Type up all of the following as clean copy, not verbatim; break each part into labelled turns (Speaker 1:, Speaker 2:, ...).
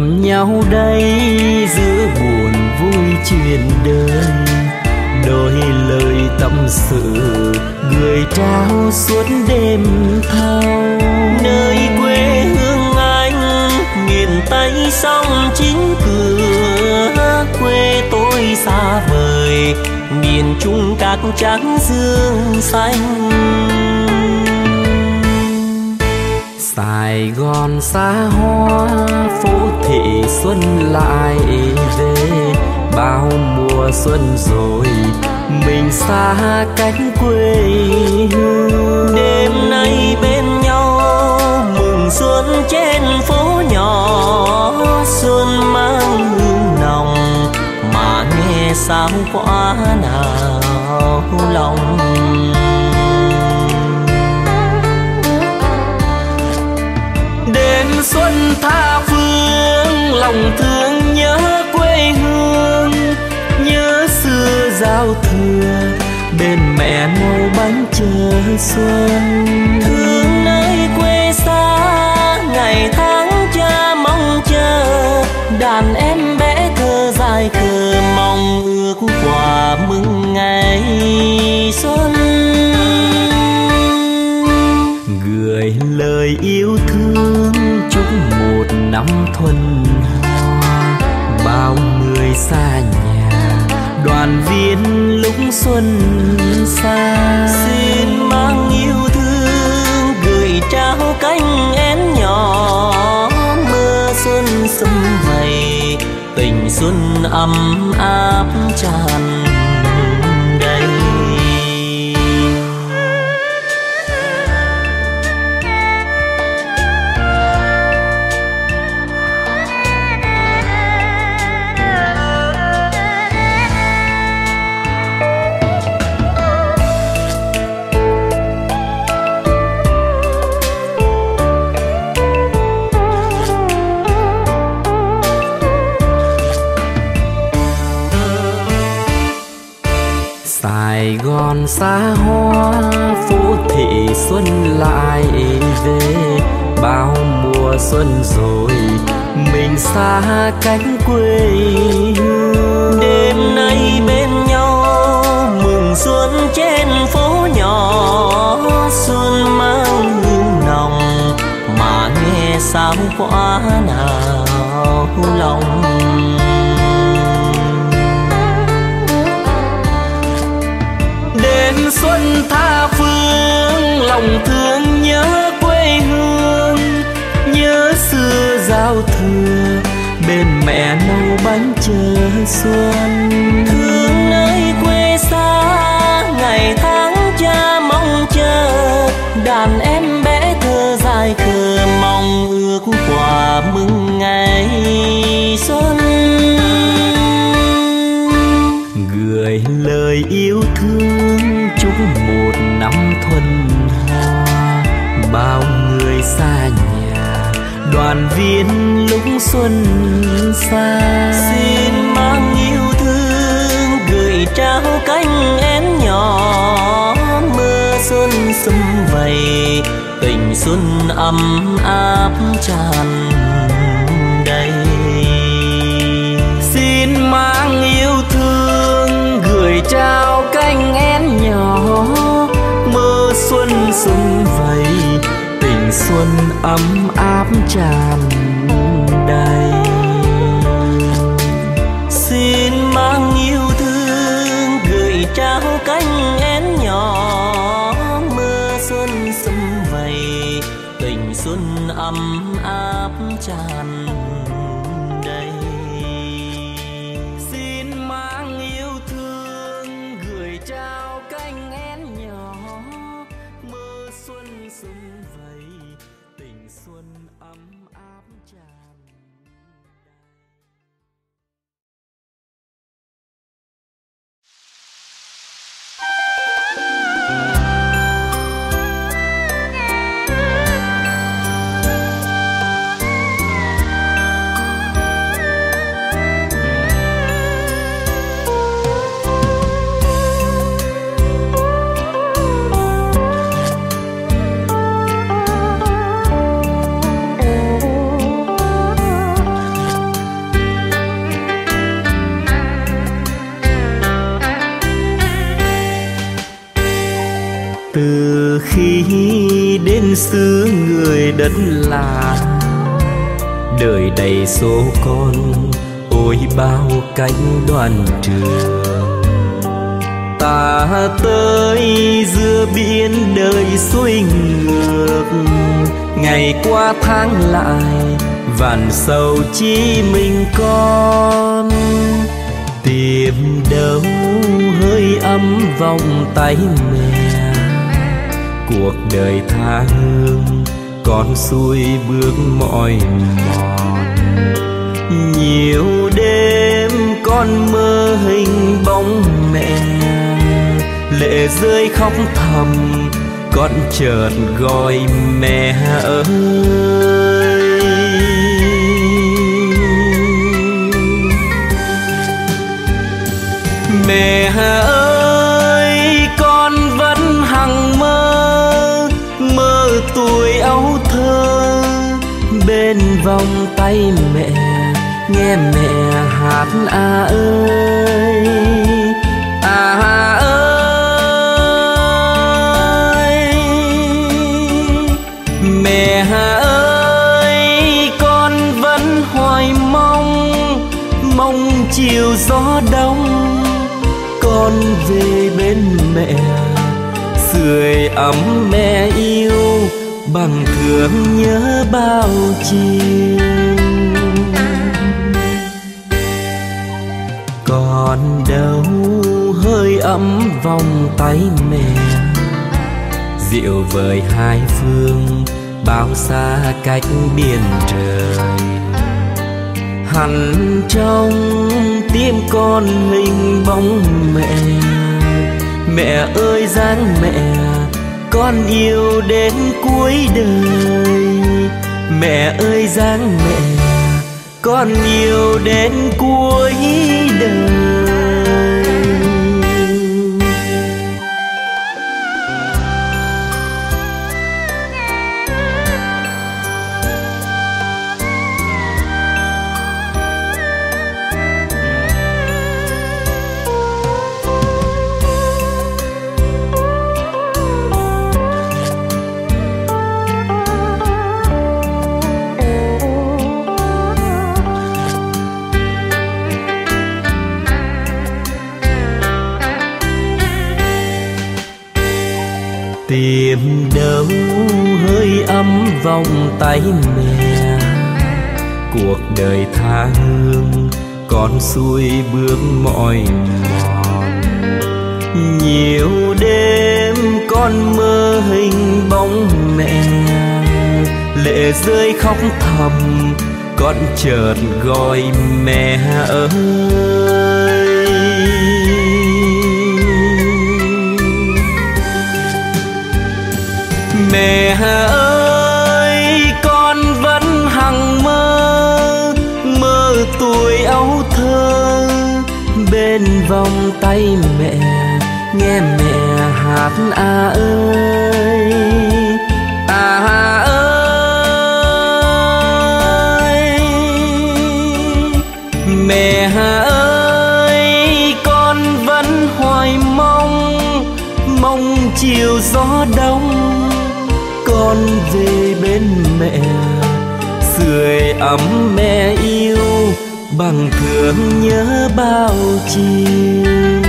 Speaker 1: Gặp nhau đây giữa buồn vui chuyện đời, đôi lời tâm sự gửi trao suốt đêm thâu. Nơi quê hương anh miền Tây sông chính cửa, quê tôi xa vời miền Trung cát trắng dương xanh. Sài Gòn xa hoa phố thị xuân lại về, bao mùa xuân rồi mình xa cách quê hương. Đêm nay bên nhau mừng xuân trên phố nhỏ, xuân mang hương nồng mà nghe sao quá nào lòng. Đêm xuân tha phương lòng thương nhớ quê hương, nhớ xưa giao thừa bên mẹ nấu bánh chờ xuân. Thương nơi quê xa ngày tháng cha mong chờ, đàn em bé thơ dài khờ mong ước quà mừng ngày xuân. Gửi lời yêu thương chúc một năm thuần hoa, bao người xa nhà đoàn viên lúc xuân xa. Xin mang yêu thương gửi trao cánh én nhỏ, mưa xuân sum vầy tình xuân ấm áp tràn đầy. Sài Gòn xa hoa phố thị xuân lại về, bao mùa xuân rồi mình xa cách quê hương. Đêm nay bên nhau mừng xuân trên phố nhỏ, xuân mang hương nồng mà nghe sao quá nào lòng. Đêm xuân tha phương lòng thương nhớ quê hương, nhớ xưa giao thừa bên mẹ nấu bánh chờ xuân. Thương nơi quê xa ngày tháng cha mong chờ, đàn em bé thơ dài khờ mong ước quà mừng ngày xuân. Gửi lời yêu thương chúc một năm thuần hoa, bao người xa nhà đoàn viên lúc xuân xa. Xin mang yêu thương gửi trao cánh én nhỏ, mưa xuân sum vầy tình xuân ấm áp tràn đầy. Xin mang yêu thương gửi trao cánh én nhỏ, mơ xuân sum vầy tình xuân ấm áp tràn đầy. Xin mang yêu thương gửi trao cánh én nhỏ, mưa xuân sum vầy tình xuân ấm áp tràn đầy. Xin mang yêu thương gửi trao cánh én nhỏ, mưa xuân sum vầy tình xuân ấm áp tràn. bên xứ người đất lạ. Đời đầy số con ôi bao cánh đoàn trường. Ta tới giữa biển đời xuôi ngược, ngày qua tháng lại vạn sầu chỉ mình con. Tìm đâu hơi ấm vòng tay mẹ, cuộc đời tha hương con xuôi bước mỏi mòn. Nhiều đêm con mơ hình bóng mẹ, lệ rơi khóc thầm con chợt gọi mẹ ơi. Mẹ ơi con vẫn hằng mơ, mơ tuổi ấu thơ bên vòng tay mẹ, nghe mẹ hát à ơi à ơi. Mẹ ơi con vẫn hoài mong, mong chiều gió đông con về bên mẹ, sưởi ấm mẹ yêu bằng thương nhớ bao chiều. Còn đâu hơi ấm vòng tay mẹ, dịu vời hai phương bao xa cách biển trời. Hằn trong tim con hình bóng mẹ, mẹ ơi dáng mẹ con yêu đến cuối đời. Mẹ ơi dáng mẹ con yêu đến cuối đời. Tìm đâu hơi ấm vòng tay mẹ, cuộc đời tha hương con xuôi bước mỏi mòn. Nhiều đêm con mơ hình bóng mẹ, lệ rơi khóc thầm con chợt gọi mẹ ơi. Mẹ ơi con vẫn hằng mơ, mơ tuổi ấu thơ bên vòng tay mẹ, nghe mẹ hát à ơi à ơi. Mẹ ơi con vẫn hoài mong, mong chiều gió đông con về bên mẹ, sưởi ấm mẹ yêu bằng thương nhớ bao chiều.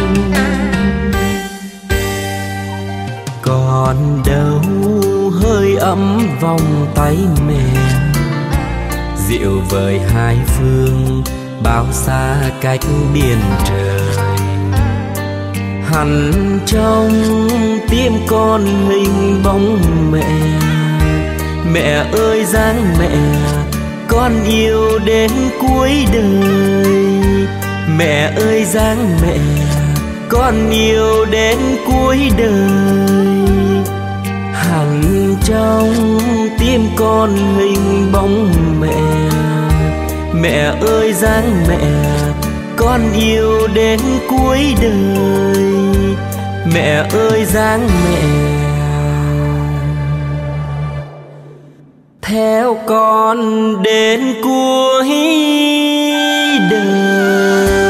Speaker 1: Còn đâu hơi ấm vòng tay mẹ, dịu vời hai phương bao xa cách biển trời. Hằn trong tim con hình bóng mẹ, mẹ ơi dáng mẹ con yêu đến cuối đời. Mẹ ơi dáng mẹ con yêu đến cuối đời. Hằn trong tim con hình bóng mẹ, mẹ ơi dáng mẹ con yêu đến cuối đời. Mẹ ơi dáng mẹ theo con đến cuối đời.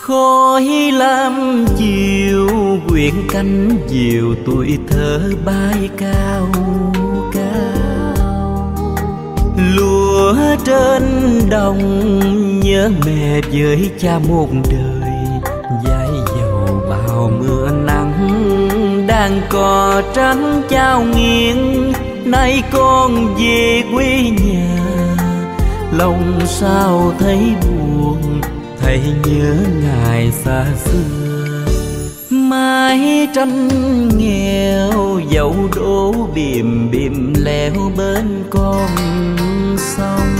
Speaker 1: Khói lam chiều quyện cánh diều, tuổi thơ bay cao cao. Lúa trên đồng nhớ mẹ với cha một đời, dãi dầu bao mưa nắng đang cò trắng trao nghiêng. Nay con về quê nhà, lòng sao thấy buồn, thấy nhớ ngày xa xưa. Mái tranh nghèo dẫu đổ bìm bìm leo bên con sông.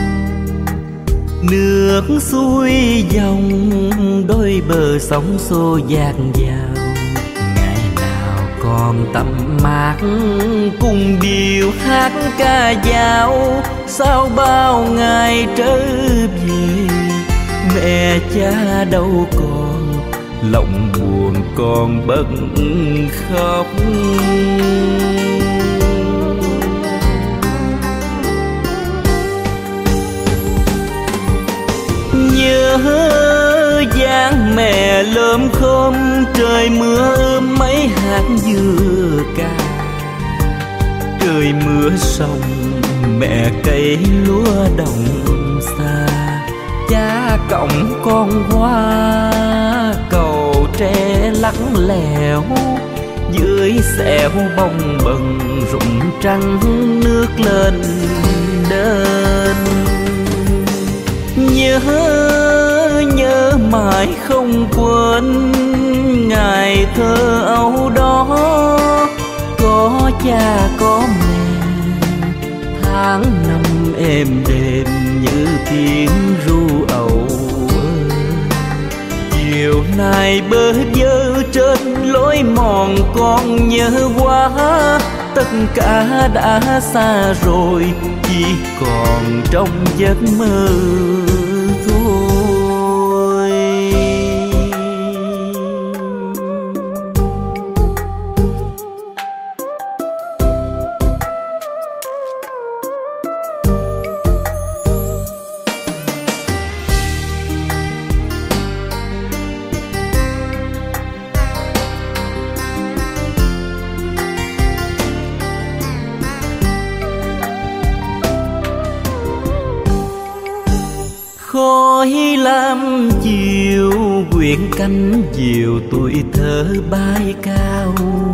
Speaker 1: Nước xuôi dòng đôi bờ sóng xô dạt vào. Ngày nào còn tắm mát cùng điệu hát ca dao, sau bao ngày trở về mẹ cha đâu còn, lòng buồn còn bật khóc. Nhớ dáng mẹ lơm khom, trời mưa ướm mấy hạt dừa cà. Trời mưa sông mẹ cấy lúa đồng xa, cha cõng con qua cầu tre lắng lẻo. Dưới xẻo bông bần rụng trăng nước lên đơn. Nhớ mãi không quên ngày thơ ấu đó, có cha có mẹ tháng năm êm đềm như tiếng ru ẩu. Chiều nay bơ vơ trên lối mòn con nhớ quá, tất cả đã xa rồi chỉ còn trong giấc mơ thôi. Khói lam chiều quyện cánh diều, tuổi thơ bay cao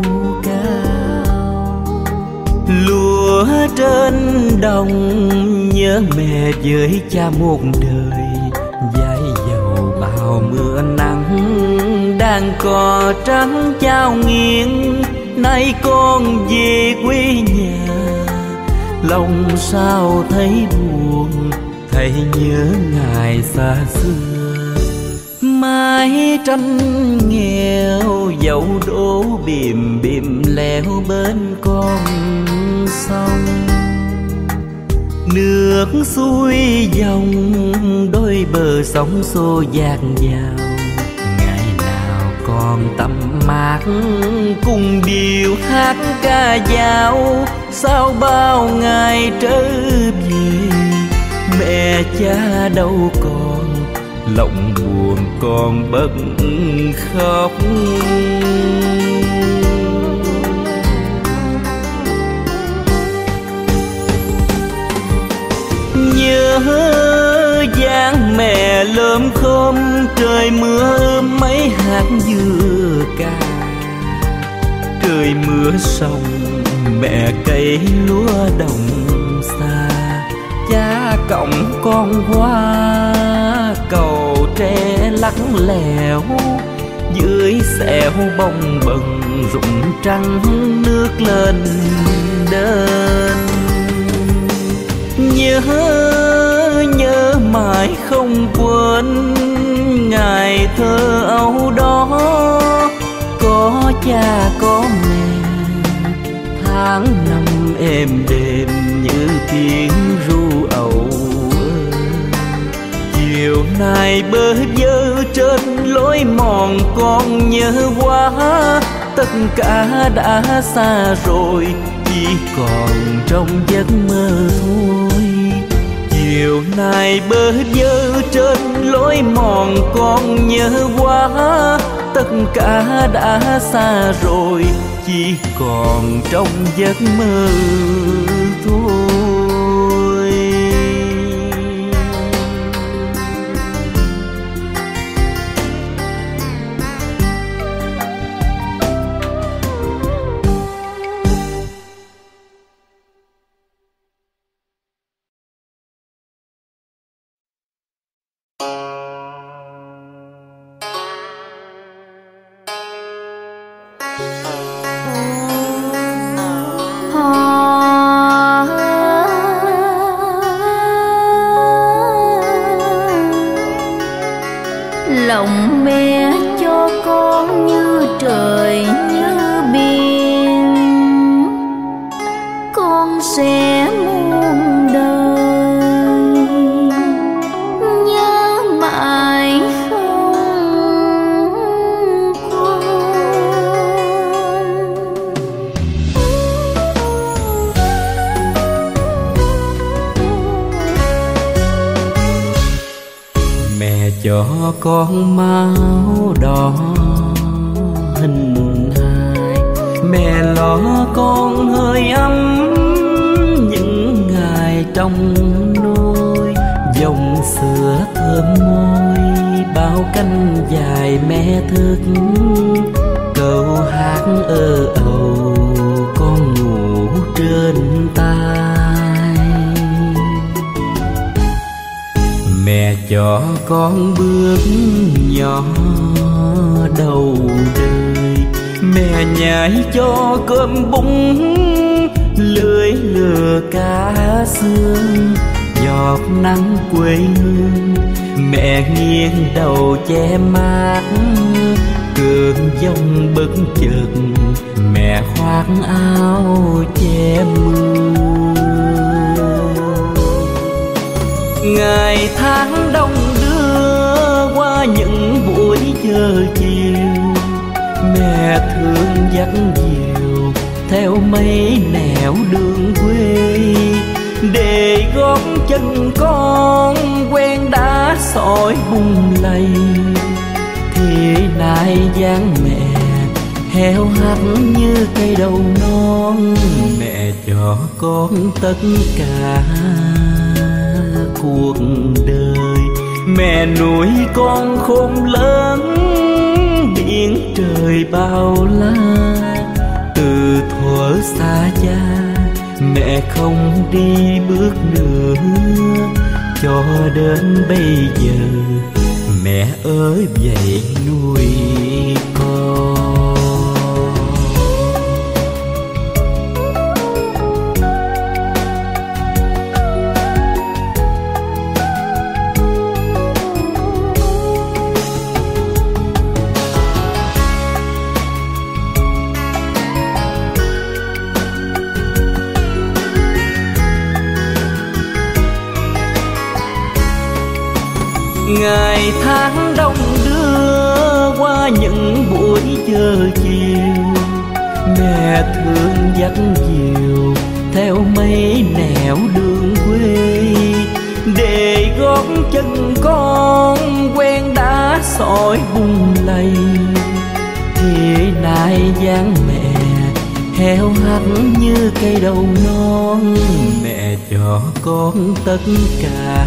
Speaker 1: cao. Lúa trên đồng nhớ mẹ với cha một đời, dãi dầu bao mưa nắng đang cò trắng trao nghiêng. Nay con về quê nhà, lòng sao thấy buồn, thấy nhớ ngày xa xưa. Mái tranh nghèo dẫu đổ bìm bìm leo bên con sông. Nước xuôi dòng đôi bờ sóng xô dạt vào. Ngày nào còn tắm mát cùng điệu hát ca dao, sau bao ngày trở về mẹ cha đâu còn, lòng buồn còn bật khóc. Nhớ dáng mẹ lơm khom, trời mưa ướm mấy hạt dừa cà. Trời mưa sông mẹ cấy lúa đồng xa, cha cõng con qua cầu tre lắng lẻo. Dưới xẻo bông bần rụng trăng nước lên đơn. Nhớ mãi không quên ngày thơ ấu đó, có cha có mẹ tháng năm êm đềm như tiếng ru ẩu. Chiều nay bơ vơ trên lối mòn con nhớ quá, tất cả đã xa rồi chỉ còn trong giấc mơ thôi. chiều nay bơ vơ trên lối mòn con nhớ quá, tất cả đã xa rồi, chỉ còn trong giấc mơ thôi.
Speaker 2: Lòng mẹ cho con như trời như biển, con sẽ muôn đời nhớ mãi không quên.
Speaker 1: Mẹ cho con máu đỏ hình hài, mẹ lo con hơi ấm những ngày trong nôi, dòng sữa thơm môi bao canh dài mẹ thức, câu hát ơ ầu con ngủ trên tai. Mẹ cho con bước nhỏ đầu đời, mẹ nhai cho cơm bún lưới lừa cá sương, giọt nắng quê hương mẹ nghiêng đầu che mát, cơn giông bất chợt mẹ khoác áo che mưa. Ngày tháng đông đưa qua những buổi chờ chiều, mẹ thương dắt dìu theo mấy nẻo đường quê, để gót chân con quen đá sỏi bung lầy. Thì nay dáng mẹ heo hắt như cây đậu non, mẹ cho con tất cả cuộc đời. Mẹ nuôi con khôn lớn biển trời bao la, từ thuở xa cha mẹ không đi bước nữa, cho đến bây giờ mẹ ở vậy nuôi con. Ngày tháng đông đưa qua những buổi chờ chiều, mẹ thương dắt dìu theo mấy nẻo đường quê, để gót chân con quen đá sỏi bung lầy. Thì nay dáng mẹ heo hắt như cây đậu non, mẹ cho con tất cả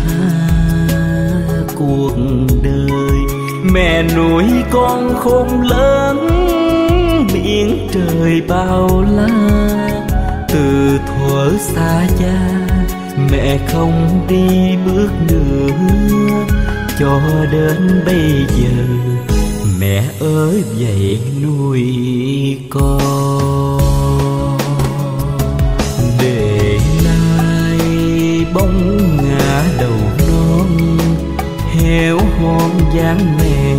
Speaker 1: cuộc đời. Mẹ nuôi con khôn lớn biển trời bao la, từ thuở xa cha mẹ không đi bước nữa, cho đến bây giờ mẹ ở vậy nuôi con. Để nay bóng ngã đầu non héo hon dáng mẹ,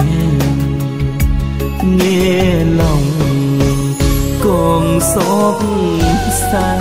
Speaker 1: nghe lòng còn xót xa.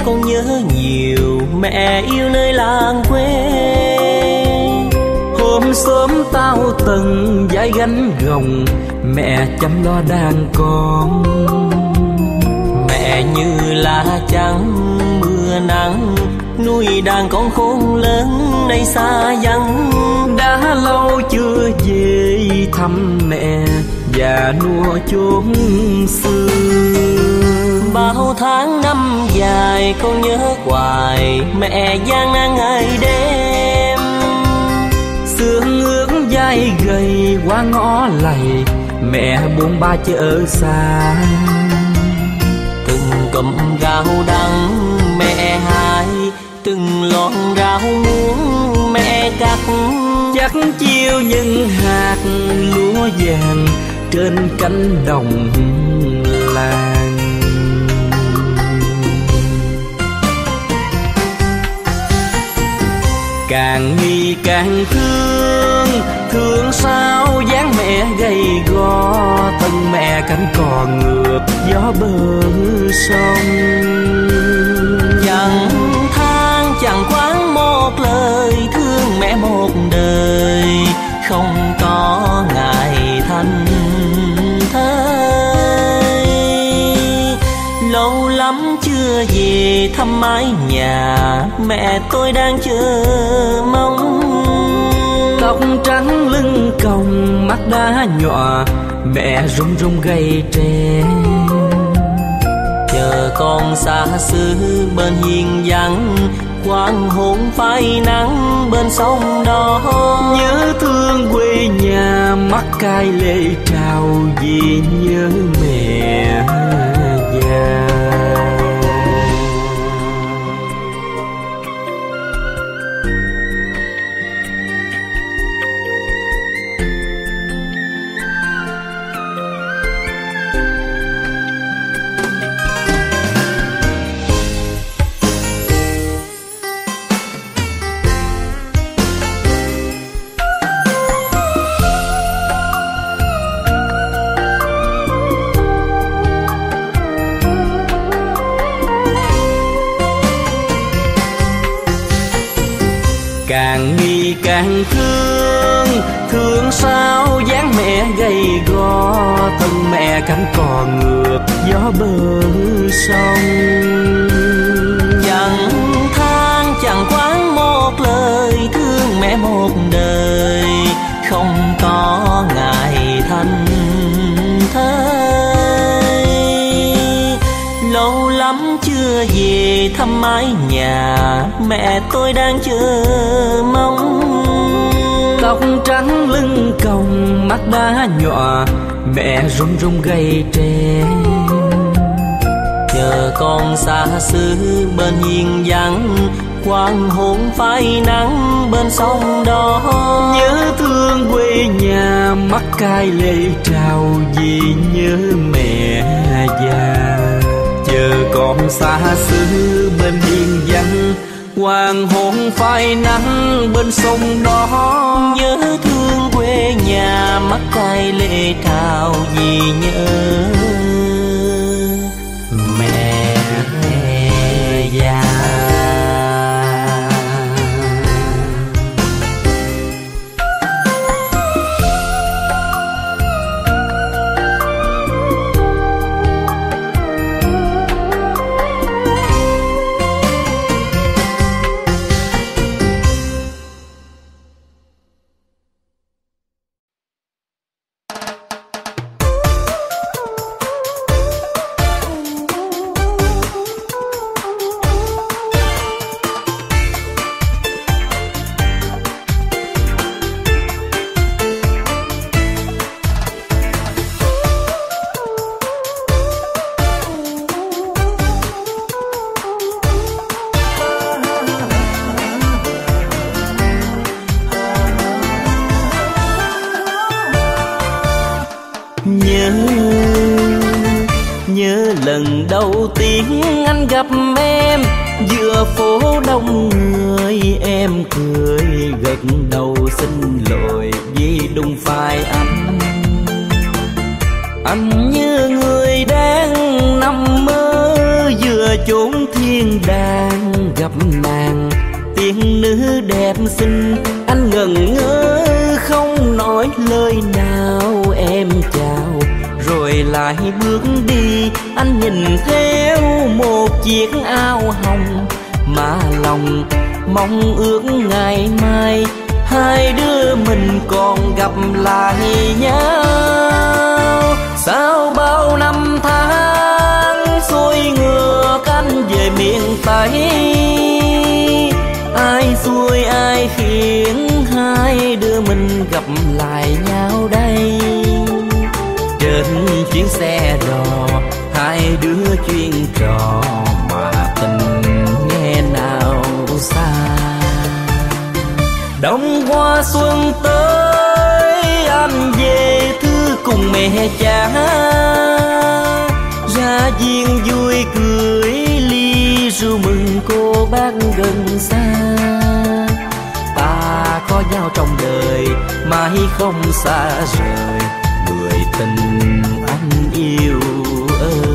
Speaker 1: con nhớ nhiều mẹ yêu nơi làng quê. Hôm sớm tao từng vai gánh gồng, mẹ chăm lo đàn con. Mẹ như lá trắng mưa nắng, nuôi đàn con khôn lớn nay xa vắng. Đã lâu chưa về thăm mẹ và nua chốn xưa. Bao tháng năm dài con nhớ hoài mẹ gian nan ngày đêm. Sương ướt vai gầy qua ngõ lầy, mẹ buông ba chợ xa. Từng cụm rau đắng mẹ hái, từng lon rau muống mẹ cắt. Chắc chiều những hạt lúa vàng trên cánh đồng làng. Càng nghĩ càng thương, thương sao dáng mẹ gầy gò. Thân mẹ cánh cò ngược gió bờ sông. Chẳng than chẳng quán một lời, thương mẹ một đời không có ngày thanh thơi. Lâu lắm chưa về thăm mái nhà, mẹ tôi đang chờ mong. Tóc trắng lưng còng mắt đã nhọa, mẹ run run gầy tre. Chờ con xa xứ bên hiên vắng, quang hôn phai nắng bên sông đó. Nhớ thương quê nhà mắt cay lệ trào, vì nhớ mẹ già. Càng nghĩ càng thương, thương sao dáng mẹ gầy gò. Thân mẹ cánh cò ngược gió bờ sông. Chẳng than chẳng quán một lời, thương mẹ một đời không có ngày thanh thơi. Lâu lắm chưa về thăm mái nhà, mẹ tôi đang chờ mong. Tóc trắng lưng còng mắt đã nhọa, mẹ run run gầy tre. Chờ con xa xứ bên hiên vắng, quang hôn phai nắng bên sông đó. Nhớ thương quê nhà mắt cay lệ trào, vì nhớ mẹ già. Chờ con xa xứ bên hiên vắng, hoàng hôn phai nắng bên sông đó. Nhớ thương quê nhà mắt cay lệ trào, vì nhớ mẹ già. Nhớ lần đầu tiên anh gặp em, giữa phố đông người em cười gật đầu xin lỗi vì đụng phải anh. Anh như người đang nằm mơ giữa chốn thiên thiên đàng gặp nàng, tiếng nữ đẹp xinh. Anh ngẩn ngơ không nói lời nào em chào, rồi lại bước đi. Anh nhìn theo một chiếc áo hồng, mà lòng mong ước ngày mai hai đứa mình còn gặp lại nhau. Sau bao năm tháng xuôi ngược anh về miền Tây, ai xuôi ai khiến hai đứa mình gặp lại nhau đây? Trên chuyến xe đò hai đứa chuyên trò, mà tình nghe nào xa. Đông qua xuân tới anh về thưa cùng mẹ cha, ra viên vui cười ly rượu mừng cô bác gần xa. Ta có nhau trong đời mãi không xa rời, người tình anh yêu ơi.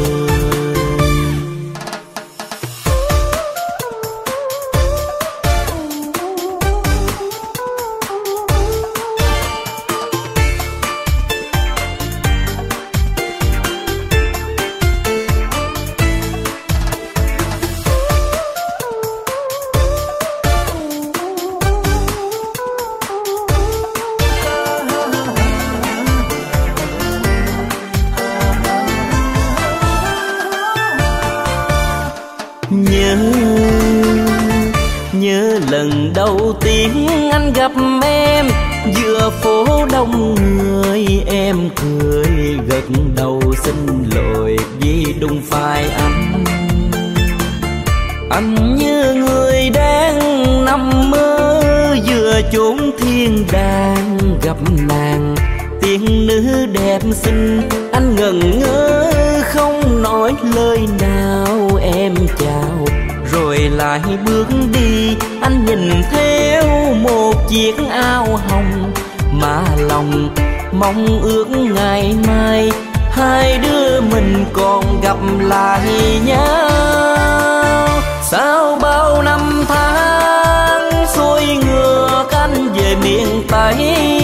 Speaker 1: Nhớ lần đầu tiên anh gặp em, giữa phố đông người em cười gật đầu xin lỗi vì đụng phải anh. Anh như người đang nằm mơ giữa chốn thiên đàng gặp nàng, tiếng nữ đẹp xinh. Anh ngẩn ngơ không nói lời nào em chào, rồi lại bước đi. Anh nhìn theo một chiếc áo hồng, mà lòng mong ước ngày mai hai đứa mình còn gặp lại nhau. Sau bao năm tháng xuôi ngược anh về miền Tây,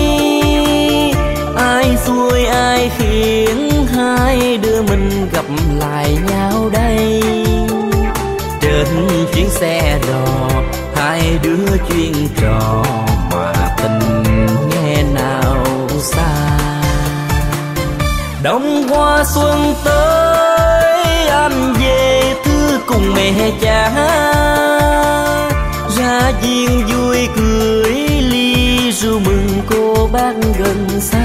Speaker 1: ai xuôi ai khiến hai đứa mình gặp lại nhau đây? Trên chuyến xe đò hai đứa chuyên trò, mà tình nghe nào xa. Đông qua xuân tới anh về thưa cùng mẹ cha, ra viên vui cười ly rượu mừng cô bác gần xa.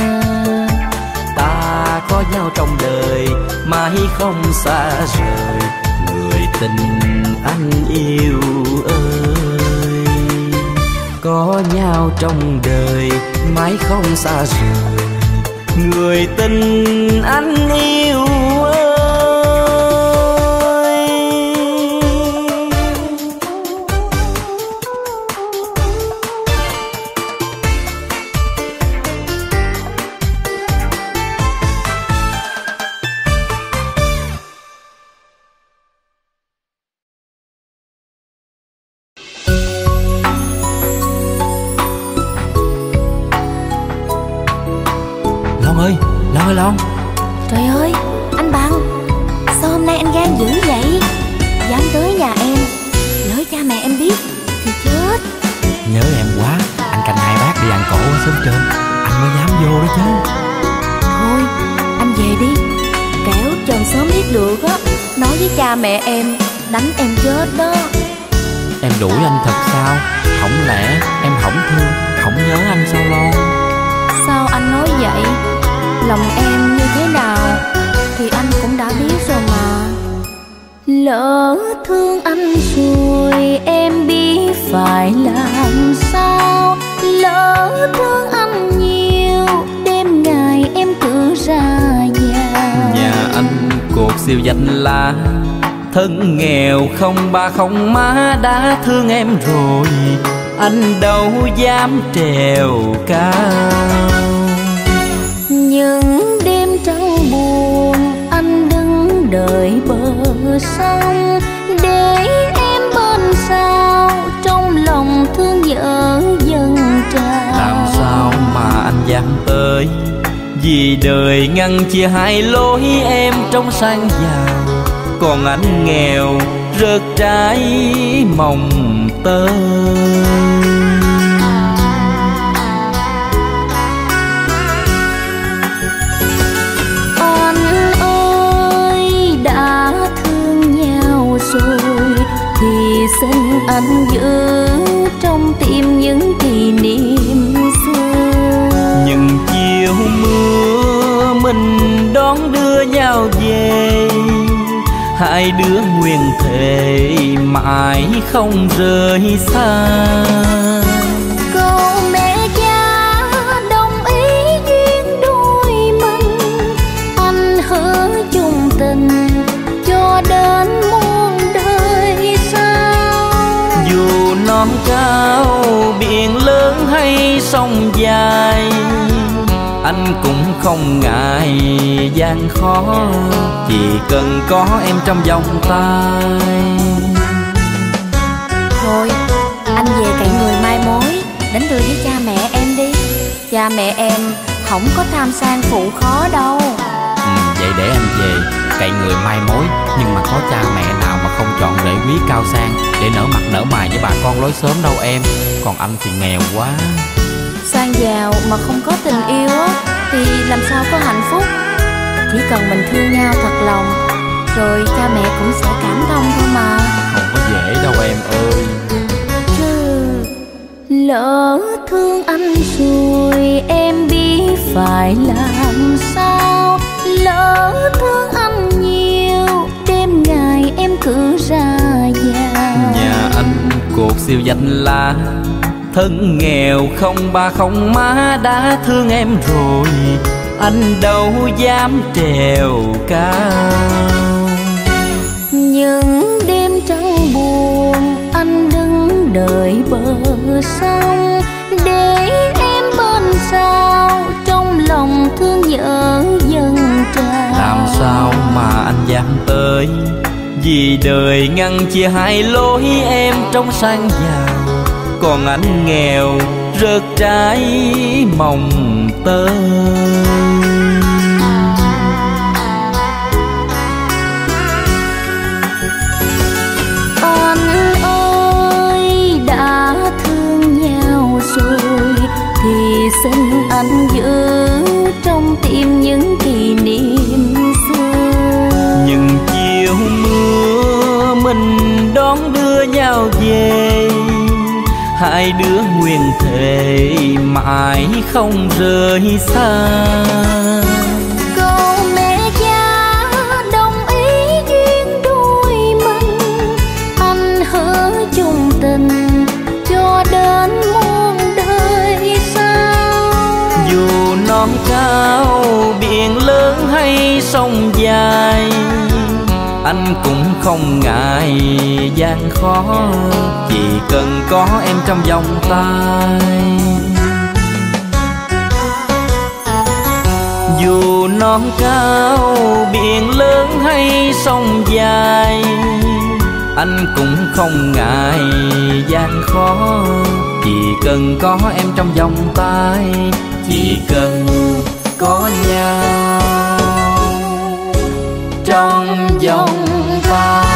Speaker 1: Ta có nhau trong đời mãi không xa rời, người tình anh yêu ơi. Có nhau trong đời mãi không xa rời, người tình anh yêu ơi.
Speaker 3: Long.
Speaker 2: Trời ơi, anh Bằng, sao hôm nay anh gan dữ vậy? Dám tới nhà em, lỡ cha mẹ em biết thì chết.
Speaker 3: Nhớ em quá, anh canh hai bác đi ăn cổ ở xóm trên, anh mới dám vô đó chứ.
Speaker 2: Thôi, anh về đi, kẻo chồng sớm biết được á, nói với cha mẹ em, đánh em chết đó.
Speaker 3: Em đuổi anh thật sao? Không lẽ em không thương, không nhớ anh sao Lon?
Speaker 2: Sao anh nói vậy? Lòng em như thế nào thì anh cũng đã biết rồi mà. Lỡ thương anh rồi em biết phải làm sao. Lỡ thương anh nhiều đêm ngày em cứ ra vào.
Speaker 1: Nhà anh cột siêu danh lá, thân nghèo không ba không má đã thương em rồi, anh đâu dám trèo cao.
Speaker 2: Những đêm trăng buồn anh đứng đợi bờ sông, sao trong lòng thương vợ dần trào.
Speaker 1: Làm sao mà anh dám tới, vì đời ngăn chia hai lối em trong sang giàu, còn anh nghèo rớt trái mồng tơi.
Speaker 2: Anh ơi đã thương nhau rồi thì xin anh giữ trong tim những kỷ niệm xưa.
Speaker 1: Nhưng chiều mưa mình đón đưa nhau về, hai đứa nguyện thề mãi không rời xa.
Speaker 2: Câu mẹ cha đồng ý duyên đôi mình, anh hứa chung tình cho đến muôn đời sau.
Speaker 1: Dù non cao biển lớn hay sông dài, anh cũng không ngại gian khó, chỉ cần có em trong vòng tay.
Speaker 2: Thôi anh về cậy người mai mối, đánh đưa với cha mẹ em đi. Cha mẹ em không có tham sang phụ khó đâu.
Speaker 3: Vậy để anh về cậy người mai mối, nhưng mà có cha mẹ nào mà không chọn rễ quý cao sang để nở mặt nở mày với bà con lối xóm đâu em. Còn anh thì nghèo quá.
Speaker 2: Sang giàu mà không có tình yêu á thì làm sao có hạnh phúc. Chỉ cần mình thương nhau thật lòng, rồi cha mẹ cũng sẽ cảm thông thôi mà.
Speaker 3: Không có dễ đâu em ơi.
Speaker 2: Chứ lỡ thương anh rồi em biết phải làm sao. Lỡ thương anh nhiều, đêm ngày em cứ ra vào.
Speaker 1: Nhà anh cột siêu danh lá, thân nghèo không ba không má đã thương em rồi, anh đâu dám trèo cao.
Speaker 2: Những đêm trăng buồn anh đứng đợi bờ sông, để em bên sao trong lòng thương vợ dần trào.
Speaker 1: Làm sao mà anh dám tới, vì đời ngăn chia hai lối em trong sang giàu, còn anh nghèo rớt trái mồng tơi.
Speaker 2: Anh ơi đã thương nhau rồi thì xin anh giữ trong tim những kỷ niệm xưa.
Speaker 1: Nhưng chiều mưa mình đón đưa nhau về, hai đứa nguyện thề mãi không rời xa.
Speaker 2: Câu mẹ cha đồng ý duyên đôi mình, anh hứa chung tình cho đến muôn đời sau.
Speaker 1: Dù non cao biển lớn hay sông dài, anh cũng không ngại gian khó, chỉ cần có em trong vòng tay. Dù non cao biển lớn hay sông dài, anh cũng không ngại gian khó, chỉ cần có em trong vòng tay. Chỉ cần có nhau trong vòng tay.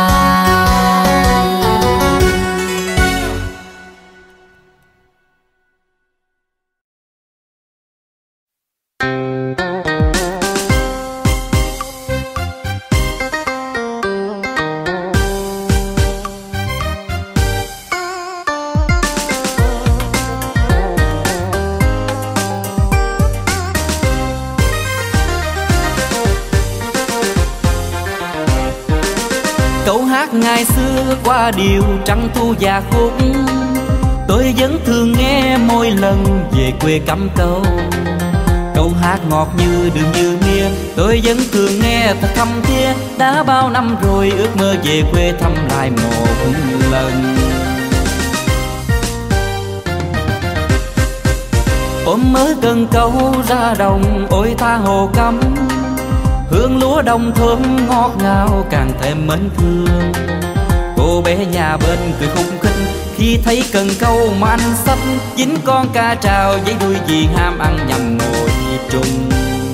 Speaker 1: Câu hát ngày xưa qua điều trăng thu và khúc, tôi vẫn thường nghe mỗi lần về quê cắm câu. Câu hát ngọt như đường như miên, tôi vẫn thường nghe thật thâm thía. Đã bao năm rồi ước mơ về quê thăm lại một lần. Ôm mớ cần câu ra đồng, ôi tha hồ cắm, hương lúa đồng thơm ngọt ngào càng thêm mến thương. Cô Cô bé nhà bên cười khúc khích khi thấy cần câu mà anh xách dính con ca trào với đuôi vì ham ăn nhầm ngồi trùng.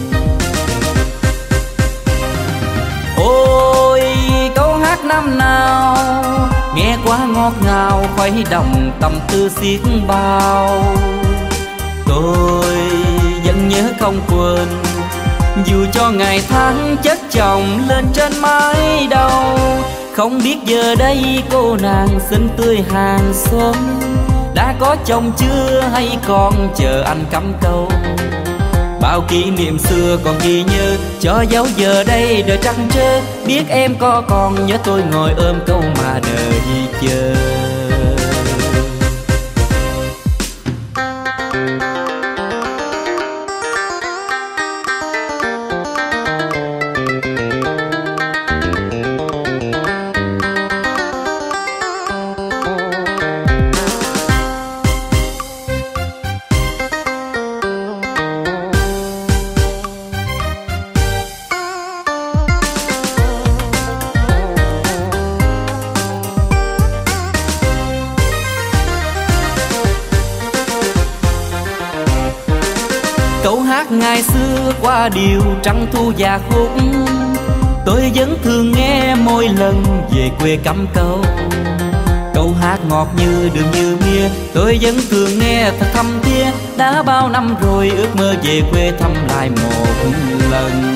Speaker 1: Ôi câu hát năm nào nghe quá ngọt ngào, khuấy đồng tâm tư xiết bao. Tôi vẫn nhớ không quên, dù cho ngày tháng chất chồng lên trên mái đầu. Không biết giờ đây cô nàng xinh tươi hàng xóm đã có chồng chưa hay còn chờ anh cắm câu. Bao kỷ niệm xưa còn ghi nhớ, cho dấu giờ đây đời trăng trơ. Biết em có còn nhớ tôi ngồi ôm câu mà đợi chờ. Câu hát ngày xưa qua điều trăng thu và khúc, tôi vẫn thường nghe mỗi lần về quê cắm câu. Câu hát ngọt như đường như mía, tôi vẫn thường nghe thật thâm thía. Đã bao năm rồi ước mơ về quê thăm lại một lần.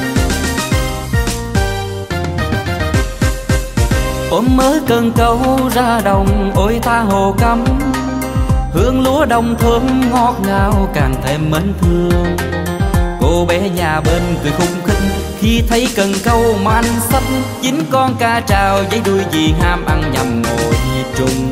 Speaker 1: Ôm mớ cần câu ra đồng, ôi tha hồ cắm. Hương lúa đồng thơm ngọt ngào càng thêm mến thương. Cô bé nhà bên cười khúc khích khi thấy cần câu mà anh xách dính con ca trào với đuôi vì ham ăn nhầm ngồi trùng.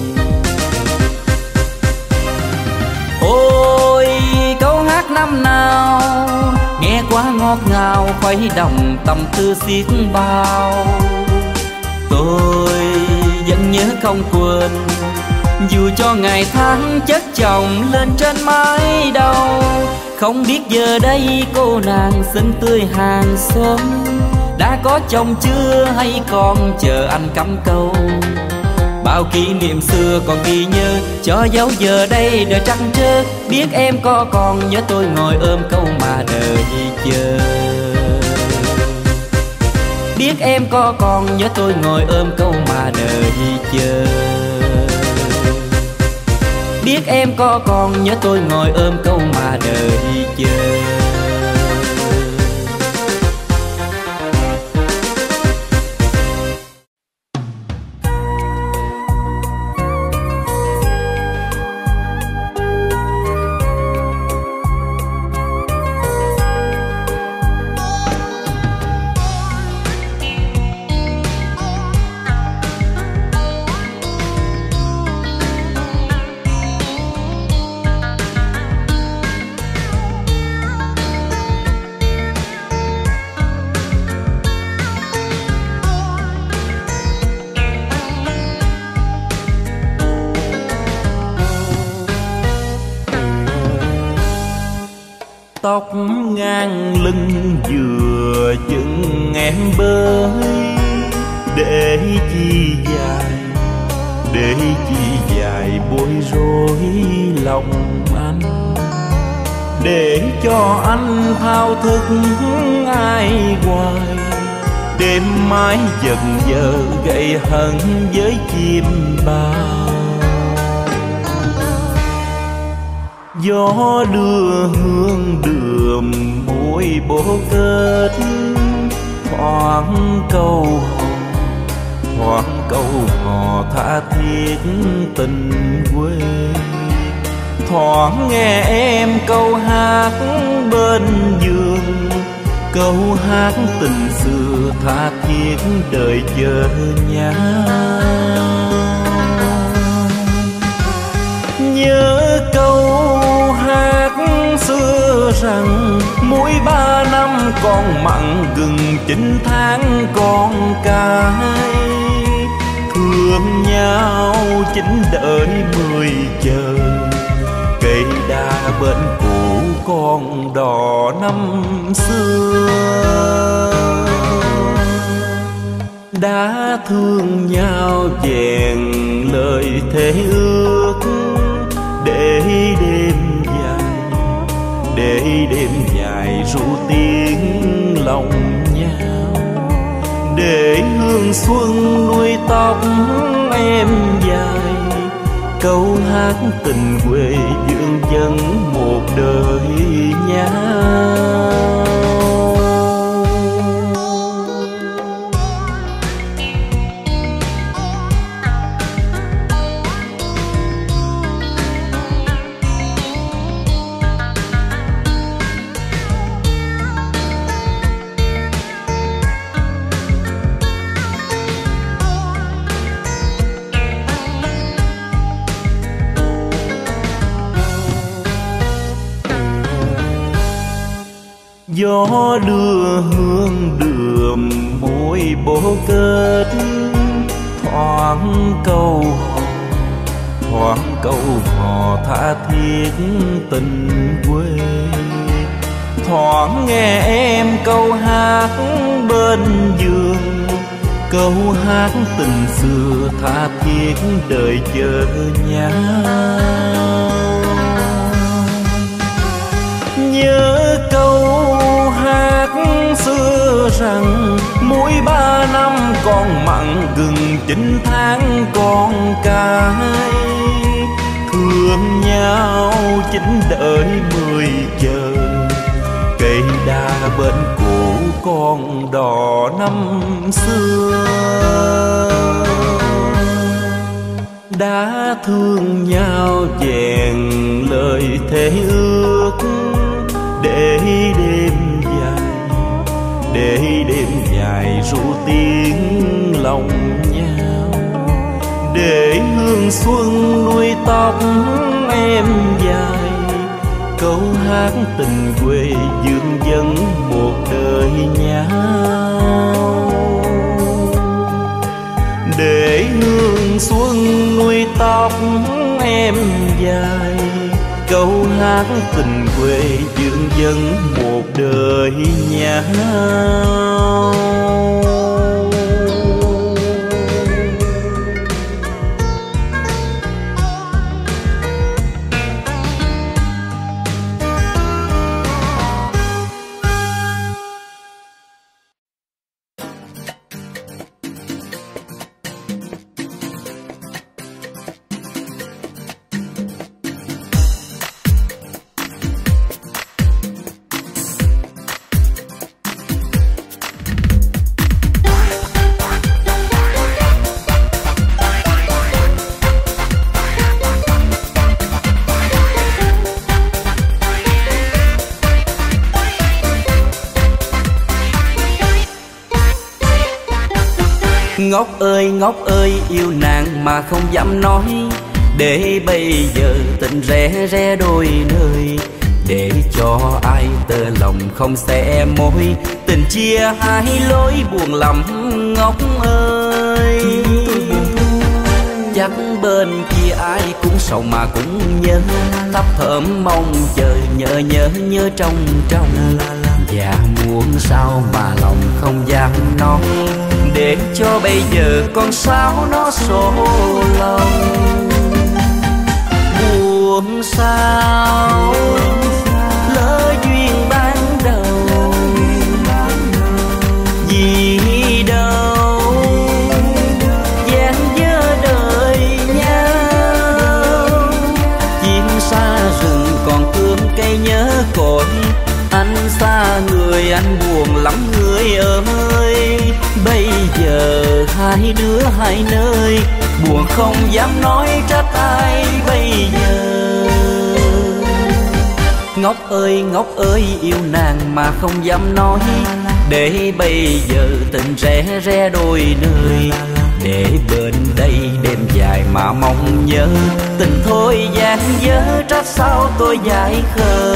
Speaker 1: Ôi câu hát năm nào nghe quá ngọt ngào, khuấy đồng tâm tư xiết bao. Tôi vẫn nhớ không quên, dù cho ngày tháng chất chồng lên trên mái đầu. Không biết giờ đây cô nàng xinh tươi hàng xóm đã có chồng chưa hay còn chờ anh cắm câu. Bao kỷ niệm xưa còn ghi nhớ, cho dấu giờ đây đời trăng trơ. Biết em có còn nhớ tôi ngồi ôm câu mà đợi chờ. Biết em có còn nhớ tôi ngồi ôm câu mà đợi chờ. Biết em có còn nhớ tôi ngồi ôm câu mà đợi chờ.
Speaker 4: Tóc ngang lưng vừa chừng em bơi, để chi dài, để chi dài bối rối lòng anh. Để cho anh thao thức ai hoài, đêm mãi dần dờ gây hận với chim bao. Gió đưa hương đường môi bố kết, thoáng câu hò, thoáng câu hò tha thiết tình quê. Thoáng nghe em câu hát bên giường, câu hát tình xưa tha thiết đời chờ nhau. Nhớ câu hát xưa rằng mỗi 3 năm con mặn gừng 9 tháng con cái. Thương nhau 9 đợi 10 chờ, cây đa bên cũ con đò năm xưa. đã thương nhau vẹn lời thề ước, để đêm dài ru tiếng lòng nhau, để hương xuân nuôi tóc em dài, câu hát tình quê dương dân một đời nhau. Gió đưa hương đượm môi bố kết, thoáng câu hò tha thiết tình quê, thoáng nghe em câu hát bên giường, câu hát tình xưa tha thiết đời chờ nhau. Nhớ câu hát xưa rằng mỗi 3 năm còn mặn gừng 9 tháng con cái, thương nhau 9 đợi 10 chờ, cây đa bên cũ con đò năm xưa. Đã thương nhau vẹn lời thề ước, để đêm dài ru tiếng lòng nhau, để hương xuân nuôi tóc em dài, câu hát tình quê dương dân một đời nhau. Để hương xuân nuôi tóc em dài, câu hát tình quê dương dân một đời nhau.
Speaker 1: Ngốc ơi yêu nàng mà không dám nói, để bây giờ tình rẽ đôi nơi, để cho ai tơ lòng không xé môi, tình chia hai lối buồn lắm Ngốc ơi. Chắc bên kia ai cũng sầu mà cũng nhớ, thấp thởm mong chờ nhớ trong và muốn sao mà lòng không dám nói, để cho bây giờ con sao nó sổ lòng. Buồn sao lỡ duyên ban đầu, vì đâu gian dở đời nhau. Chim xa rừng còn thương cây nhớ cội, anh xa người anh buồn lắm người ơi. Bây giờ hai đứa hai nơi, buồn không dám nói trách ai bây giờ. Ngốc ơi yêu nàng mà không dám nói, để bây giờ tình rẽ đôi nơi, để bên đây đêm dài mà mong nhớ, tình thôi gian dở trách sao tôi dại khờ.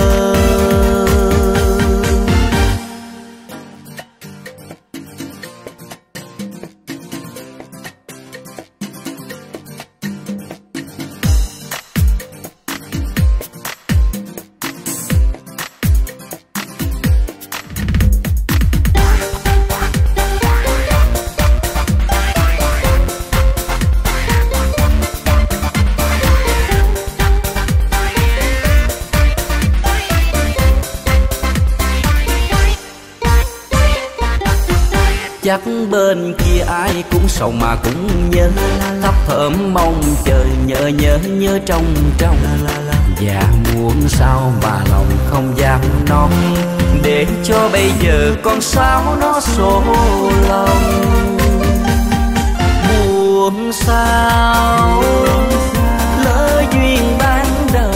Speaker 1: Chắc bên kia ai cũng sầu mà cũng nhớ, thấp thởm mong chờ, nhớ trong và muốn sao mà lòng không dám nói, để cho bây giờ con sao nó sổ lòng. Buồn sao lỡ duyên ban đầu,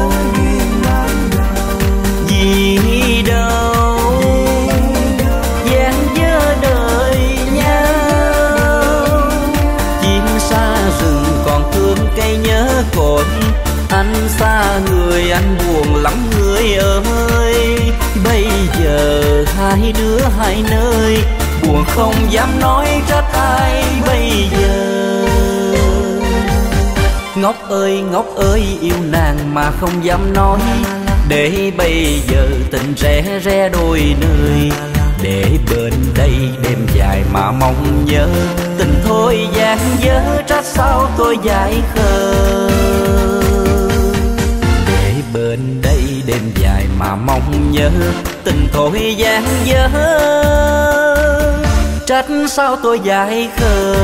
Speaker 1: vì đâu dang dở đời nhau. Chim xa rừng còn thương cây nhớ cội, anh xa người anh buồn lắm người ơi. Bây giờ hai đứa hai nơi, buồn không dám nói trách ai bây giờ. Ngốc ơi yêu nàng mà không dám nói, để bây giờ tình rẽ đôi nơi. Để bên đây đêm dài mà mong nhớ, tình thôi dang dở trách sao tôi dại khờ. Để bên đây đêm dài mà mong nhớ, tình thôi dang dở trách sao tôi dại khờ.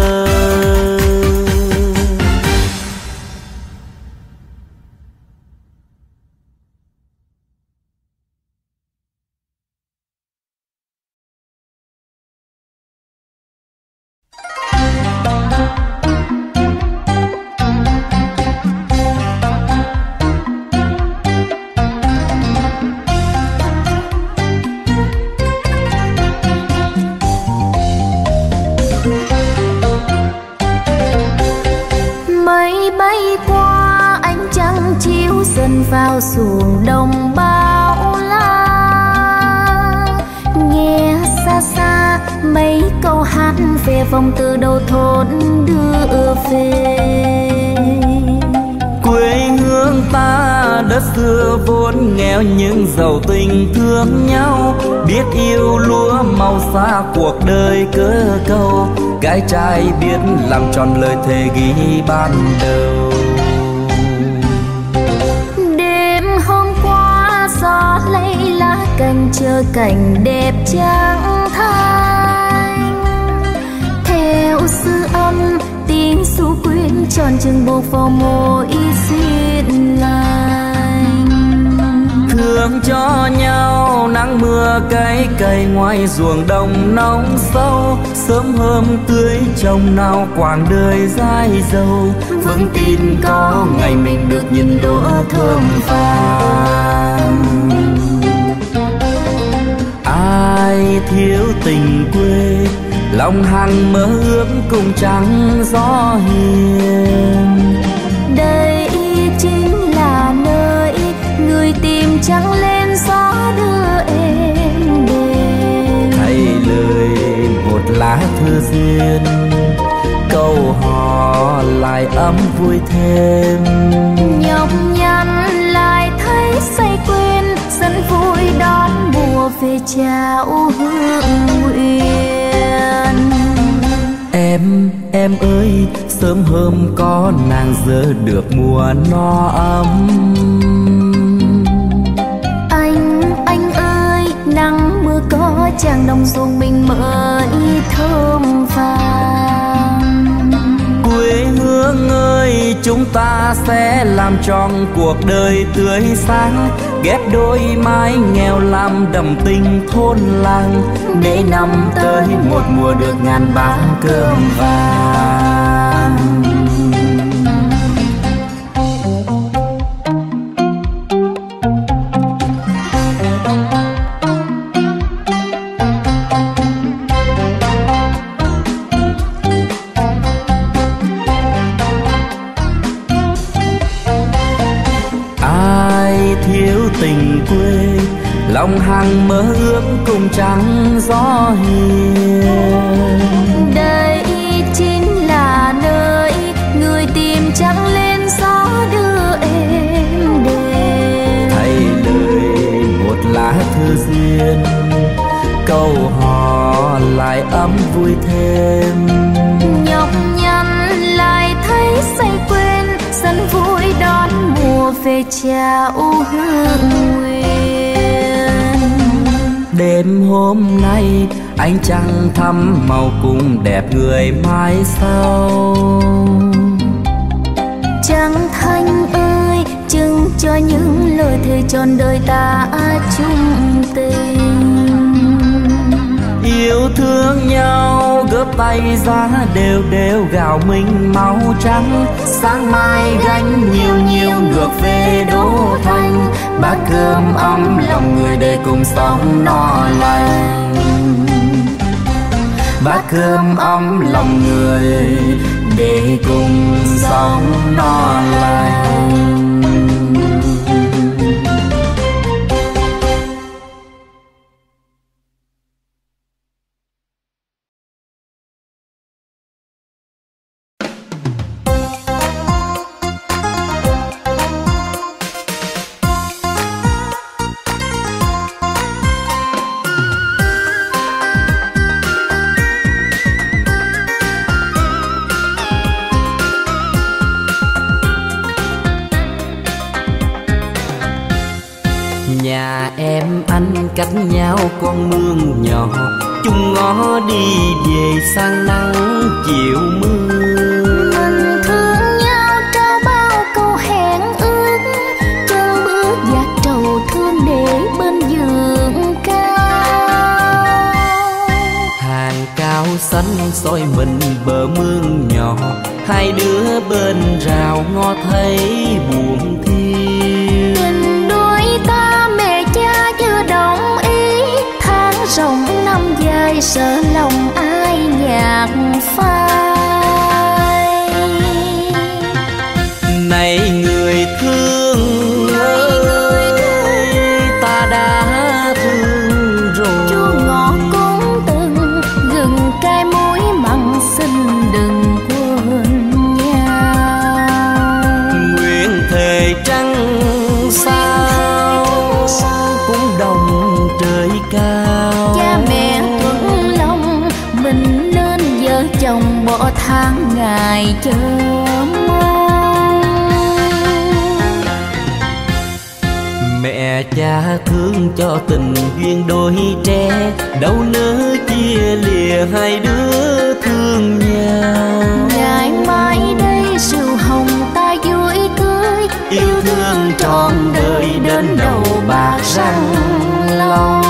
Speaker 2: Vào xuồng đồng bao la, nghe xa xa mấy câu hát về vòng từ đầu thôn đưa về.
Speaker 1: Quê hương ta đất xưa vốn nghèo nhưng giàu tình thương nhau, biết yêu lúa màu xa cuộc đời cơ câu. Gái trai biết làm tròn lời thề ghi ban đầu.
Speaker 2: Gió lấy lá cành chờ cảnh đẹp trắng thanh, theo sư âm tiếng ru quyến tròn trừng buộc vào môi duyên lành.
Speaker 1: Thương cho nhau nắng mưa cày ngoài ruộng đồng nóng sâu, sớm hôm tưới trồng nào quãng đời dai dầu. Vững tin có ngày mình được nhìn lúa thơm vàng. Ai thiếu tình quê lòng hàng mơ ước cùng trắng gió hiền.
Speaker 2: Đây chính là nơi người tìm trắng lên gió đưa em đến.
Speaker 1: Thay lời một lá thư duyên, câu hò lại ấm vui thêm.
Speaker 2: Nhọc nhằn lại thấy say quên, sân vui đón mùa về trao hương nguyện.
Speaker 1: Em ơi sớm hôm có nàng giờ được mùa no ấm.
Speaker 2: Anh ơi nắng mưa có chàng đồng ruộng mình mới thơm vàng.
Speaker 1: Quê hương ơi chúng ta sẽ làm tròn cuộc đời tươi sáng, ghép đôi mái nghèo làm đậm tình thôn làng, để năm tới một mùa được ngàn bát cơm vàng. Tình quê lòng hàng mơ ước cùng trắng gió hiền.
Speaker 2: Đây chính là nơi người tìm trắng lên gió đưa em đến.
Speaker 1: Thay lời một lá thư duyên, câu hò lại ấm vui thêm.
Speaker 2: Nhọc nhằn lại thấy say quên, sân vui đón mùa về trao hương nguyện.
Speaker 1: Đêm hôm nay ánh trăng thắm màu cùng đẹp người mai sau.
Speaker 2: Trăng thanh ơi, chứng cho những lời thề trọn đời ta chung tình.
Speaker 1: Yêu thương nhau góp tay ra đều đều gạo mình máu trắng. Sáng mai gánh nhiều nhiều ngược về đô thành. Bát cơm ấm lòng người để cùng sống no lành. Bát cơm ấm lòng người để cùng sống no lành. Nhà em anh cách nhau con mương nhỏ, chung ngó đi về sang nắng chiều mưa.
Speaker 2: Mình thương nhau trao bao câu hẹn ước, chân bước dạt trầu thương để bên giường cao.
Speaker 1: Hàng cao xanh soi mình bờ mương nhỏ, hai đứa bên rào ngó thấy buồn thiêu.
Speaker 2: Tình đôi ta mẹ cha chưa đồng ý, tháng rộng năm dài sợ lòng ai nhạt phai.
Speaker 1: Này người thương ơi, ta đã thương rồi.
Speaker 2: Chua ngọt cũng từng gừng cay muối mặn xin đừng quên nhau.
Speaker 1: Nguyện thề trăng sao cũng đồng trời cao.
Speaker 2: Cha mẹ thuận lòng mình nên vợ chồng bỏ tháng ngày chờ mong.
Speaker 1: Mẹ cha thương cho tình duyên đôi trẻ, đâu nỡ chia lìa hai đứa thương nhau.
Speaker 2: Ngày mai đây rượu hồng ta vui cưới,
Speaker 1: Yêu thương trọn đời đến đầu bạc răng long.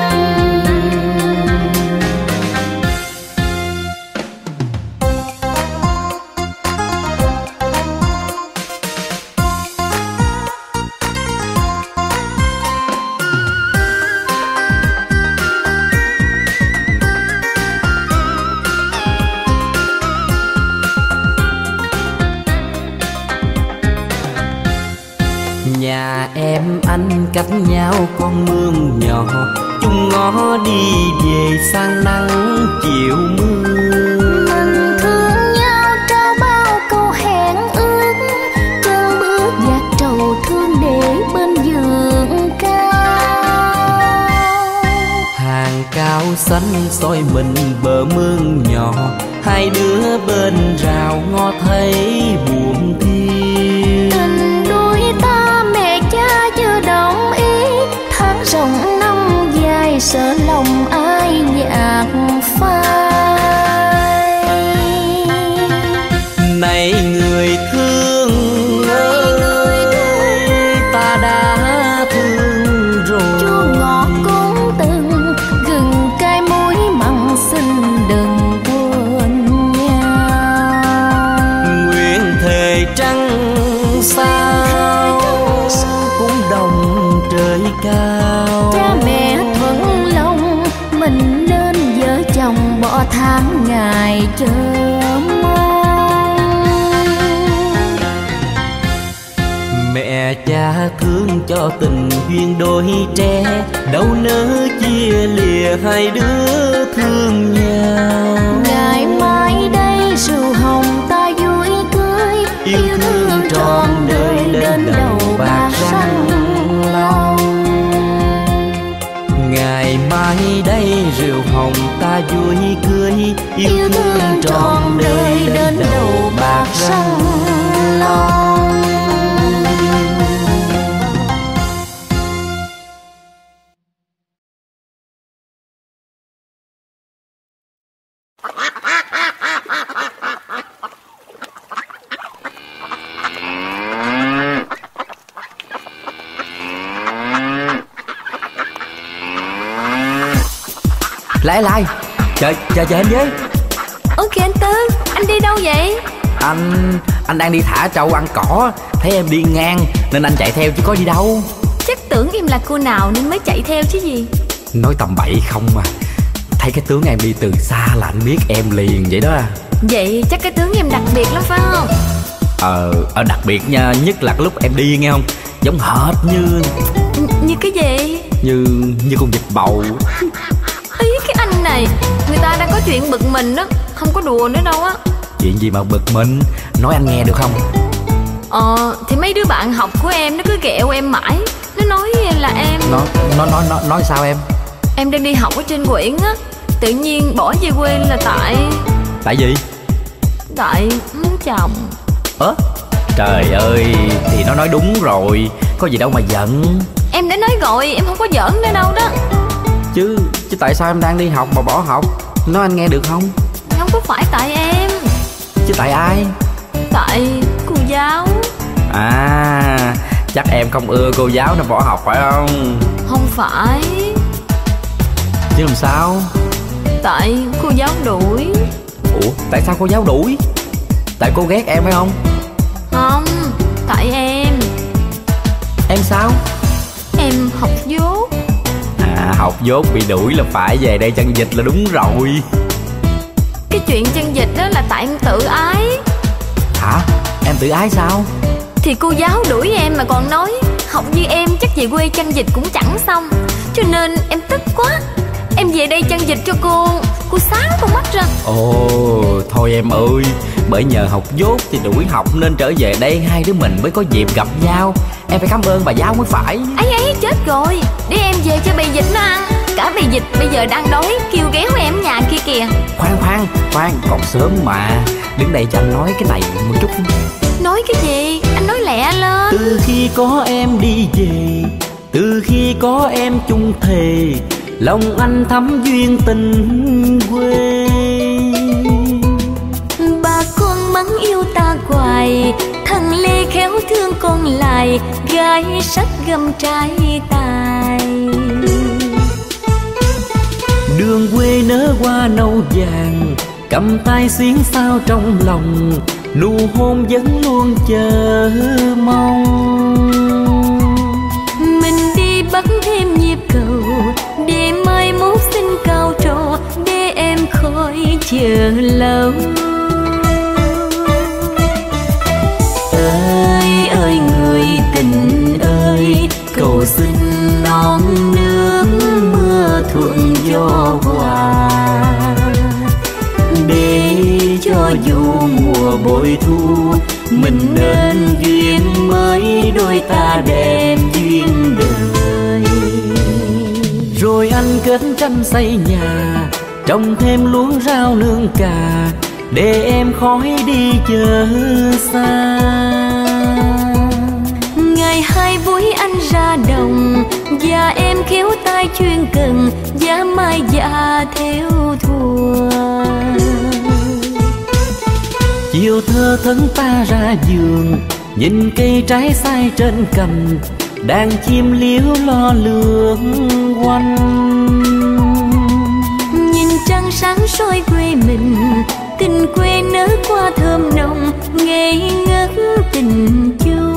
Speaker 1: Nhà em anh cách nhau con mương nhỏ, chung ngó đi về sang nắng chiều mưa.
Speaker 2: Mình thương nhau trao bao câu hẹn ước, chân bước dạt trầu thương để bên giường cao.
Speaker 1: Hàng cao xanh soi mình bờ mương nhỏ, hai đứa bên rào ngó thấy buồn thiêu.
Speaker 2: Tình đôi ta mẹ cha chưa đồng ý, tháng rộng năm dài sợ lòng ai nhạt phai.
Speaker 1: Này người thương ơi, ta đã thương rồi.
Speaker 2: Chua ngọt cũng từng gừng cay muối mặn xin đừng quên nhau.
Speaker 1: Nguyện thề trăng sao cũng đồng trời cao.
Speaker 2: Cha mẹ thuận lòng mình nên vợ chồng bỏ tháng ngày chờ mong.
Speaker 1: Mẹ cha thương cho tình duyên đôi trẻ, đâu nỡ chia lìa hai đứa thương nhau.
Speaker 2: Ngày mai đây rượu hồng ta vui cưới, yêu thương trọn đời đến đầu bạc răng long.
Speaker 1: Ngày mai đây rượu hồng ta vui cưới, yêu thương trọn đời đến đầu bạc răng long.
Speaker 3: Lai Chờ em với.
Speaker 2: Ok anh Tư, anh đi đâu vậy?
Speaker 3: Anh đang đi thả trâu ăn cỏ. Thấy em đi ngang nên anh chạy theo chứ có gì đâu.
Speaker 2: Chắc tưởng em là cô nào nên mới chạy theo chứ gì.
Speaker 3: Nói tầm bậy không mà. Thấy cái tướng em đi từ xa là anh biết em liền vậy đó à.
Speaker 2: Vậy chắc cái tướng em đặc biệt lắm phải không?
Speaker 3: Đặc biệt nha. Nhất là cái lúc em đi nghe không, giống hệt như
Speaker 2: Như cái gì?
Speaker 3: Như con vịt bầu.
Speaker 2: Ý cái anh này, người ta đang có chuyện bực mình đó, không có đùa nữa đâu á.
Speaker 3: Chuyện gì mà bực mình, nói anh nghe được không?
Speaker 2: Thì mấy đứa bạn học của em nó cứ ghẹo em mãi. Nó nói là em
Speaker 3: Nói sao em?
Speaker 2: Em đang đi học ở trên quyển á, tự nhiên bỏ về quê là
Speaker 3: Tại gì?
Speaker 2: Tại muốn chồng.
Speaker 3: Trời ơi, thì nó nói đúng rồi, có gì đâu mà giận.
Speaker 2: Em đã nói rồi, em không có giỡn nữa đâu đó.
Speaker 3: Chứ tại sao em đang đi học mà bỏ học? Nói anh nghe được không?
Speaker 2: Không có phải tại em.
Speaker 3: Chứ tại ai?
Speaker 2: Tại cô giáo.
Speaker 3: À, chắc em không ưa cô giáo nên bỏ học phải không?
Speaker 2: Không phải.
Speaker 3: Chứ làm sao?
Speaker 2: Tại cô giáo đuổi.
Speaker 3: Ủa, tại sao cô giáo đuổi? Tại cô ghét em phải không?
Speaker 2: Không, tại em.
Speaker 3: Em sao?
Speaker 2: Em học dốt.
Speaker 3: À, học dốt bị đuổi là phải về đây chân vịt là đúng rồi.
Speaker 2: Cái chuyện chân vịt đó là tại em tự ái.
Speaker 3: Hả? Em tự ái sao?
Speaker 2: Thì cô giáo đuổi em mà còn nói học như em chắc về quê chân vịt cũng chẳng xong. Cho nên em tức quá. Em về đây chân vịt cho cô sáng con mắt ra.
Speaker 3: Ồ, thôi em ơi, bởi nhờ học dốt thì đuổi học nên trở về đây hai đứa mình mới có dịp gặp nhau. Em phải cảm ơn bà giáo mới phải.
Speaker 2: Ấy chết rồi, để em về cho bầy vịt nó ăn. Cả bầy vịt bây giờ đang đói, kêu ghéo em nhà kia kìa.
Speaker 3: Khoan, còn sớm mà. Đứng đây cho anh nói cái này một chút.
Speaker 2: Nói cái gì? Anh nói lẹ lên.
Speaker 1: Từ khi có em đi về, từ khi có em chung thề, lòng anh thắm duyên tình quê.
Speaker 2: Bà con mắng yêu ta hoài, thằng Lê khéo thương con lại, gái sắc gầm trai tài.
Speaker 1: Đường quê nở hoa nâu vàng, cầm tay xuyến sao trong lòng, nụ hôn vẫn luôn chờ mong.
Speaker 2: Mình đi bắt thêm nhịp cầu, để mai mốt xin cao trò, để em khỏi chờ lâu. Ơi người tình ơi, cầu xin non nước mưa thuận gió hòa, để cho dù mùa bội thu mình nên duyên mới, đôi ta đem duyên đời.
Speaker 1: Rồi anh kết tranh xây nhà, trồng thêm luống rau nương cà, để em khỏi đi chờ xa.
Speaker 2: Ngày hai buổi anh ra đồng, và em khéo tay chuyên cần, giá mai dạ theo thùa.
Speaker 1: Chiều thơ thẫn ta ra vườn, nhìn cây trái sai trên cành, đàn chim liếu lo lượn quanh.
Speaker 2: Nhìn trăng sáng soi quê mình, tình quê nở qua thơm nồng, ngây ngất tình chung.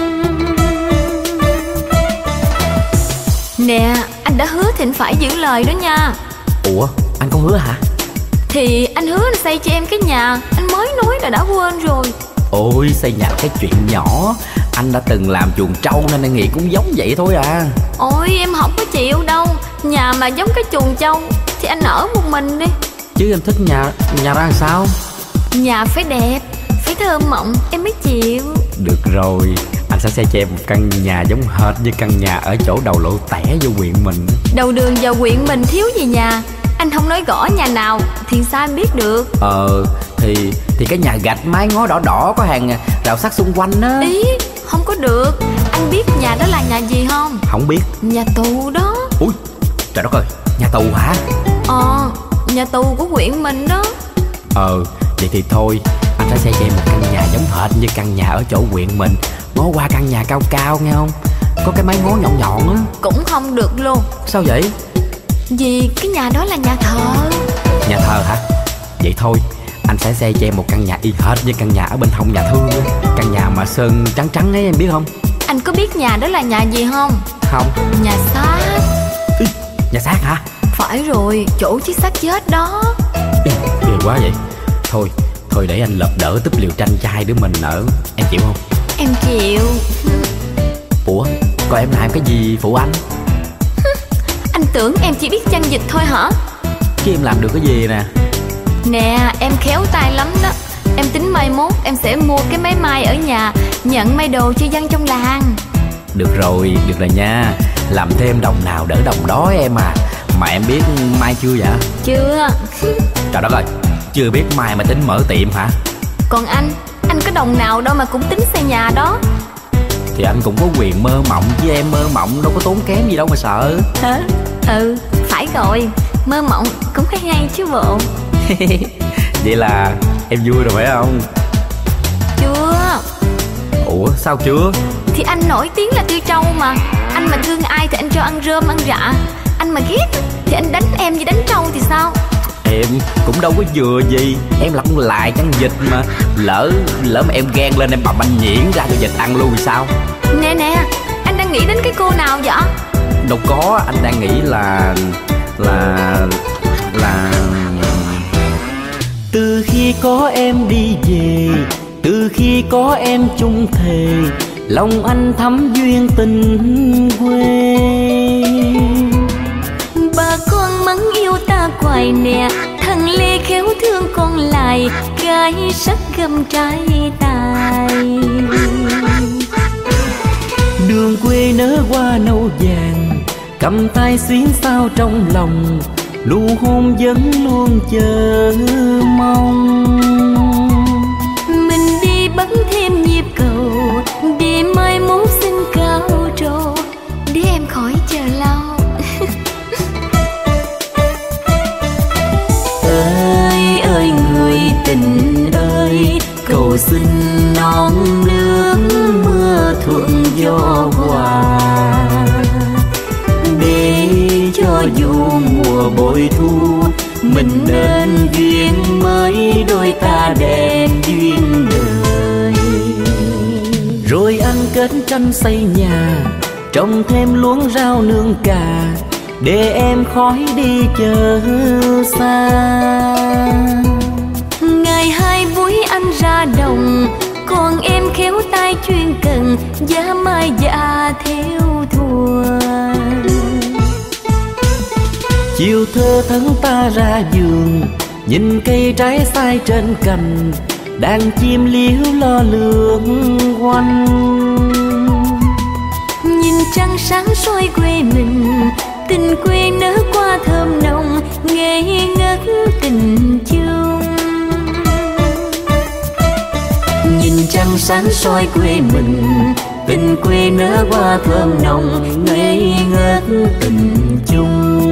Speaker 2: Nè, anh đã hứa thì anh phải giữ lời đó nha.
Speaker 3: Ủa, anh không hứa hả?
Speaker 2: Thì anh hứa anh xây cho em cái nhà, anh mới nói là đã quên rồi.
Speaker 3: Ôi, xây nhà cái chuyện nhỏ. Anh đã từng làm chuồng trâu nên anh nghĩ cũng giống vậy thôi à.
Speaker 2: Ôi em không có chịu đâu. Nhà mà giống cái chuồng trâu thì anh ở một mình đi.
Speaker 3: Chứ em thích nhà ra làm sao?
Speaker 2: Nhà phải đẹp, phải thơm mộng em mới chịu.
Speaker 3: Được rồi, anh sẽ xây cho em một căn nhà giống hệt như căn nhà ở chỗ đầu lộ tẻ vô huyện mình.
Speaker 2: Đầu đường vào huyện mình thiếu gì nhà. Anh không nói rõ nhà nào thì sao anh biết được?
Speaker 3: Thì cái nhà gạch mái ngói đỏ đỏ có hàng rào sắt xung quanh á.
Speaker 2: Ý, không có được. Anh biết nhà đó là nhà gì không?
Speaker 3: Không biết.
Speaker 2: Nhà tù đó.
Speaker 3: Ui, trời đất ơi, nhà tù hả?
Speaker 2: Nhà tù của huyện mình đó.
Speaker 3: Vậy thì thôi, anh sẽ xây cho em một căn nhà giống hệt như căn nhà ở chỗ huyện mình. Ngó qua căn nhà cao cao nghe không? Có cái mái ngói nhọn nhọn á.
Speaker 2: Cũng không được luôn.
Speaker 3: Sao vậy?
Speaker 2: Vì cái nhà đó là nhà thờ.
Speaker 3: Nhà thờ hả? Vậy thôi, anh sẽ xây cho em một căn nhà y hệt với căn nhà ở bên hông nhà Thương á. Căn nhà mà sơn trắng trắng ấy, em biết không?
Speaker 2: Anh có biết nhà đó là nhà gì không?
Speaker 3: Không.
Speaker 2: Nhà xác.
Speaker 3: Nhà xác hả?
Speaker 2: Phải rồi, chỗ chiếc xác chết đó.
Speaker 3: Ghê quá vậy. Thôi để anh lật đỡ túp liều tranh cho hai đứa mình ở. Em chịu không?
Speaker 2: Em chịu.
Speaker 3: Ủa, coi em làm cái gì phụ anh?
Speaker 2: Anh tưởng em chỉ biết chăn vịt thôi hả?
Speaker 3: Chứ em làm được cái gì nè?
Speaker 2: Nè, em khéo tay lắm đó. Em tính mai mốt em sẽ mua cái máy may ở nhà, nhận may đồ cho dân trong làng.
Speaker 3: Được rồi nha. Làm thêm đồng nào đỡ đồng đó em à. Mà em biết may chưa vậy?
Speaker 2: Chưa.
Speaker 3: Trời đất ơi, chưa biết may mà tính mở tiệm hả?
Speaker 2: Còn anh có đồng nào đâu mà cũng tính xây nhà đó.
Speaker 3: Thì anh cũng có quyền mơ mộng, với em mơ mộng đâu có tốn kém gì đâu mà sợ.
Speaker 2: Hả? Ừ, phải rồi. Mơ mộng cũng hay chứ bộ.
Speaker 3: Vậy là em vui rồi phải không?
Speaker 2: Chưa.
Speaker 3: Ủa sao chưa?
Speaker 2: Thì anh nổi tiếng là Tư Trâu mà. Anh mà thương ai thì anh cho ăn rơm ăn rạ. Anh mà ghét thì anh đánh em như đánh trâu thì sao?
Speaker 3: Em cũng đâu có vừa gì. Em là con lại chăn vịt mà. Lỡ mà em ghen lên em bầm anh nhuyễn ra cho vịt ăn luôn thì sao?
Speaker 2: Nè, anh đang nghĩ đến cái cô nào vậy?
Speaker 3: Đâu có, anh đang nghĩ là
Speaker 1: từ khi có em đi về, từ khi có em chung thề, lòng anh thắm duyên tình quê.
Speaker 2: Bà con mắng yêu ta hoài nè, thằng Lê khéo thương con lại, gái sắc gầm trai tài.
Speaker 1: Đường quê nở hoa nâu vàng, cầm tay xuyến sao trong lòng, nụ hôn vẫn luôn chờ mong.
Speaker 2: Mình đi bắn thêm nhịp cầu, để mai mốt xin cao trầu, để em khỏi chờ lâu.
Speaker 1: Ơi ơi người tình ơi, cầu xin non nước mưa thuận gió hòa, để cho dù mùa bội thu mình nên duyên mới, đôi ta đẹp duyên đời. Rồi ăn kết tranh xây nhà, trồng thêm luống rau nương cà, để em khỏi đi chờ xa.
Speaker 2: Ngày hai buổi anh ra đồng, còn em khéo tay chuyên cần, giá mai dạ theo thùa.
Speaker 1: Chiều thơ thẫn ta ra vườn, nhìn cây trái sai trên cành, đàn chim liếu lo lượn quanh.
Speaker 2: Nhìn trăng sáng soi quê mình, tình quê nở qua thơm nồng, ngây ngất tình chung.
Speaker 1: Nhìn trăng sáng soi quê mình, tình quê nở qua thơm nồng, ngây ngất tình chung.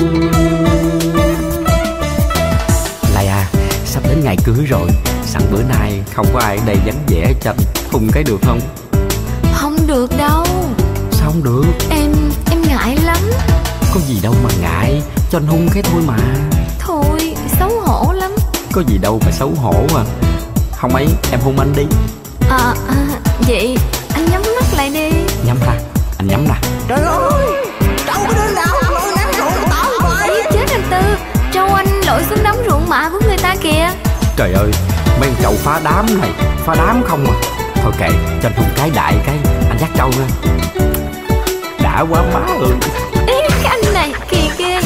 Speaker 3: Lại à, sắp đến ngày cưới rồi, sẵn bữa nay không có ai ở đây vắng vẻ tranh hung cái được không?
Speaker 2: Không được đâu.
Speaker 3: Sao không được?
Speaker 2: Em ngại lắm.
Speaker 3: Có gì đâu mà ngại, cho anh hung cái thôi mà.
Speaker 2: Thôi, xấu hổ lắm.
Speaker 3: Có gì đâu mà xấu hổ à. Không ấy, em hung anh đi.
Speaker 2: Vậy anh nhắm mắt lại đi.
Speaker 3: Nhắm ra, anh nhắm ra.
Speaker 5: Trời ơi, đâu có đứa nào lội ném ruộng tao vậy?
Speaker 2: Ấy chết anh Tư, trâu anh lội xuống đám ruộng mạ của người ta kìa.
Speaker 3: Trời ơi, mấy con trâu phá đám này, phá đám không à. Thôi kệ, cho anh hung cái đại cái, anh dắt trâu ra. Đã quá má ơi.
Speaker 2: Ê, cái anh này kỳ ghê.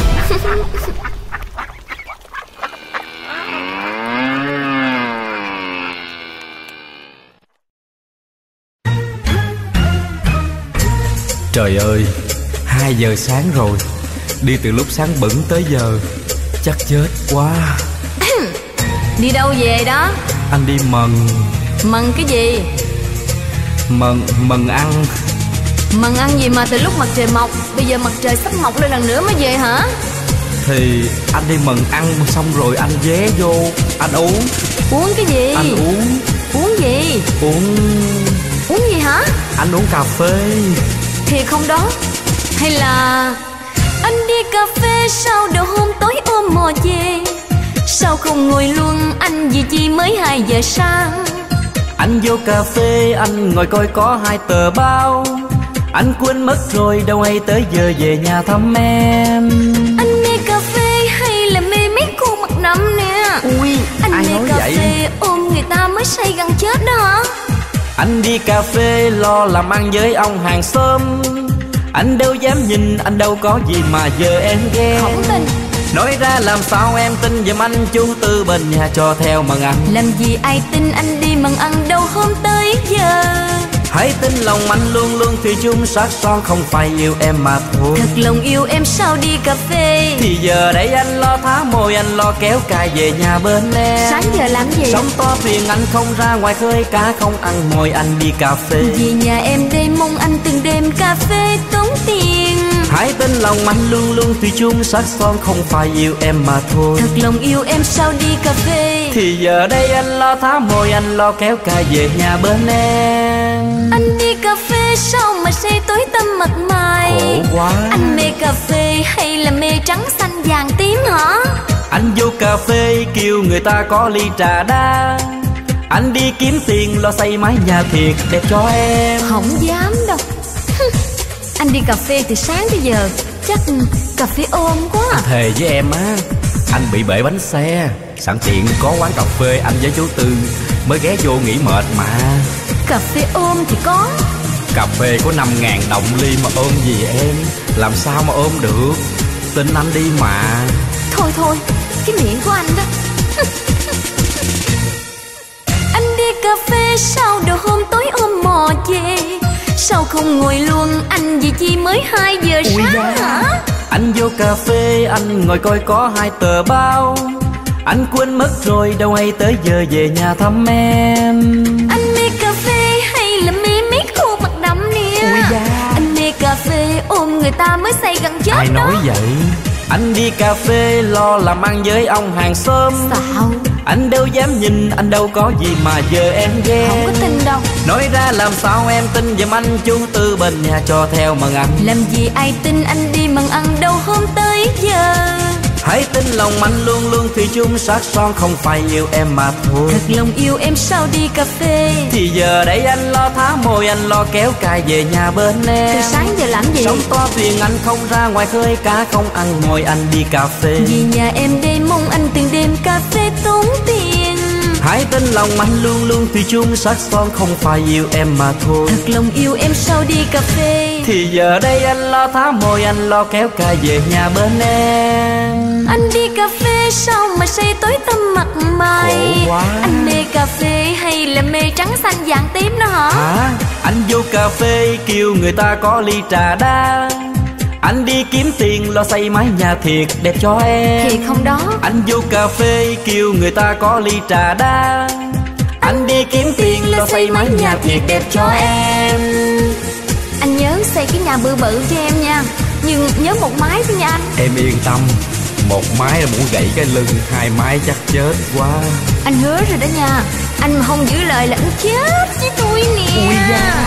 Speaker 3: Trời ơi, 2 giờ sáng rồi. Đi từ lúc sáng bẩn tới giờ, chắc chết quá.
Speaker 2: Đi đâu về đó?
Speaker 3: Anh đi mần.
Speaker 2: Mần cái gì?
Speaker 3: Mần ăn.
Speaker 2: Mần ăn gì mà từ lúc mặt trời mọc, bây giờ mặt trời sắp mọc lên lần nữa mới về hả?
Speaker 3: Thì anh đi mần ăn xong rồi anh ghé vô, anh uống.
Speaker 2: Uống cái gì?
Speaker 3: Anh uống.
Speaker 2: Uống gì? Uống gì hả?
Speaker 3: Anh uống cà phê.
Speaker 2: Thiệt không đó? Hay là Anh đi cà phê sau đầu hôm tối ôm mò về, sao không ngồi luôn anh vì chi mới 2 giờ sáng.
Speaker 1: Anh vô cà phê anh ngồi coi có 2 tờ báo, anh quên mất rồi đâu hay tới giờ về nhà thăm em.
Speaker 2: Anh mê cà phê hay là mê mấy cô mặt nằm nè?
Speaker 1: Ui,
Speaker 2: anh
Speaker 1: ai
Speaker 2: mê
Speaker 1: nói
Speaker 2: cà
Speaker 1: vậy?
Speaker 2: phê ôm người ta mới say gần chết đó hả?
Speaker 1: Anh đi cà phê lo làm ăn với ông hàng xóm, anh đâu dám nhìn, anh đâu có gì mà giờ em ghen.
Speaker 2: Không tin.
Speaker 1: Nói ra làm sao em tin giùm anh, chú Tư bên nhà cho theo mần ăn.
Speaker 2: Làm gì ai tin anh đi mần ăn đâu hôm tới giờ.
Speaker 1: Hãy tin lòng anh luôn luôn thủy chung sát son, không phải yêu em mà thôi.
Speaker 2: Thật lòng yêu em sao đi cà phê.
Speaker 1: Thì giờ đây anh lo thả môi, anh lo kéo cài về nhà bên em.
Speaker 2: Sáng giờ làm gì?
Speaker 1: Sóng to thuyền anh không ra ngoài khơi cá, không ăn mồi anh đi cà phê.
Speaker 2: Vì nhà em đây mong anh từng đêm cà phê tốn tiền.
Speaker 1: Hãy tin lòng anh luôn luôn thủy chung sát son, không phải yêu em mà thôi.
Speaker 2: Thật lòng yêu em sao đi cà phê.
Speaker 1: Thì giờ đây anh lo thả môi, anh lo kéo cài về nhà bên em.
Speaker 2: Anh đi cà phê sao mà say tối tâm mặt mày.
Speaker 1: Khổ quá.
Speaker 2: Anh mê cà phê hay là mê trắng xanh vàng tím hả?
Speaker 1: Anh vô cà phê kêu người ta có ly trà đá, anh đi kiếm tiền lo xây mái nhà thiệt đẹp cho em.
Speaker 2: Không dám đâu. Anh đi cà phê từ sáng tới giờ chắc cà phê ôm quá.
Speaker 3: Anh thề với em á, anh bị bể bánh xe, sẵn tiện có quán cà phê anh với chú Tư mới ghé vô nghỉ mệt mà.
Speaker 2: Cà phê ôm thì có.
Speaker 3: Cà phê có 5.000 đồng ly mà ôm gì em, làm sao mà ôm được, tin anh đi mà.
Speaker 2: Thôi thôi, cái miệng của anh đó. Anh đi cà phê sau đầu hôm tối ôm mò về, sao không ngồi luôn anh vì chi mới 2 giờ sáng hả?
Speaker 1: Anh vô cà phê anh ngồi coi có 2 tờ báo, anh quên mất rồi đâu hay tới giờ về nhà thăm em.
Speaker 2: Anh mê cà phê hay là mê mấy cô mặt đậm nè? Anh mê cà phê ôm người ta mới say gần chết.
Speaker 1: Ai
Speaker 2: đó.
Speaker 1: nói vậy? Anh đi cà phê lo làm ăn với ông hàng xóm.
Speaker 2: Sao?
Speaker 1: Anh đâu dám nhìn, anh đâu có gì mà giờ em ghen.
Speaker 2: Không có tin đâu.
Speaker 1: Nói ra làm sao em tin giùm anh, chú Tư bên nhà cho theo mần ăn.
Speaker 2: Làm gì ai tin anh đi mần ăn đâu hôm tới giờ.
Speaker 1: Hãy tin lòng anh luôn luôn thủy chung sát son, không phải yêu em mà thôi.
Speaker 2: Thật lòng yêu em sao đi cà phê.
Speaker 1: Thì giờ đây anh lo thả môi, anh lo kéo cài về nhà bên em.
Speaker 2: Từ sáng giờ làm gì?
Speaker 1: Sóng to thuyền anh không ra ngoài khơi cá, không ăn mồi anh đi cà phê.
Speaker 2: Vì nhà em đây mong anh từng đêm cà phê tốn tiền.
Speaker 1: Hãy tin lòng anh luôn luôn thủy chung sát son, không phải yêu em mà thôi.
Speaker 2: Thật lòng yêu em sao đi cà phê.
Speaker 1: Thì giờ đây anh lo thả môi, anh lo kéo cài về nhà bên em.
Speaker 2: Anh đi cà phê sao mà say tối tâm mặt mày.
Speaker 1: Khổ quá.
Speaker 2: Anh mê cà phê hay là mê trắng xanh vàng tím đó hả?
Speaker 1: Hả? Anh vô cà phê kêu người ta có ly trà đá, anh đi kiếm tiền lo xây mái nhà thiệt đẹp cho em.
Speaker 2: Thiệt không đó?
Speaker 1: Anh vô cà phê kêu người ta có ly trà đá, anh đi kiếm tiền lo xây mái nhà thiệt đẹp cho em.
Speaker 2: Anh nhớ xây cái nhà bự bự cho em nha, nhưng nhớ một mái thôi nha anh.
Speaker 3: Em yên tâm, một mái là muốn gãy cái lưng, 2 mái chắc chết quá.
Speaker 2: Anh hứa rồi đó nha, anh mà không giữ lời là anh chết với tôi nè.
Speaker 1: Ui da.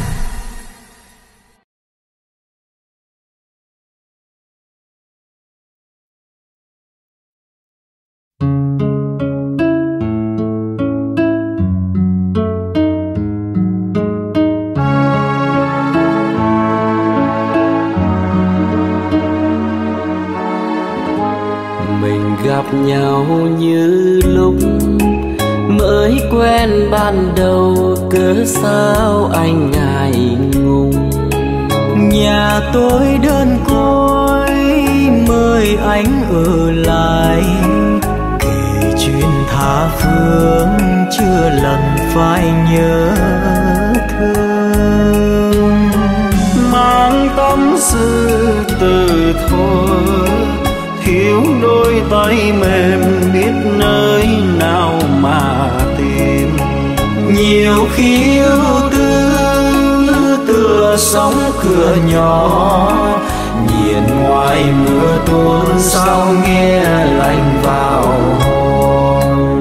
Speaker 1: Gặp nhau như lúc mới quen ban đầu, cớ sao anh ngại ngùng.
Speaker 4: Nhà tôi đơn côi mời anh ở lại, kể chuyện tha phương chưa lần phải nhớ thương. Mang tâm sự từ thôi, thiếu đôi tay mềm biết nơi nào mà tìm. Nhiều khi yêu tư tựa sóng cửa nhỏ, nhìn ngoài mưa tuôn sao nghe lạnh vào hồn.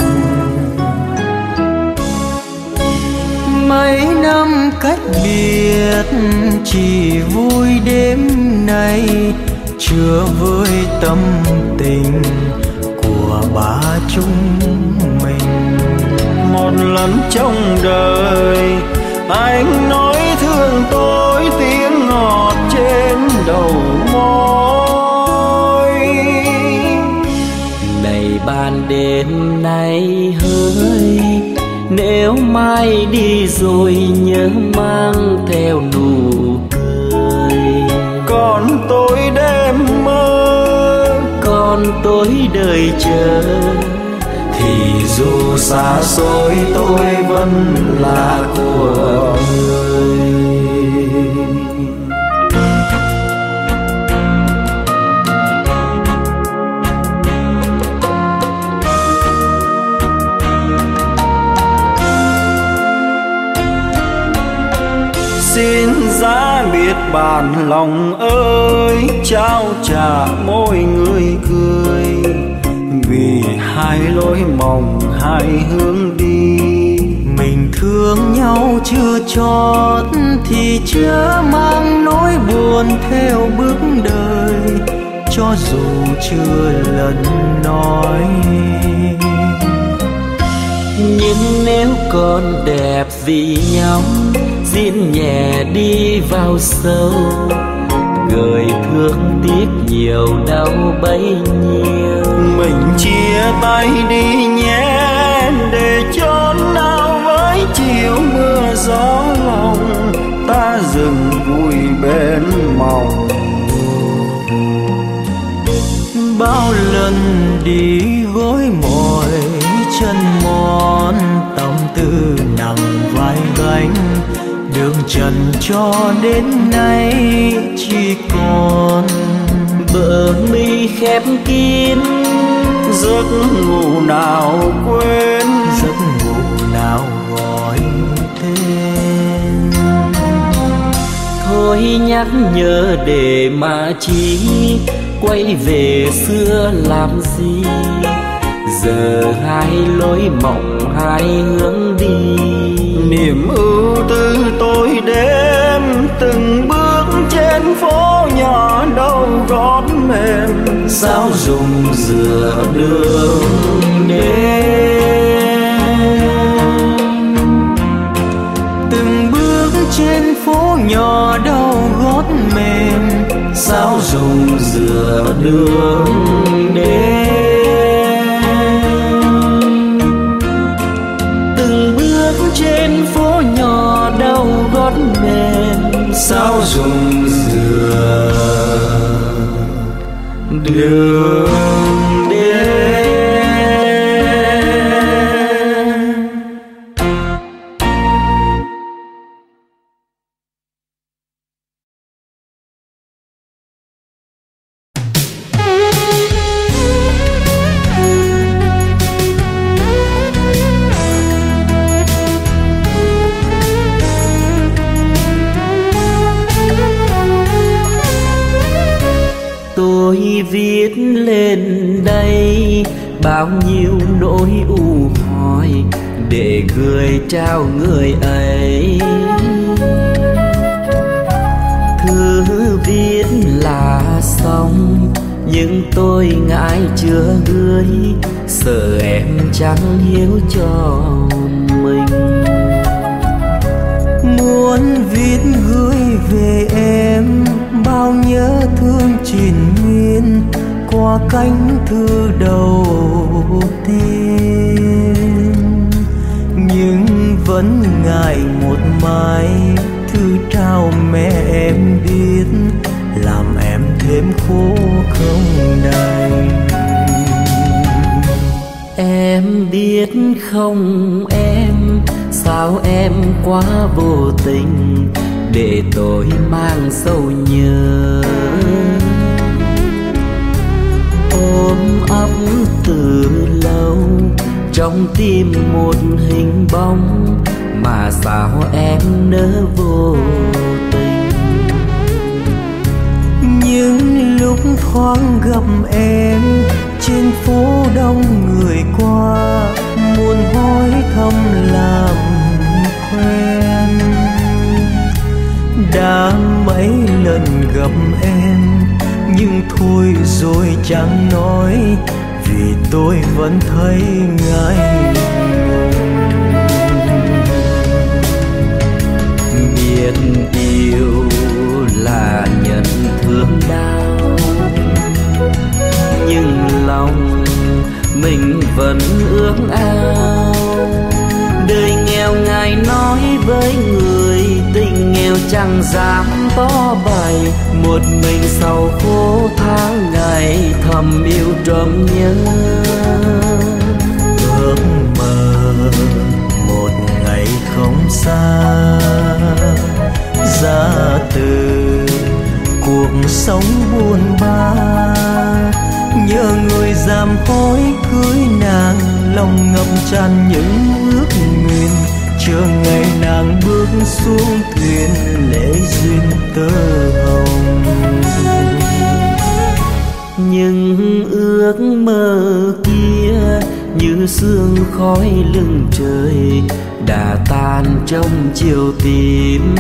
Speaker 4: Mấy năm cách biệt chỉ vui đêm nay, chứa với tâm tình của ba chúng mình. Một lần trong đời anh nói thương tôi, tiếng ngọt trên đầu môi.
Speaker 1: Này ban đêm nay hỡi, nếu mai đi rồi nhớ mang theo nụ cười.
Speaker 4: Còn tôi đêm mơ,
Speaker 1: còn tôi đợi chờ,
Speaker 4: thì dù xa xôi tôi vẫn là của người. Xin giá biết bàn lòng ơi, trao trả mỗi người cười. Vì hai lối mong hai hướng đi, mình thương nhau chưa chót thì chớ mang nỗi buồn theo bước đời, cho dù chưa lần nói.
Speaker 1: Nhưng nếu còn đẹp vì nhau, xin nhẹ đi vào sâu, gợi thương tiếc nhiều đau bấy nhiêu.
Speaker 4: Mình chia tay đi nhé, để chốn nào với chiều mưa gió lòng, ta dừng vui bên mộng. Bao lần đi gối mỏi chân mòn, tâm tư nặng vai gánh, đường trần cho đến nay chỉ còn
Speaker 1: bờ mi khép kín.
Speaker 4: Giấc ngủ nào quên, giấc ngủ nào gọi tên.
Speaker 1: Thôi nhắc nhớ để mà chi, quay về xưa làm gì. Giờ hai lối mộng hai hướng đi,
Speaker 4: niềm ưu tư tôi đêm từng bước trên phố nhỏ đâu gót mềm.
Speaker 1: sao dùng dừa đường đêm.
Speaker 4: Từng bước trên phố nhỏ đâu gót mềm,
Speaker 1: sao dùng dừa đường đêm. Từng bước trên phố nhỏ đâu gót mềm,
Speaker 4: sao dùng dừa đường đêm.
Speaker 1: Tôi viết lên đây bao nhiêu nỗi u hoài để gửi trao người ấy. Thư viết là xong nhưng tôi ngại chưa gửi, sợ em chẳng hiểu cho mình.
Speaker 4: Muốn viết gửi về em bao nhớ thương triền miên qua cánh thư đầu tiên, nhưng vẫn ngại một mai thư trao mẹ em biết, làm em thêm khổ không đành.
Speaker 1: Em biết không em, sao em quá vô tình để tôi mang sâu nhớ. Ôm ấp từ lâu trong tim một hình bóng, mà sao em nỡ vô tình.
Speaker 4: Những lúc thoáng gặp em trên phố đông người qua, muốn hỏi thăm làm quen. Đã mấy lần gặp em nhưng thôi rồi chẳng nói, vì tôi vẫn thấy ngại ngùng. Biết yêu là nhận thương đau, nhưng lòng mình vẫn ước ao. Đời nghèo ngài nói với người, tình nghèo chẳng dám tỏ bày. Một mình sau khổ tháng ngày thầm yêu trộm nhớ. Ước mơ một ngày không xa, ra từ cuộc sống buồn bã. Nhớ người dám hối cưới nàng, lòng ngập tràn những ước nguyện. Chờ ngày nàng bước xuống thuyền, lễ duyên tơ hồng. Nhưng ước mơ kia như sương khói lưng trời, đã tan trong chiều tím.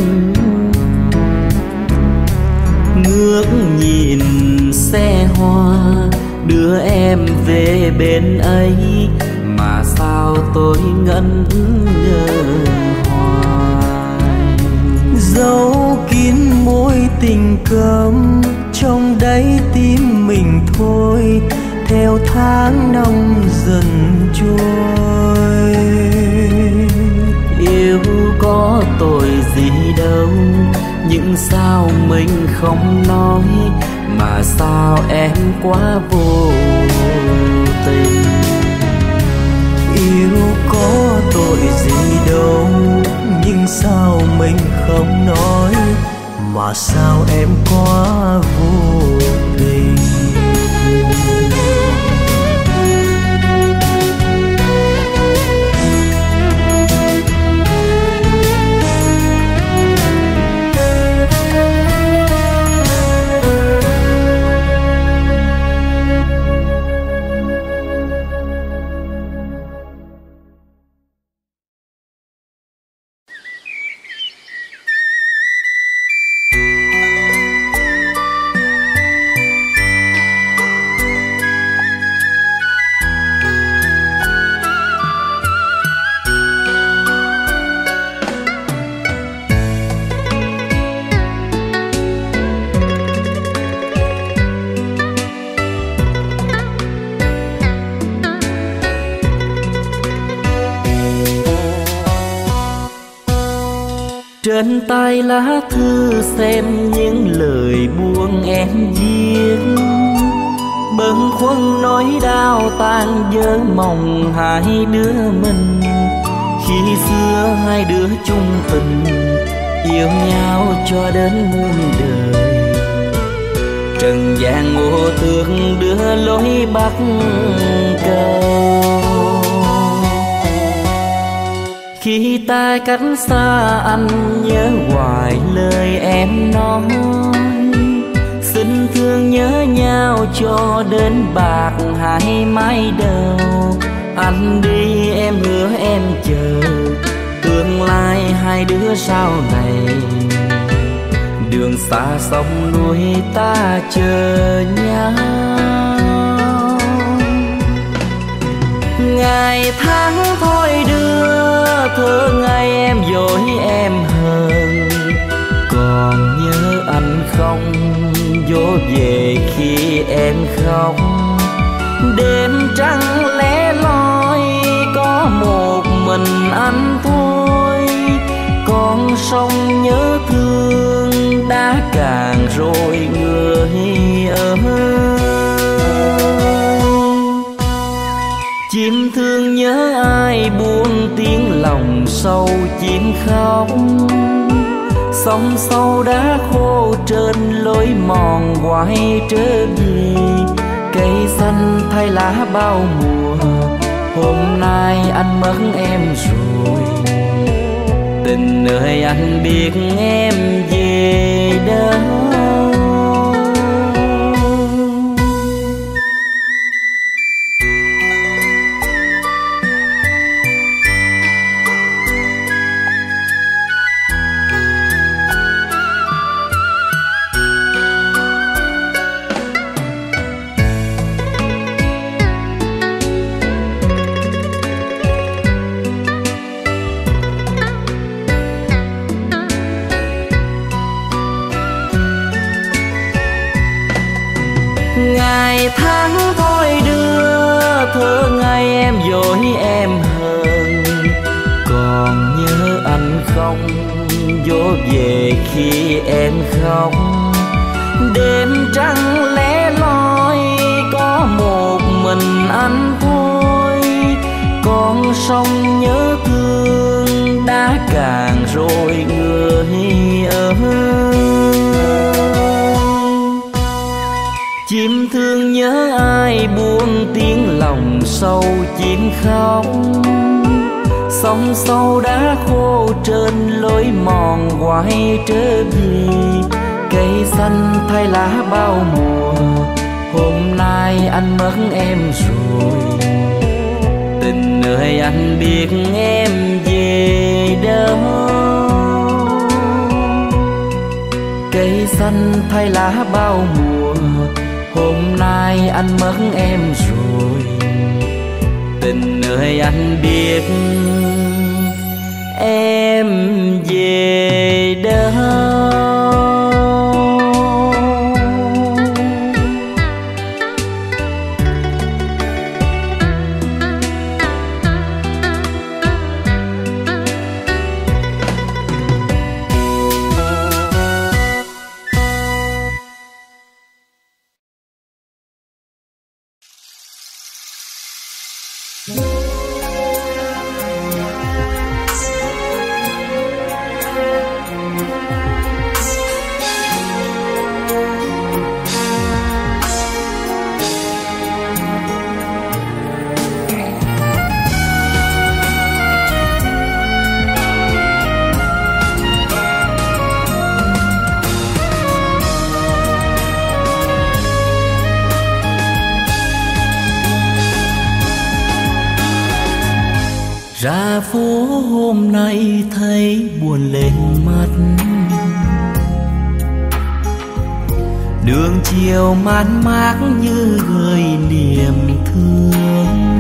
Speaker 4: Ngước nhìn xe hoa đưa em về bên ấy, mà sao tôi ngẩn ngơ hoài. Dấu kín mối tình câm trong đáy tim mình thôi, theo tháng năm dần trôi. Yêu có tội gì đâu, nhưng sao mình không nói, mà sao em quá vô tình. Yêu có tội gì đâu, nhưng sao mình không nói, mà sao em quá vô tình.
Speaker 1: Trên tay lá thư xem những lời buông em viết, bâng khuâng nỗi đau tan vỡ mộng hai đứa mình. Khi xưa hai đứa chung tình, yêu nhau cho đến muôn đời. Trần gian ngô tương đưa lối bắc cầu. Khi ta cách xa anh nhớ hoài lời em nói, xin thương nhớ nhau cho đến bạc hai mái đầu. Anh đi em hứa em chờ, tương lai hai đứa sau này. Đường xa sông núi ta chờ nhau. Ngày tháng thôi đưa thơ ngày em dối em hờn, còn nhớ anh không dỗ về khi em khóc. Đêm trăng lẻ loi có một mình anh thôi, con sông nhớ thương đã cạn rồi người ơi. Chim thương nhớ ai buông tiếng lòng sâu chim khóc. Sông sâu đã khô trên lối mòn quay trở về. Cây xanh thay lá bao mùa, hôm nay anh mất em rồi. Tình nơi anh biết em về đâu. Ngày tháng thôi đưa thơ ngày em dối em hờn, còn nhớ anh không dỗ về khi em khóc. Đêm trăng lẻ loi có một mình anh thôi, con sông nhớ thương đã cạn rồi người ơi. Chim thương nhớ ai buông tiếng lòng sâu chim khóc. Sông sâu đã khô trên lối mòn quay trở về, cây xanh thay lá bao mùa. Hôm nay anh mất em rồi, tình ơi anh biết em về đâu. Cây xanh thay lá bao mùa, hôm nay anh mất em rồi, tình ơi anh biết em về đâu. Ra phố hôm nay thấy buồn lên mắt, đường chiều man mác như gợi niềm thương.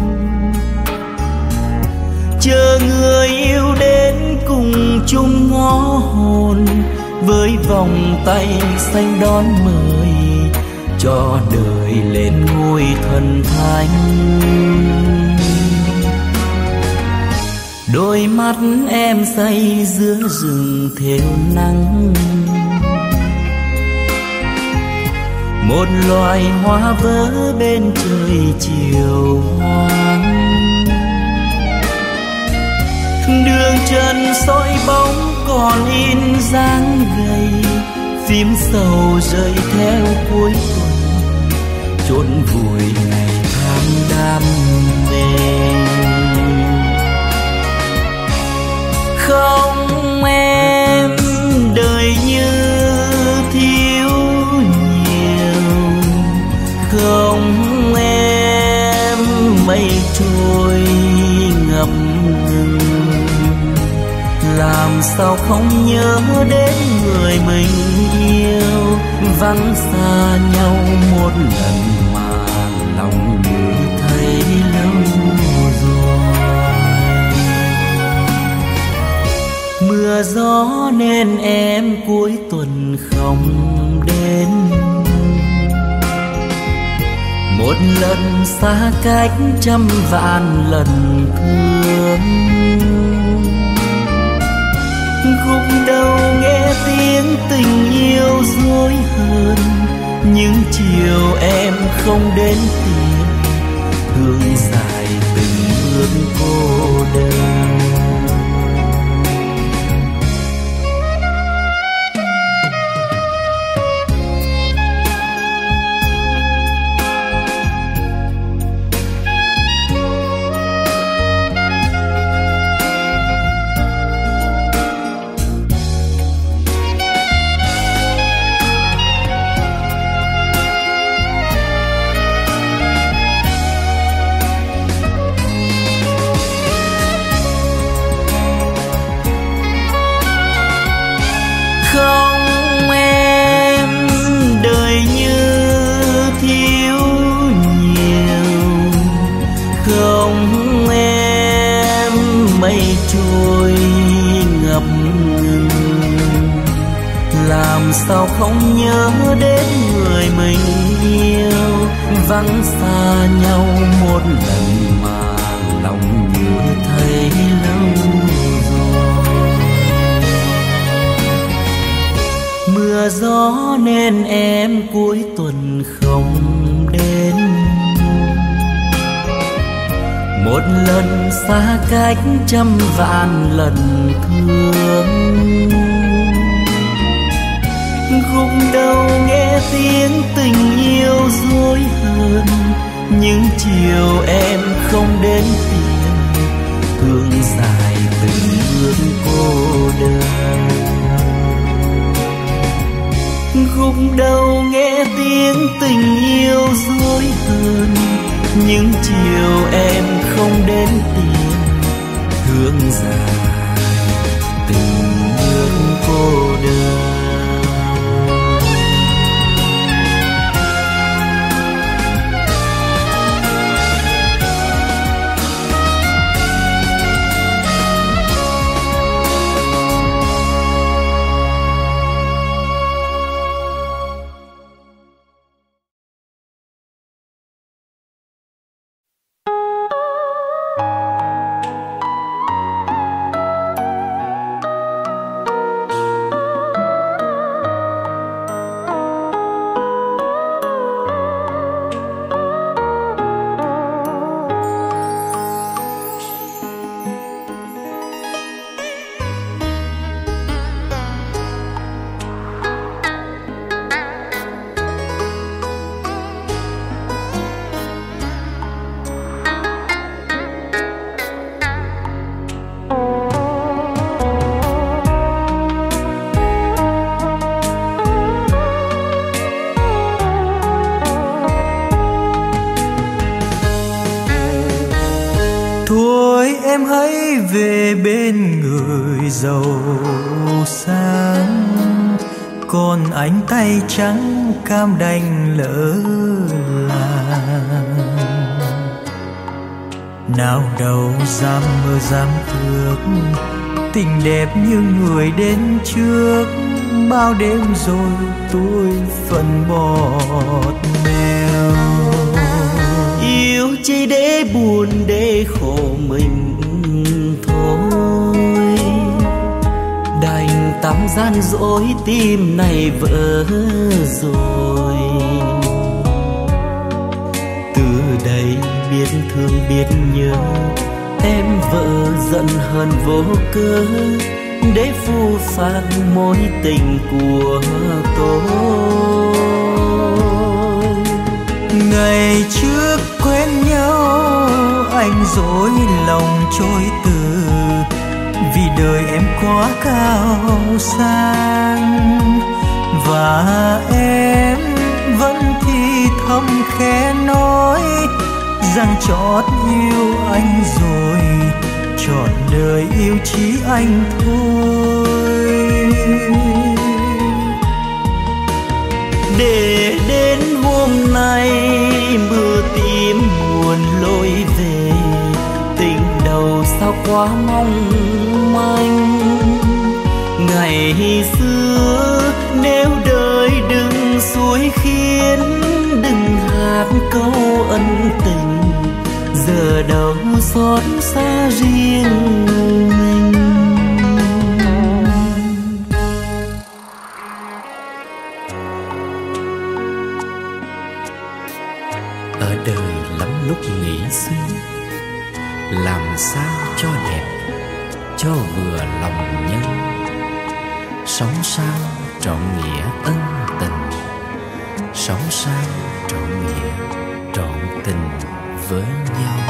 Speaker 1: Chờ người yêu đến cùng chung ngõ hồn, với vòng tay xanh đón mời cho đời lên ngôi thần thánh. Đôi mắt em say giữa rừng theo nắng, một loài hoa vỡ bên trời chiều hoang. Đường trần soi bóng còn in dáng gầy, phím sầu rơi theo cuối tuần, chôn vùi ngày tháng đam mê. Không em đời như thiếu nhiều, không em mây trôi ngập ngừng. Làm sao không nhớ đến người mình yêu, vắng xa nhau một lần mà lòng như thấy lâu rồi. Mưa gió nên em cuối tuần không đến, một lần xa cách trăm vạn lần thương. Gục đầu nghe tiếng tình yêu dối hơn, những chiều em không đến tìm, hương dài từng bước cô đơn. làm sao không nhớ đến người mình yêu. Vắng xa nhau một lần mà lòng như thấy lâu rồi. Mưa gió nên em cuối tuần không đến. Một lần xa cách trăm vạn lần thương. Khúc đầu nghe tiếng tình yêu dối hơn. Những chiều em không đến tìm. Thương dài từng bước cô đơn. Khúc đầu nghe tiếng tình yêu dối hơn. Những chiều em không đến tìm. Thương dài từng bước cô đơn.
Speaker 6: em hãy về bên người giàu sang, còn anh tay trắng cam đành lỡ làng. Nào đâu dám mơ dám ước, tình đẹp như người đến trước. Bao đêm rồi tôi phần bọt mèo.
Speaker 1: Yêu chỉ để buồn để khổ mình thôi, đành tắm gian dối tim này vỡ rồi. Từ đây biết thương biết nhớ, em vợ giận hờn vô cớ để phũ phàng mối tình của tôi.
Speaker 6: Ngày trước quen nhau anh dối lòng trôi từ, vì đời em quá cao sang. Và em vẫn thì thầm khẽ nói rằng chót yêu anh rồi, trọn đời yêu chỉ anh thôi.
Speaker 1: Để đến hôm nay mưa tím buồn lối về, tình đầu sao quá mong manh. Ngày xưa nếu đời đừng suối khiến, đừng hát câu ân tình, giờ đâu xót xa riêng mình.
Speaker 3: Ở đời lắm lúc nghĩ suy, làm sao cho đẹp, cho vừa lòng nhân. Sống sao trọn nghĩa ân tình, sống sao trọn nghĩa trọn tình với nhau.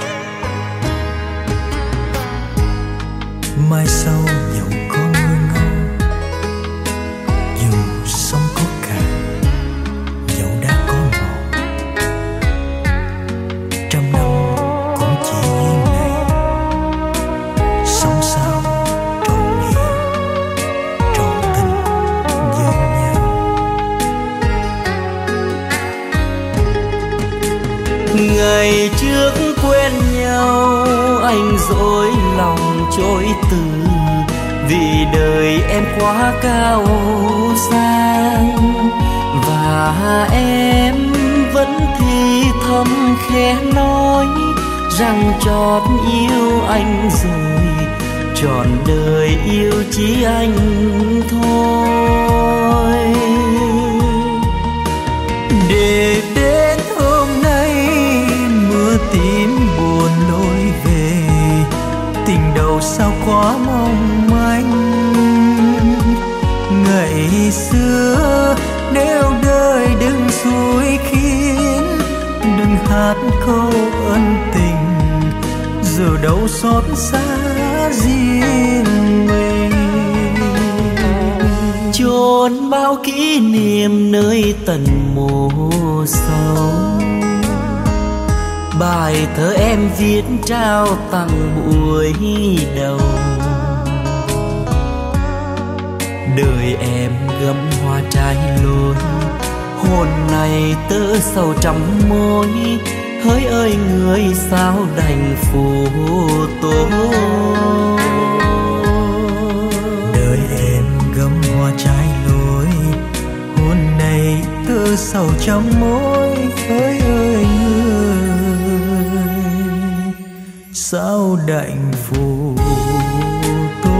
Speaker 6: Mai sau dẫu có mưa ngâu, dù sông có cạn, dẫu đã có màu, trăm năm cũng chỉ duyên này. Sống sao trọn nghĩa trọn tình với nhau.
Speaker 1: Ngày trước quen nhau anh dối lòng trôi từ, vì đời em quá cao sang. Và em vẫn thì thầm khẽ nói rằng chót yêu anh rồi, trọn đời yêu chỉ anh thôi.
Speaker 6: Để đến hôm nay mưa tím buồn lối về, tình đầu sao quá mong manh. Ngày xưa nếu đời đừng xui khiến, đừng hát câu ân tình, giờ đâu xót xa riêng mình.
Speaker 1: Chôn bao kỷ niệm nơi tận mồ sâu, bài thơ em viết trao tặng buổi đầu. Đời em gấm hoa trái lối, hồn này tơ sầu trăm mối. Hỡi ơi người sao đành phụ tôi.
Speaker 6: Đời em gấm hoa trái lối, hôn này tơ sầu trăm mối. Hỡi ơi người sao đành phụ tôi.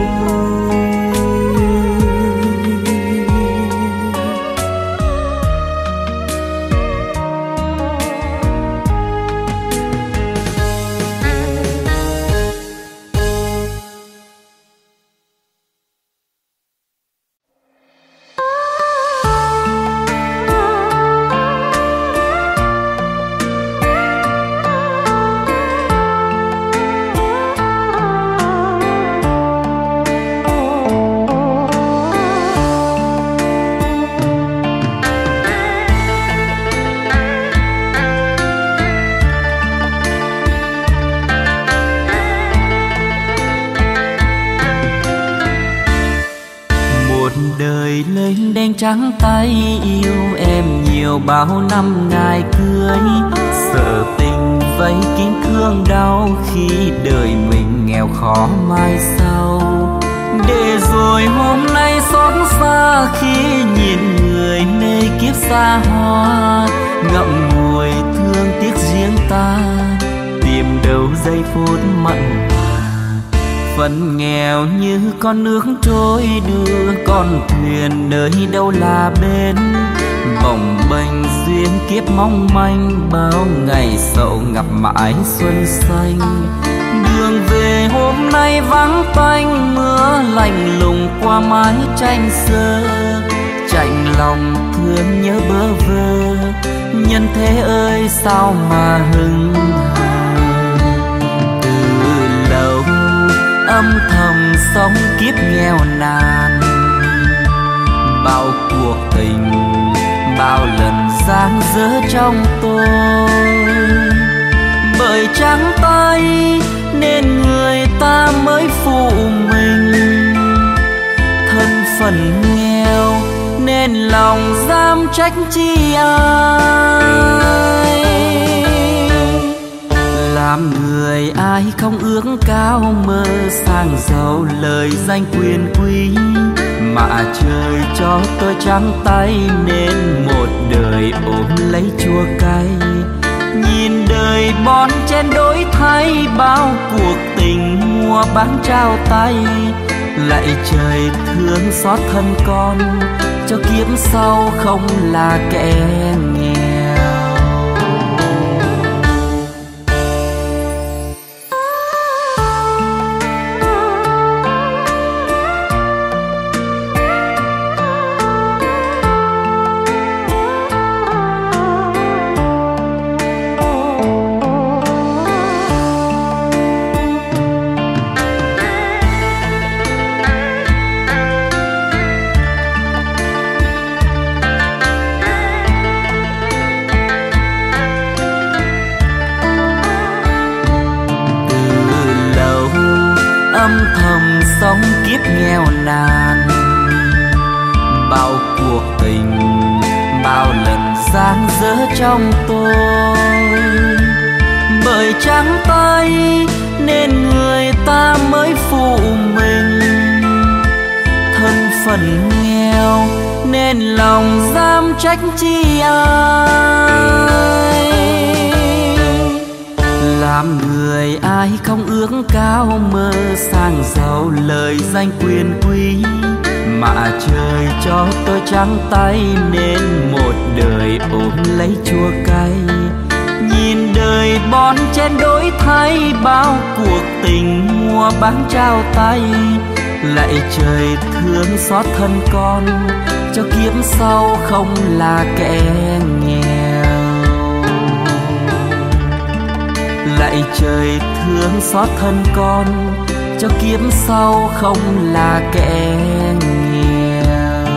Speaker 1: Trắng tay yêu em nhiều bao năm ngày cưới, sợ tình vây kín thương đau khi đời mình nghèo khó mai sau. Để rồi hôm nay xót xa khi nhìn người nơi kiếp xa hoa, ngậm ngùi thương tiếc riêng ta, tìm đâu giây phút mặn mà. Phận nghèo như con nước trôi đưa con thuyền nơi đâu là bên, bồng bềnh duyên kiếp mong manh, bao ngày sầu ngập mãi xuân xanh. Đường về hôm nay vắng tanh, mưa lạnh lùng qua mái tranh xưa, chạnh lòng thương nhớ bơ vơ. Nhân thế ơi sao mà hững hờ, từ lâu âm thầm sống kiếp nghèo nàn. Bao cuộc tình, bao lần giang dở trong tôi, bởi trắng tay nên người ta mới phụ mình. Thân phận nghèo nên lòng dám trách chi ai. Làm người ai không ước cao mơ sang giàu lời danh quyền quý, mà trời cho tôi trắng tay nên một đời ôm lấy chua cay. Nhìn đời bon chen đổi thay, bao cuộc tình mua bán trao tay. Lạy trời thương xót thân con, cho kiếp sau không là kẻ nghèo. Sống kiếp nghèo nàn, bao cuộc tình, bao lần giang dở trong tôi. Bởi trắng tay nên người ta mới phụ mình. Thân phận nghèo nên nên lòng dám trách chi ai. Làm người ai không ước cao mơ sang giàu lời danh quyền quý, mà trời cho tôi trắng tay nên một đời ôm lấy chua cay. Nhìn đời bon chen đổi thay, bao cuộc tình mua bán trao tay. Lạy trời thương xót thân con, cho kiếp sau không là kẻ nghèo. Lạy trời thương xót thân con, cho kiếp sau không là kẻ nghèo.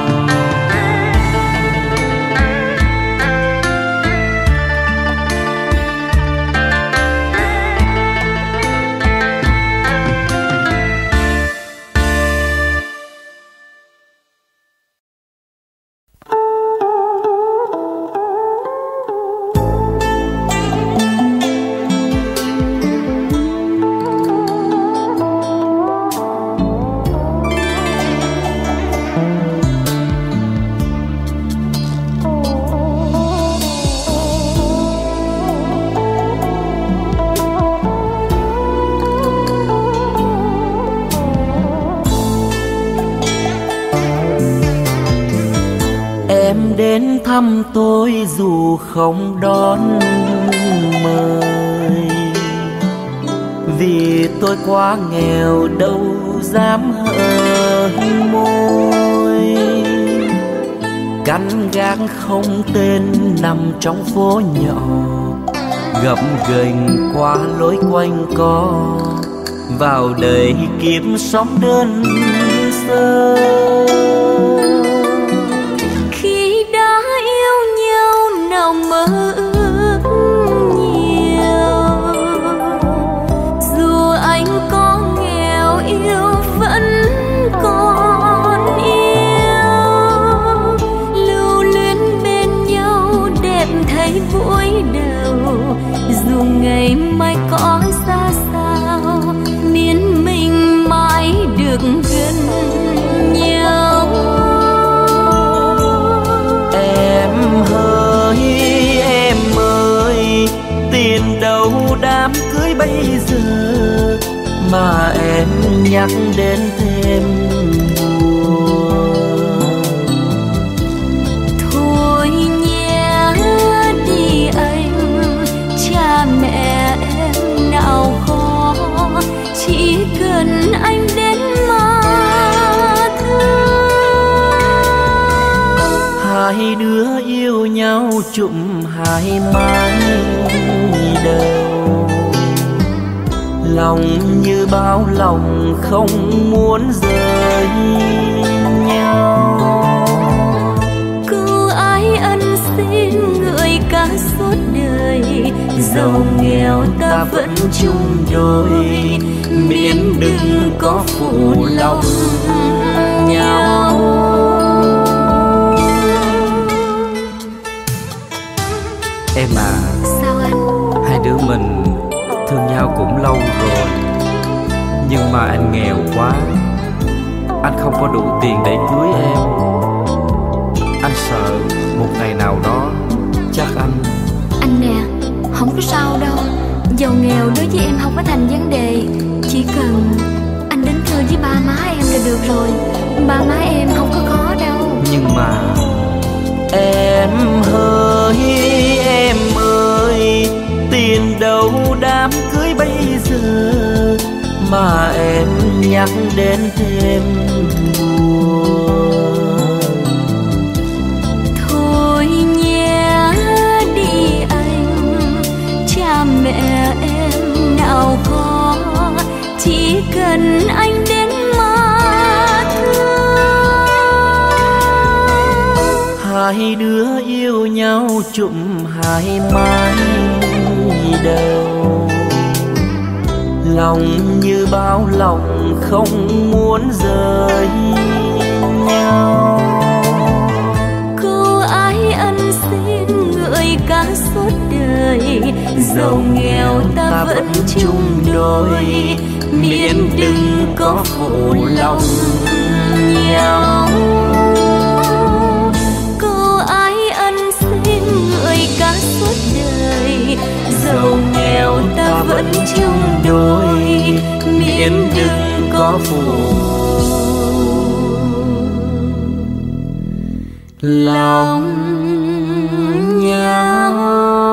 Speaker 1: Đến thăm tôi dù không đón mời, vì tôi quá nghèo đâu dám hở môi. Căn gác không tên nằm trong phố nhỏ, gập ghềnh qua lối quanh co, vào đời kiếm sống đơn sơ.
Speaker 2: Mơ ước nhiều, dù anh có nghèo yêu vẫn còn yêu. Lưu luyến bên nhau đẹp thấy buổi đầu, dù ngày mai có xa sao, miễn mình mãi được gần nhau.
Speaker 1: Em hỡi em ơi, tiền đâu đám cưới bây giờ, mà em nhắc đến thêm buồn.
Speaker 2: Thôi nhé đi anh, cha mẹ em nào khó, chỉ cần anh đến mà thương.
Speaker 1: Hai đứa yêu nhau chụm hai mái đầu, lòng như bao lòng không muốn rời nhau.
Speaker 2: Cứ ai ân xin người cả suốt đời, giàu nghèo ta vẫn chung đôi, miễn đừng có phụ lòng nhau.
Speaker 1: Em à,
Speaker 2: sao anh?
Speaker 1: hai đứa mình thương nhau cũng lâu rồi, nhưng mà anh nghèo quá, anh không có đủ tiền để cưới em. Anh sợ một ngày nào đó chắc anh
Speaker 2: nè, không có sao đâu. Giàu nghèo đối với em không có thành vấn đề, chỉ cần anh đến thưa với ba má em là được rồi. Ba má em không có khó đâu.
Speaker 1: Nhưng mà em hỡi em ơi, tiền đâu đám cưới bây giờ, mà em nhắc đến thêm buồn.
Speaker 2: Thôi nhé đi anh, cha mẹ em nào khó, chỉ cần anh đến mà thương.
Speaker 1: Hai đứa yêu nhau chụm hai mái đầu, lòng như bao lòng không muốn rời nhau.
Speaker 2: Cô ai ân xin người cả suốt đời, giàu nghèo ta vẫn chung đôi, miễn đừng có phụ lòng nhau.
Speaker 1: duyên đừng có phụ lòng nhau.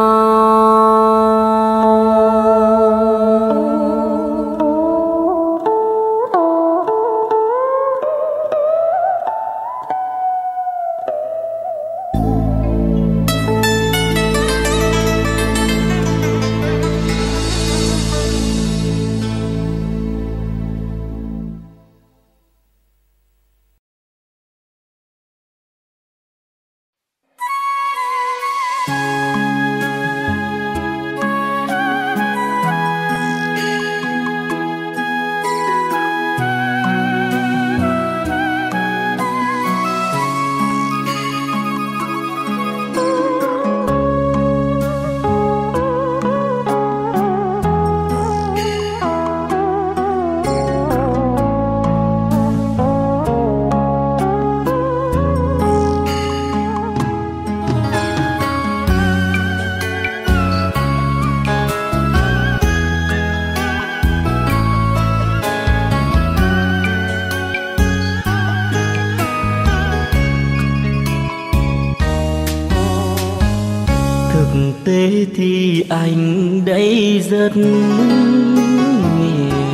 Speaker 1: Thì anh đây rất nghèo,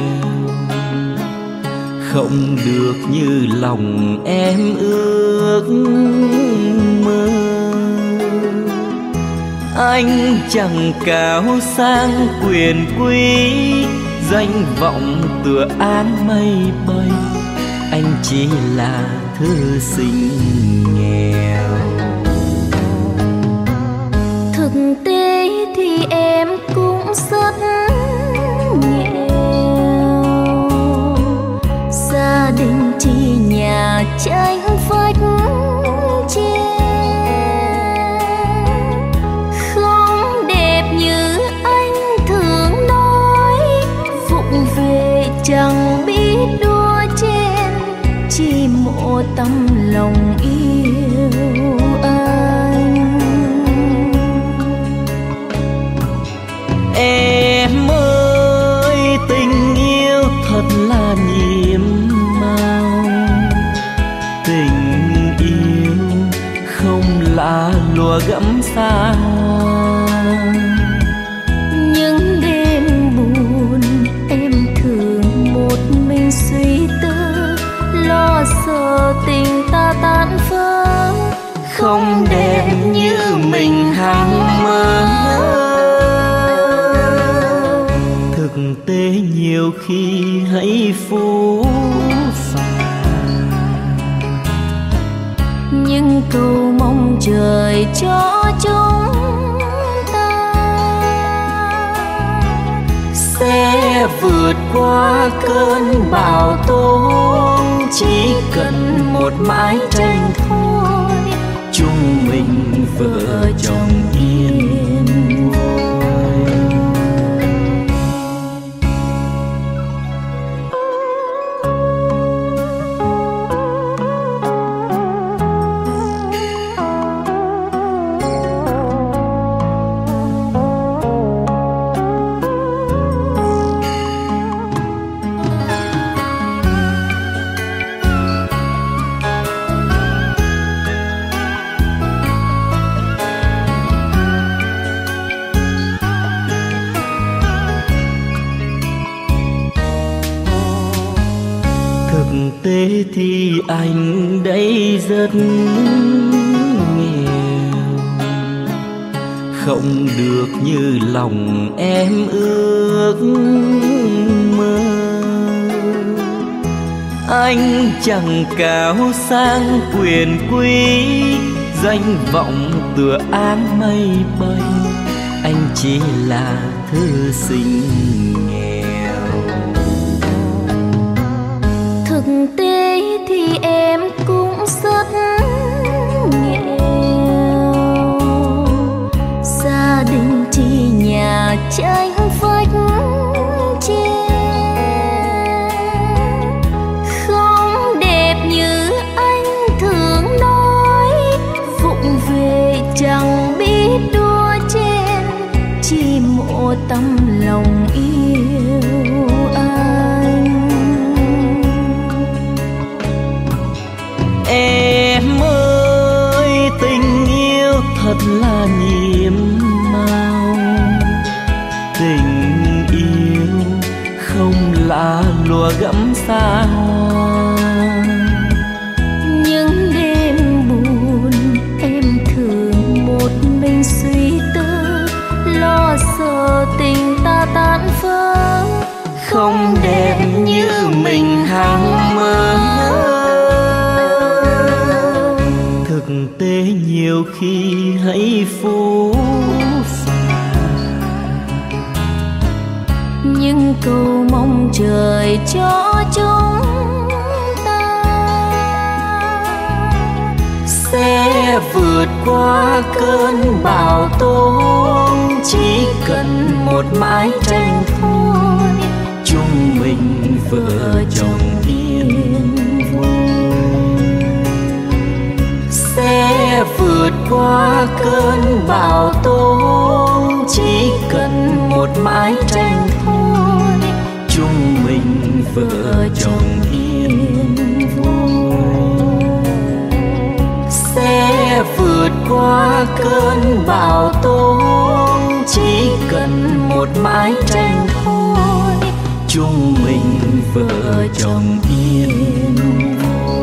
Speaker 1: không được như lòng em ước mơ. Anh chẳng cao sang quyền quý, danh vọng tựa áng mây bay. Anh chỉ là thư sinh nghèo.
Speaker 2: Thực tế thì em cũng rất nghèo, gia đình chỉ nhà tranh vách tre, không đẹp như anh thường nói. Vụng về chẳng biết đua chen, chỉ một tấm lòng yêu anh.
Speaker 1: Em ơi, tình yêu thật là nhiệm màu. Tình yêu không là lùa gẫm xa.
Speaker 2: Những đêm buồn em thường một mình suy tư, lo sợ tình ta tan vỡ,
Speaker 1: không đẹp như mình hằng mơ. Thực tế nhiều khi hãy phũ phàng,
Speaker 2: nhưng cầu mong trời cho chúng ta
Speaker 1: sẽ vượt qua cơn bão tố. Chỉ cần một mái tranh thôi, chúng mình vợ chồng yên vui. Tế thì anh đây rất nghèo, không được như lòng em ước mơ. Anh chẳng cao sang quyền quý, danh vọng tựa áng mây bay. Anh chỉ là thư sinh nghèo.
Speaker 2: Thực tế thì em cũng rất nghèo, gia đình chỉ nhà tranh vách tre, không đẹp như anh thường nói. Vụng về chẳng biết đua chen, chỉ một tấm lòng yêu anh.
Speaker 1: thật là nhiệm màu. Tình yêu không là lùa gẫm xa hoa.
Speaker 2: Những đêm buồn em thường một mình suy tư, lo sợ tình ta tan vỡ,
Speaker 1: không đẹp như mình hằng mơ. Thực tế nhiều khi hãy phũ phàng,
Speaker 2: nhưng cầu mong trời cho chúng ta
Speaker 1: sẽ vượt qua cơn bão tố. Chỉ cần một mái tranh thôi, chúng mình vợ chồng yên vui. Sẽ vượt qua cơn bão tố, chỉ cần một mái tranh thôi, chúng mình vợ chồng yên vui. Sẽ vượt qua cơn bão tố, chỉ cần một mái tranh thôi, chúng mình vợ chồng yên vui.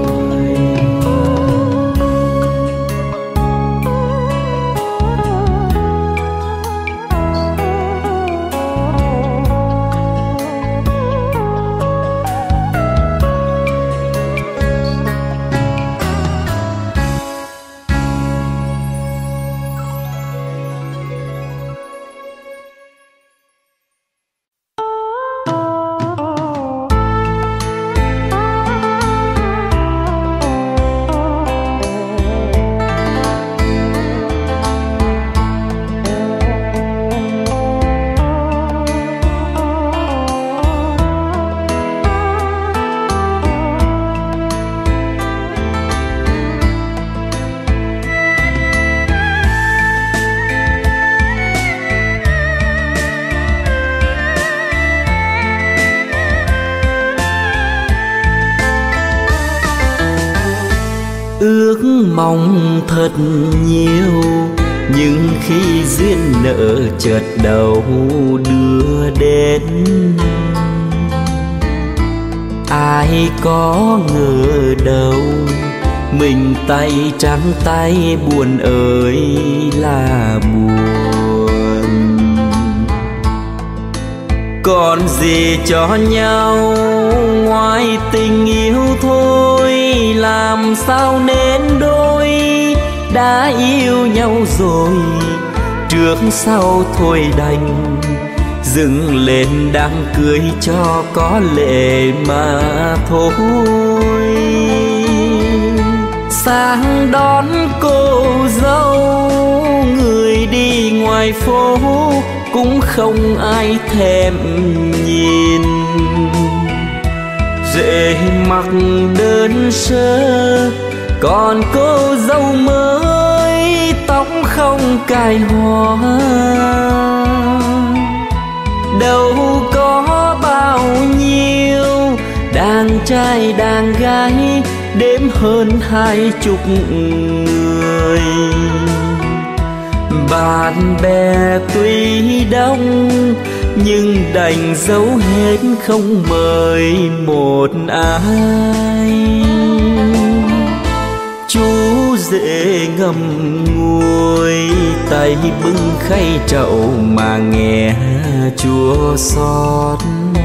Speaker 1: Ước mong thật nhiều, nhưng khi duyên nợ chợt đầu đưa đến, ai có ngờ đâu mình tay trắng tay buồn ơi là buồn. Còn gì cho nhau ngoài tình yêu thôi, làm sao nên đôi đã yêu nhau rồi, trước sau thôi đành dừng lên đám cưới cho có lệ mà thôi. Sang đón cô dâu, người đi ngoài phố cũng không ai thèm nhìn. Rễ mặc đơn sơ, còn cô dâu mới tóc không cài hoa. Đâu có bao nhiêu đàn trai đàn gái, đếm hơn 20 người. Bạn bè tuy đông nhưng đành giấu hết không mời một ai. Chú rể ngậm ngùi tay bưng khay trậu mà nghe chua xót.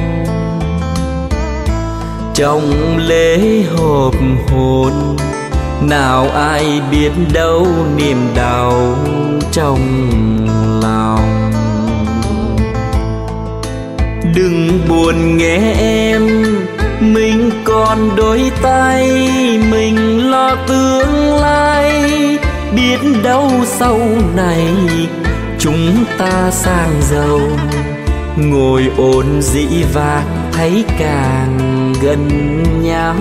Speaker 1: Trong lễ họp hôn nào ai biết đâu niềm đau trong lòng. Đừng buồn nghe em, mình còn đôi tay, mình lo tương lai. Biết đâu sau này chúng ta sang giàu, ngồi ôn dĩ vãng thấy càng gần nhau.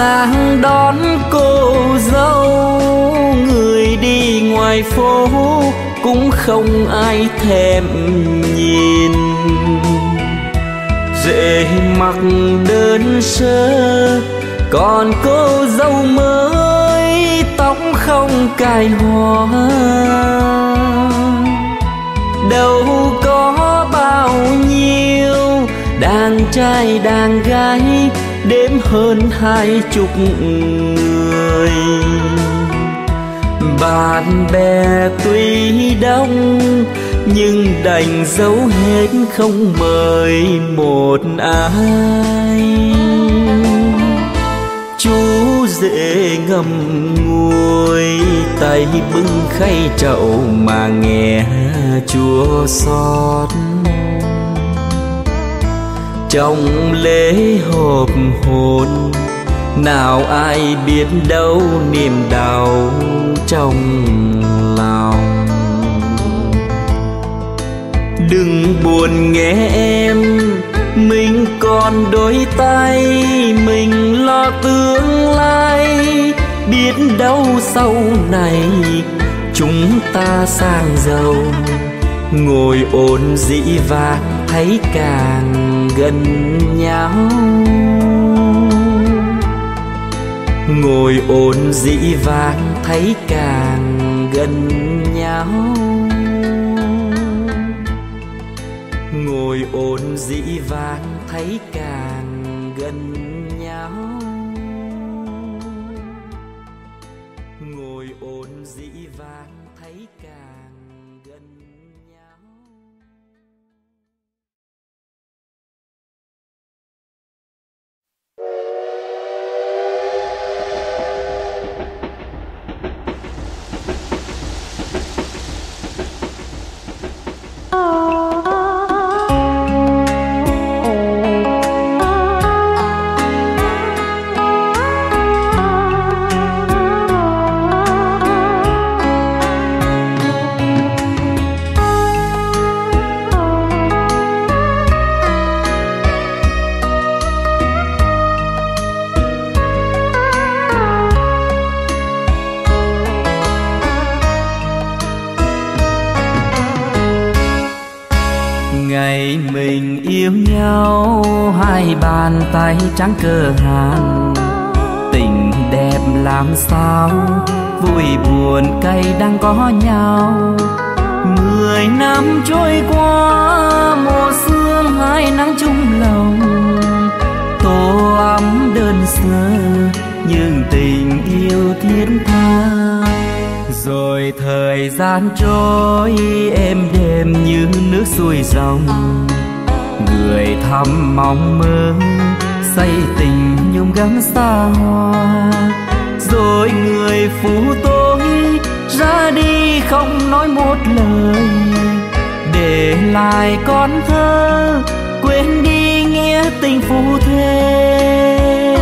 Speaker 1: sang đón cô dâu, người đi ngoài phố cũng không ai thèm nhìn. Rể mặc đơn sơ, còn cô dâu mới tóc không cài hoa. Đâu có bao nhiêu đàn trai đàn gái, đếm hơn 20 người. Bạn bè tuy đông nhưng đành giấu hết không mời một ai. Chú rể ngậm ngùi, tay bưng khay trậu mà nghe chua xót. Trong lễ họp hôn, nào ai biết đâu niềm đau trong lòng. Đừng buồn nghe em, mình còn đôi tay, mình lo tương lai. Biết đâu sau này chúng ta sang giàu, ngồi ôn dĩ vãng thấy càng gần nhau. Ngồi ôn dĩ vãng thấy càng gần nhau. Ngồi ôn dĩ vãng thấy càng gần nhau. Ngồi ôn dĩ vãng thấy càng gần nhau. Ngày mình yêu nhau, hai bàn tay trắng cơ hàn. Tình đẹp làm sao, vui buồn cay đang có nhau. 10 năm trôi qua, mùa sương hai nắng chung lòng. Tô ấm đơn sơ, nhưng tình yêu thiết tha. Rồi thời gian trôi êm đềm như nước xuôi dòng. Người thầm mong mơ, say tình nhung gấm xa hoa. Rồi người phụ tôi ra đi không nói một lời, để lại con thơ quên đi nghĩa tình phu thê.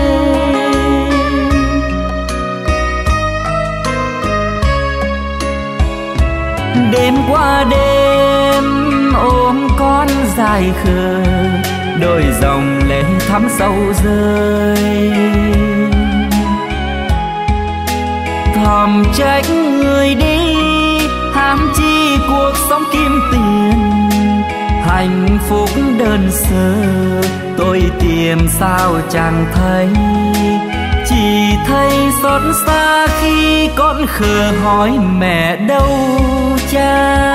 Speaker 1: Đêm qua đêm ôm con dài khờ, đôi dòng lệ thắm sâu rơi. Thầm trách người đi, ham chi cuộc sống kim tiền. Hạnh phúc đơn sơ tôi tìm sao chẳng thấy. Chỉ thấy xót xa khi con khờ hỏi mẹ đâu cha.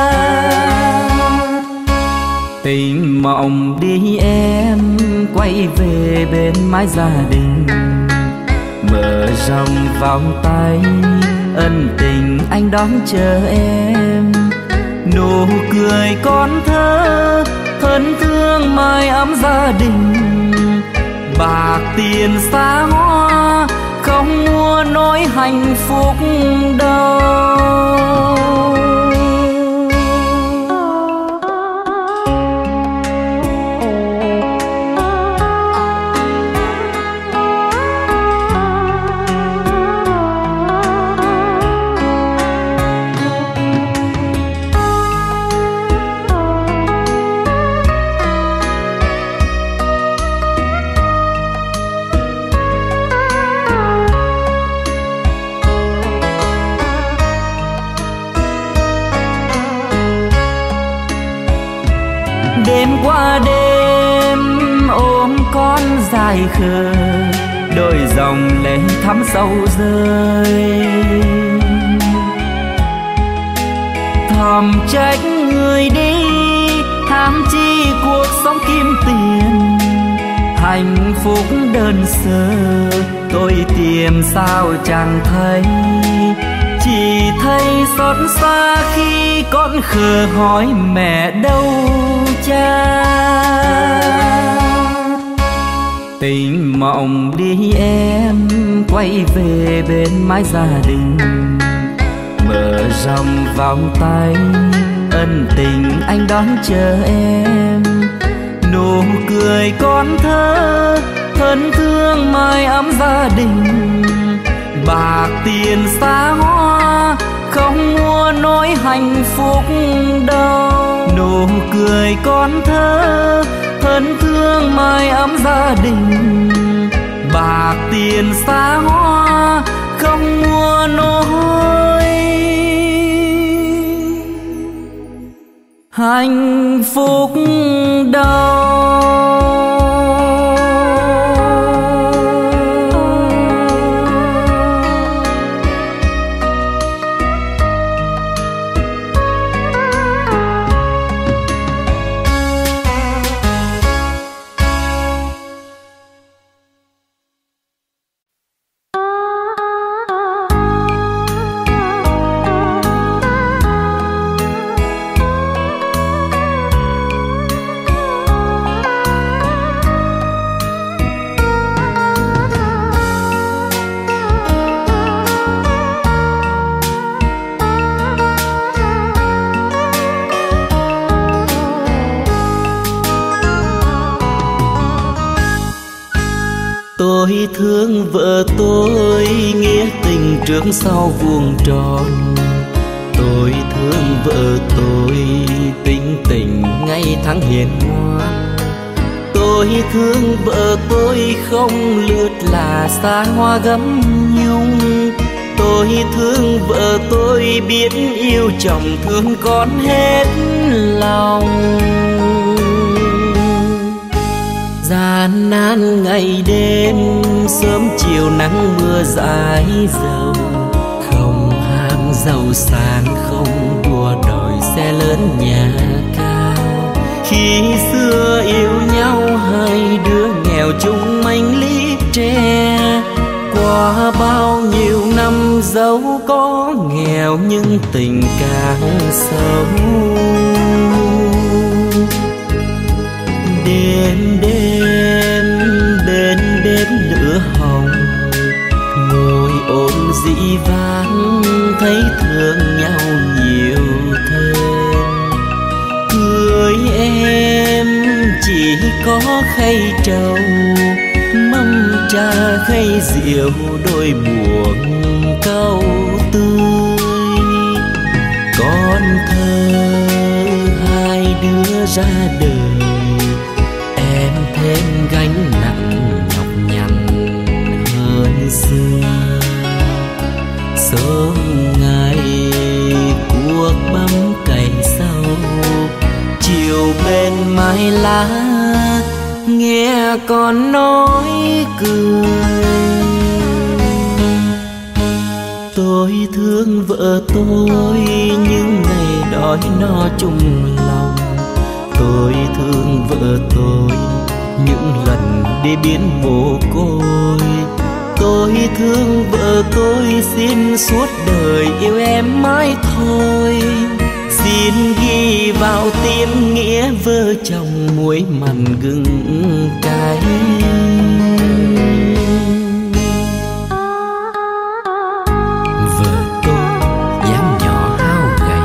Speaker 1: Tình mộng đi em quay về bên mái gia đình. Mở rộng vòng tay ân tình anh đón chờ em. Nụ cười con thơ thân thương mái ấm gia đình. Bạc tiền xa hoa không mua nỗi hạnh phúc đâu. dài khờ, đôi dòng lệ thắm sâu rơi. Thầm trách người đi, tham chi cuộc sống kim tiền. Hạnh phúc đơn sơ tôi tìm sao chẳng thấy, chỉ thấy xót xa khi con khờ hỏi mẹ đâu cha. Tình mộng đi em quay về bên mái gia đình, mở rộng vòng tay ân tình anh đón chờ em. Nụ cười con thơ thân thương mái ấm gia đình, bạc tiền xa hoa không mua nỗi hạnh phúc đâu. Nụ cười con thơ thân thương mái ấm gia đình, bạc tiền xa hoa không mua nỗi hạnh phúc đâu. Tôi thương vợ tôi nghĩa tình trước sau vuông tròn. Tôi thương vợ tôi tính tình ngày tháng hiền ngoan. Tôi thương vợ tôi không lướt là xa hoa gấm nhung. Tôi thương vợ tôi biết yêu chồng thương con hết lòng. Gian nan ngày đêm sớm chiều nắng mưa dãi dầu, không ham giàu sang không đua đòi xe lớn nhà cao. Khi xưa yêu nhau hai đứa nghèo chung manh lít tre, qua bao nhiêu năm dẫu có nghèo nhưng tình càng sâu. Đêm đêm bên bếp lửa hồng, ngồi ôm dĩ vãng thấy thương nhau nhiều thêm. Người em chỉ có khay trầu, mâm trà khay rượu đôi buồn câu tươi. Con thơ hai đứa ra đời, thêm gánh nặng nhọc nhằn hơn xưa. Sớm ngày cuộc bắm cày sâu, chiều bên mái lá nghe con nói cười. Tôi thương vợ tôi những ngày đói no chung lòng. Tôi thương vợ tôi những lần đi biến mồ côi. Tôi thương vợ tôi xin suốt đời yêu em mãi thôi. Xin ghi vào tim nghĩa vợ chồng muối mặn gừng cay. Vợ tôi dáng nhỏ hao gầy,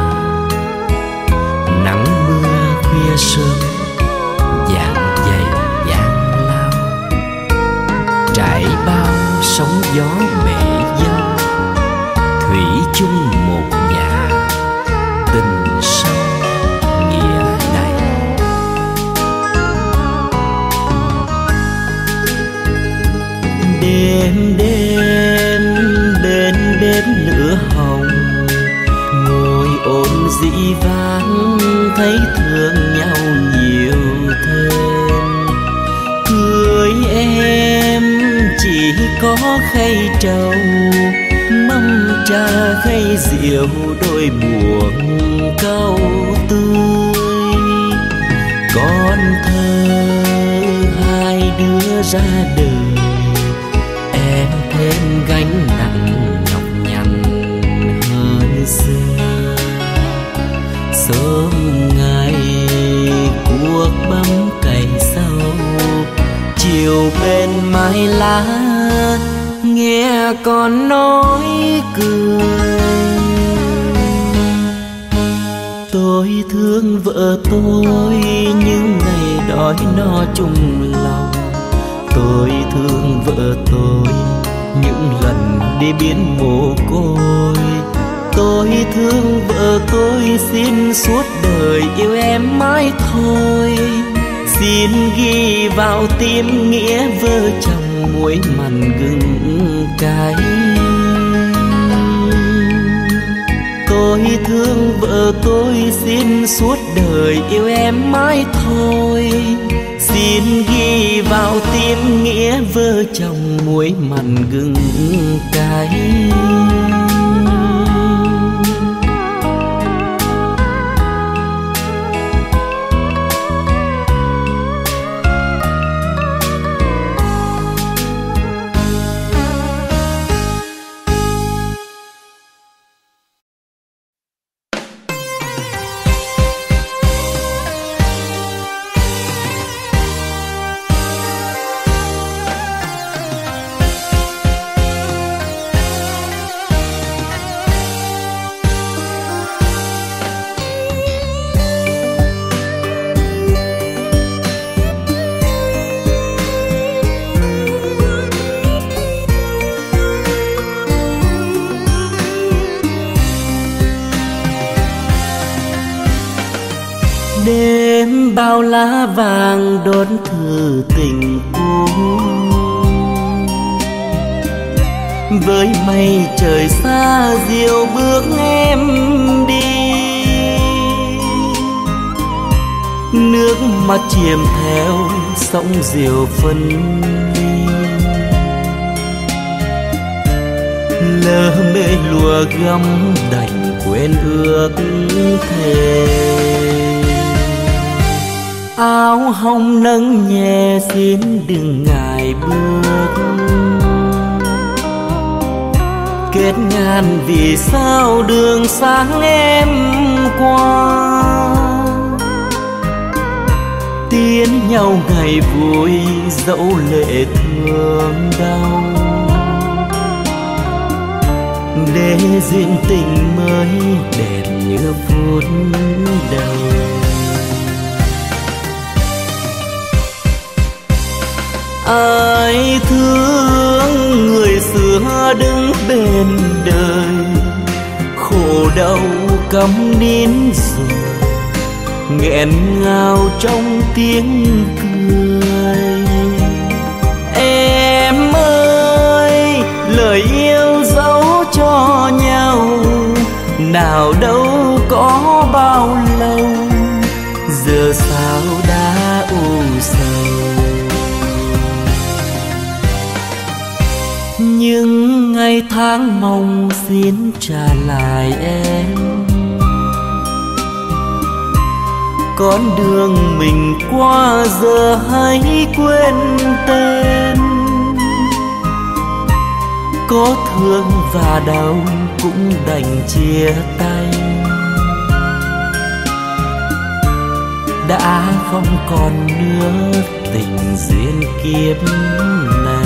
Speaker 1: nắng mưa khuya sớm dạng dày dạng lao. Trải bao sóng gió bể dâu, thủy chung một nhà tình sâu nghĩa đầy. Đêm đêm bên bếp lửa hồng, ngồi ôm dĩ vãng thấy thương nhau nhiều thêm. Người em có khay trầu, mâm trà khay rượu, đôi buồng cau tươi. Con thơ hai đứa ra đời, em thêm gánh nặng nhọc nhằn hơn xưa. Sớm ngày cuộc bấm cày sâu, chiều bên mái lá nghe con nói cười. Tôi thương vợ tôi những ngày đói no chung lòng. Tôi thương vợ tôi những lần đi biến mồ côi. Tôi thương vợ tôi xin suốt đời yêu em mãi thôi. Xin ghi vào tim nghĩa vợ chồng muối mặn gừng cay. Tôi thương vợ tôi xin suốt đời yêu em mãi thôi. Xin ghi vào tim nghĩa vợ chồng muối mặn gừng cay. Đêm bao lá vàng đón thư tình cũ, với mây trời xa diều bước em đi. Nước mắt chiêm theo sóng diều phân ly, lỡ mê lùa gấm đành quên ước thề. Áo hồng nâng nhẹ xin đừng ngại bước, kết ngàn vì sao đường sáng em qua. Tiến nhau ngày vui dẫu lệ thương đau, để duyên tình mới đẹp như phút đầu. Ai thương người xưa đứng bên đời, khổ đau câm nín rồi nghẹn ngào trong tiếng cười. Em ơi, lời yêu dấu cho nhau nào đâu có bao lâu, giờ sao đã u sầu. Nhưng ngày tháng mong xin trả lại em, con đường mình qua giờ hãy quên tên. Có thương và đau cũng đành chia tay, đã không còn nữa tình duyên kiếp này.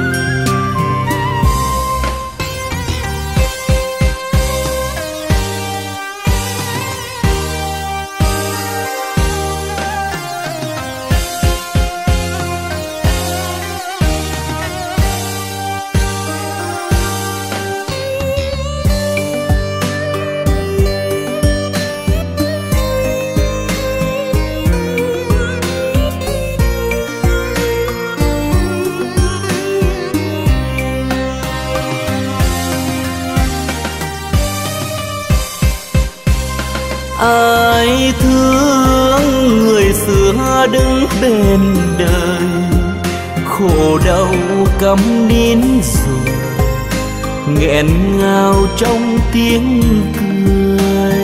Speaker 1: Ai thương người xưa đứng bên đời, khổ đau câm nín rồi, nghẹn ngào trong tiếng cười.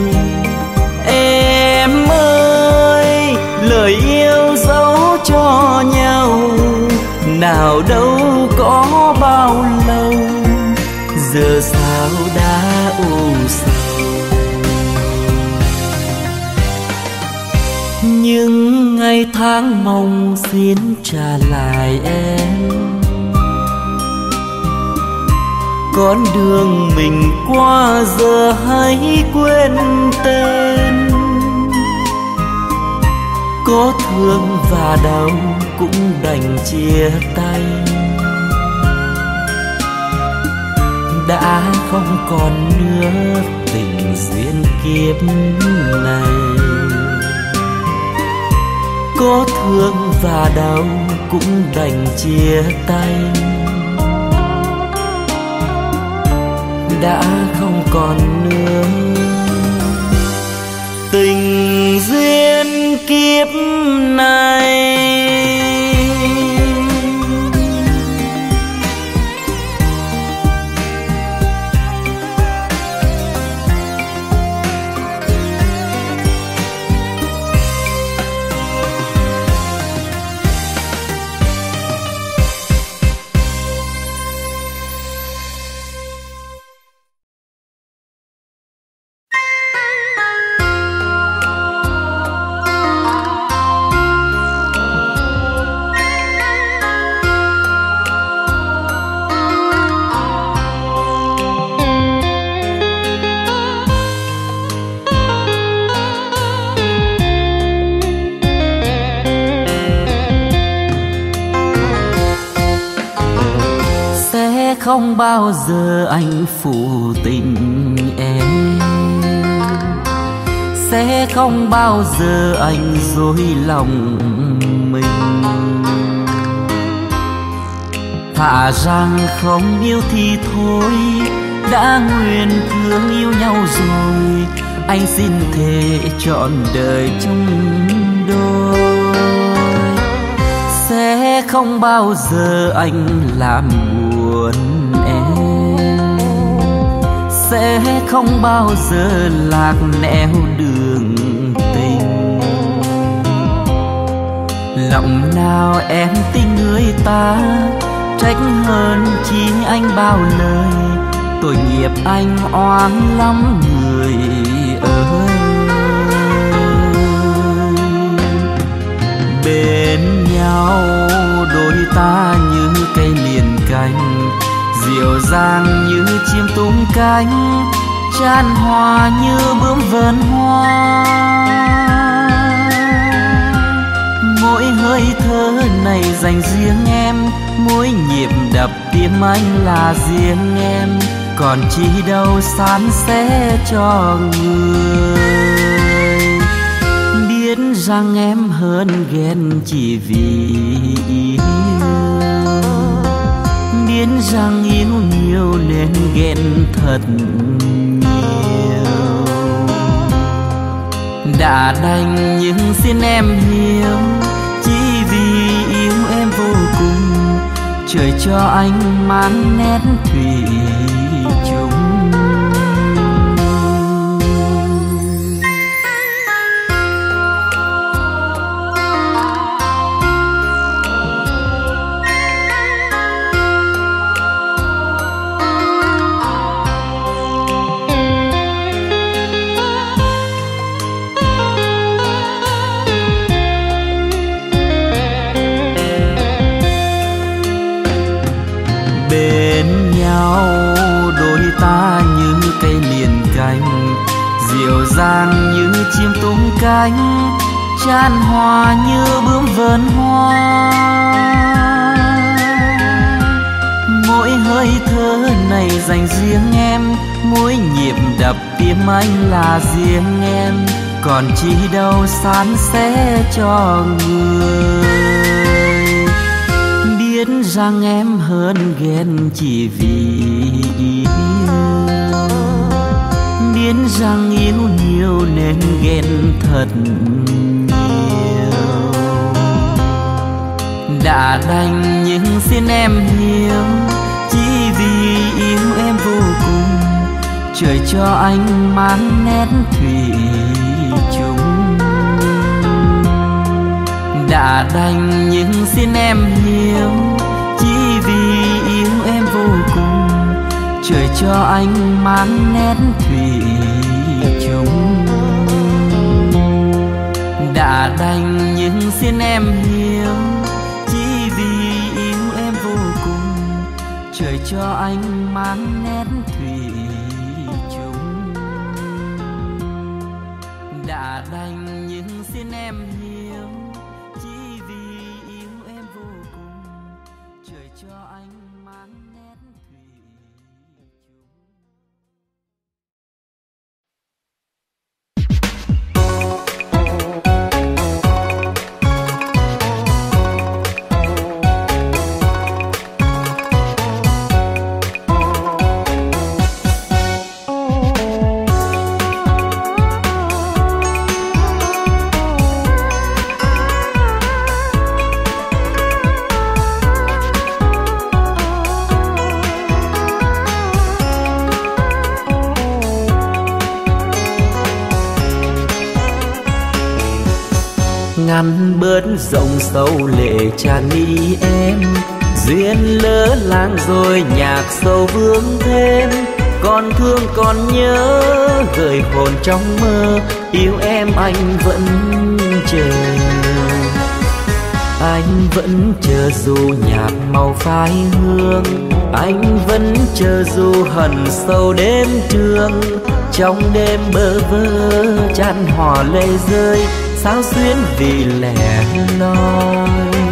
Speaker 1: Em ơi, lời yêu dấu cho nhau, nào đâu có bao lâu, giờ sao đã u sầu. Những ngày tháng mong xin trả lại em, con đường mình qua giờ hãy quên tên. Có thương và đau cũng đành chia tay, đã không còn nữa tình duyên kiếp này. Có thương và đau cũng đành chia tay, đã không còn nữa tình duyên kiếp này. Không bao giờ anh phụ tình em, sẽ không bao giờ anh dối lòng mình. Thà rằng không yêu thì thôi, đã nguyện thương yêu nhau rồi, anh xin thề trọn đời chung đôi. Sẽ không bao giờ anh làm buồn em, sẽ không bao giờ lạc nẻo đường tình. Lòng nào em tin người ta, trách hơn chi anh bao lời. Tội nghiệp anh oan lắm người ơi. Bên nhau đôi ta như cây liền cành, dịu dàng như chim tung cánh, chan hòa như bướm vườn hoa. Mỗi hơi thở này dành riêng em, mỗi nhịp đập tim anh là riêng em, còn chi đâu san sẻ cho người. Biết rằng em hơn ghen chỉ vì yêu, biết rằng yêu nhiều nên ghen thật nhiều. Đã đành nhưng xin em hiểu, chỉ vì yêu em vô cùng, trời cho anh mang nét thủy chung. Bên nhau đôi ta như cây liền cành, dịu dàng như chim tung cánh, chan hòa như bướm vườn hoa. Mỗi hơi thở này dành riêng em, mỗi nhịp đập tim anh là riêng em, còn chi đâu san sẻ cho người. Biết rằng em hơn ghen chỉ vì yêu, biết rằng yêu nhiều nên ghen thật nhiều. Đã đã đành nhưng xin em hiểu, chỉ vì yêu em vô cùng, trời cho anh mang nét thủy chung. Đã đành nhưng xin em hiểu, chỉ vì yêu em vô cùng, trời cho anh mang nét thủy chung. Đã đành nhưng xin em hiểu, chỉ vì yêu em vô cùng, trời cho anh mang nét thủy chung. Đã đành nhưng xin em hiểu, chỉ vì yêu em vô cùng, trời cho anh mang nét thủy ngăn bớt rộng sâu lệ tràn mi em, duyên lỡ làng rồi nhạc sâu vương thêm, còn thương còn nhớ gợi hồn trong mơ, yêu em anh vẫn chờ. Anh vẫn chờ dù nhạt màu phai hương, anh vẫn chờ dù hằn sâu đêm trường, trong đêm bơ vơ chan hòa lệ rơi, sao xuyến vì lẻ loi.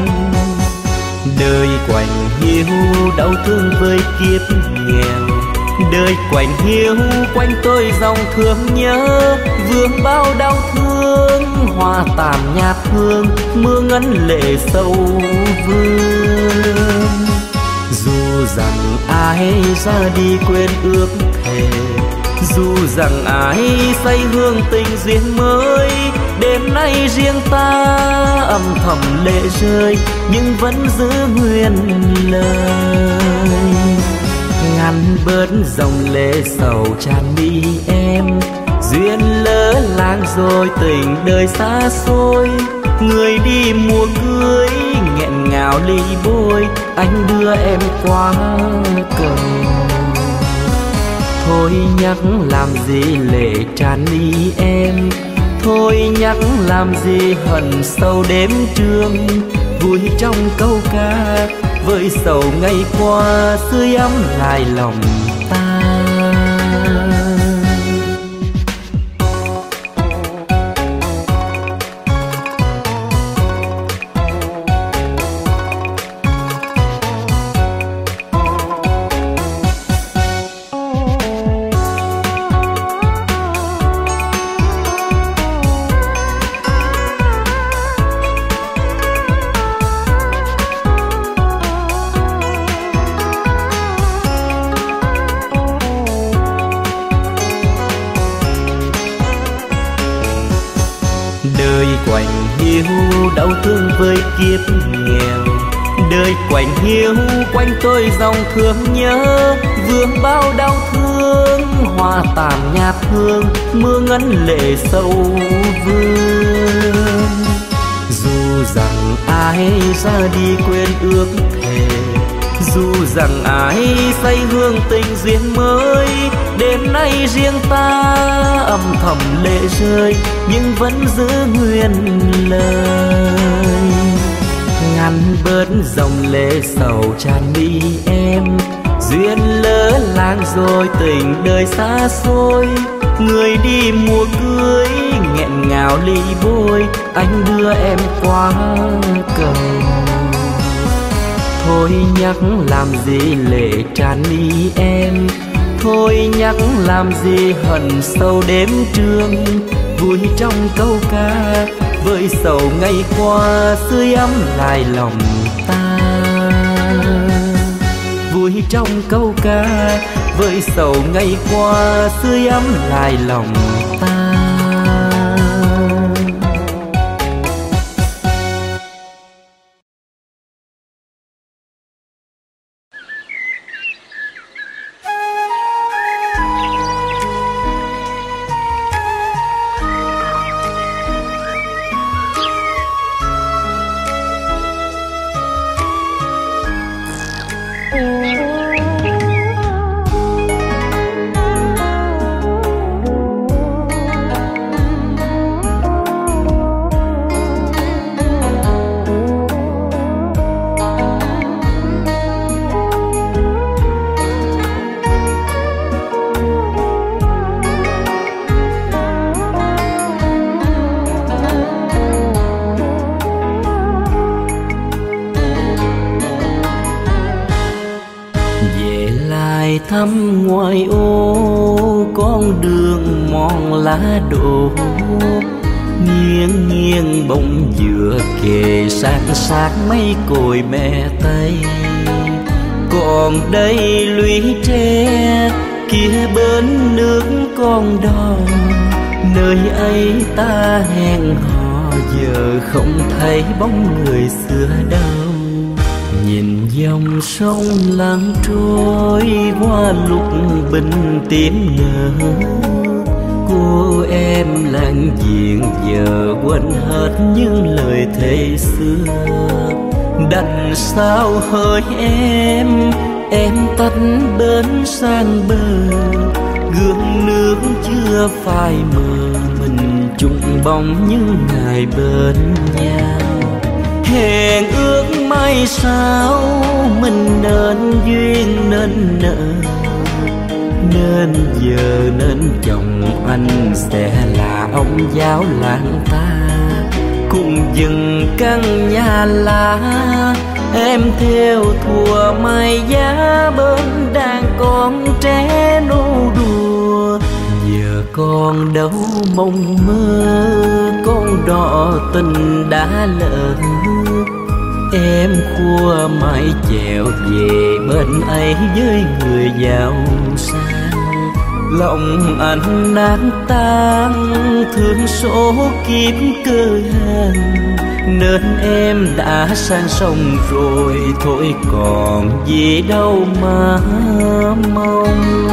Speaker 1: Đời quạnh hiu đau thương với kiếp nghèo, đời quạnh hiu quanh tôi dòng thương nhớ, vương bao đau thương hoa tàn nhạt hương, mưa ngân lệ sâu vương. Dù rằng ai ra đi quên ước thề, dù rằng ai say hương tình duyên mới, đêm nay riêng ta âm thầm lệ rơi, nhưng vẫn giữ nguyên lời. Ngăn bớt dòng lệ sầu tràn mi em, duyên lỡ làng rồi tình đời xa xôi, người đi mùa cưới nghẹn ngào ly bôi, anh đưa em qua cầu. Thôi nhắc làm gì lệ tràn mi em, thôi nhắc làm gì hận sâu đêm trường, vui trong câu ca với sầu ngày qua, sưởi ấm lại lòng ta. Đời quạnh hiu đau thương với kiếp nghèo, đời quạnh hiu quanh tôi dòng thương nhớ, vương bao đau thương hoa tàn nhạt hương, mưa ngân lệ sâu vương. Dù rằng ai ra đi quên ước thề, dù rằng ai say hương tình duyên mới, đêm nay riêng ta âm thầm lệ rơi, nhưng vẫn giữ nguyên lời. Ngăn bớt dòng lệ sầu tràn mi em, duyên lỡ làng rồi tình đời xa xôi, người đi mùa cưới nghẹn ngào ly bôi, anh đưa em qua cầu. Thôi nhắc làm gì lệ tràn mi em, thôi nhắc làm gì hận sâu đêm trường, vui trong câu ca với sầu ngày qua, sưởi ấm lại lòng ta. Vui trong câu ca với sầu ngày qua, sưởi ấm lại lòng ta. thăm ngoài ô con đường mòn lá đổ, nghiêng nghiêng bông dừa kề sát sát mấy cội mẹ Tây. Còn đây lũy tre kia bên nước con đò, nơi ấy ta hẹn hò giờ không thấy bóng người xưa đâu. Nhìn dòng sông lặng trôi qua lúc bình tím nở, cô em lãng diện giờ quên hết những lời thề xưa. Đành sao hỡi em tách bến sang bờ, gương nước chưa phai mờ, mình chung bóng những ngày bên nhau. Hẹn ước mai sau mình nên duyên nên nợ, nên giờ nên chồng anh sẽ là ông giáo làng ta. Cùng dừng căn nhà lá em theo thùa mai giá bên đàn con trẻ nô đùa. Giờ con đâu mong mơ, con đò tình đã lỡ. Em khua mái chèo về bên ấy với người giàu sang. Lòng anh nát tan thương số kiếp cơ hàn, nên em đã sang sông rồi thôi còn gì đâu mà mong.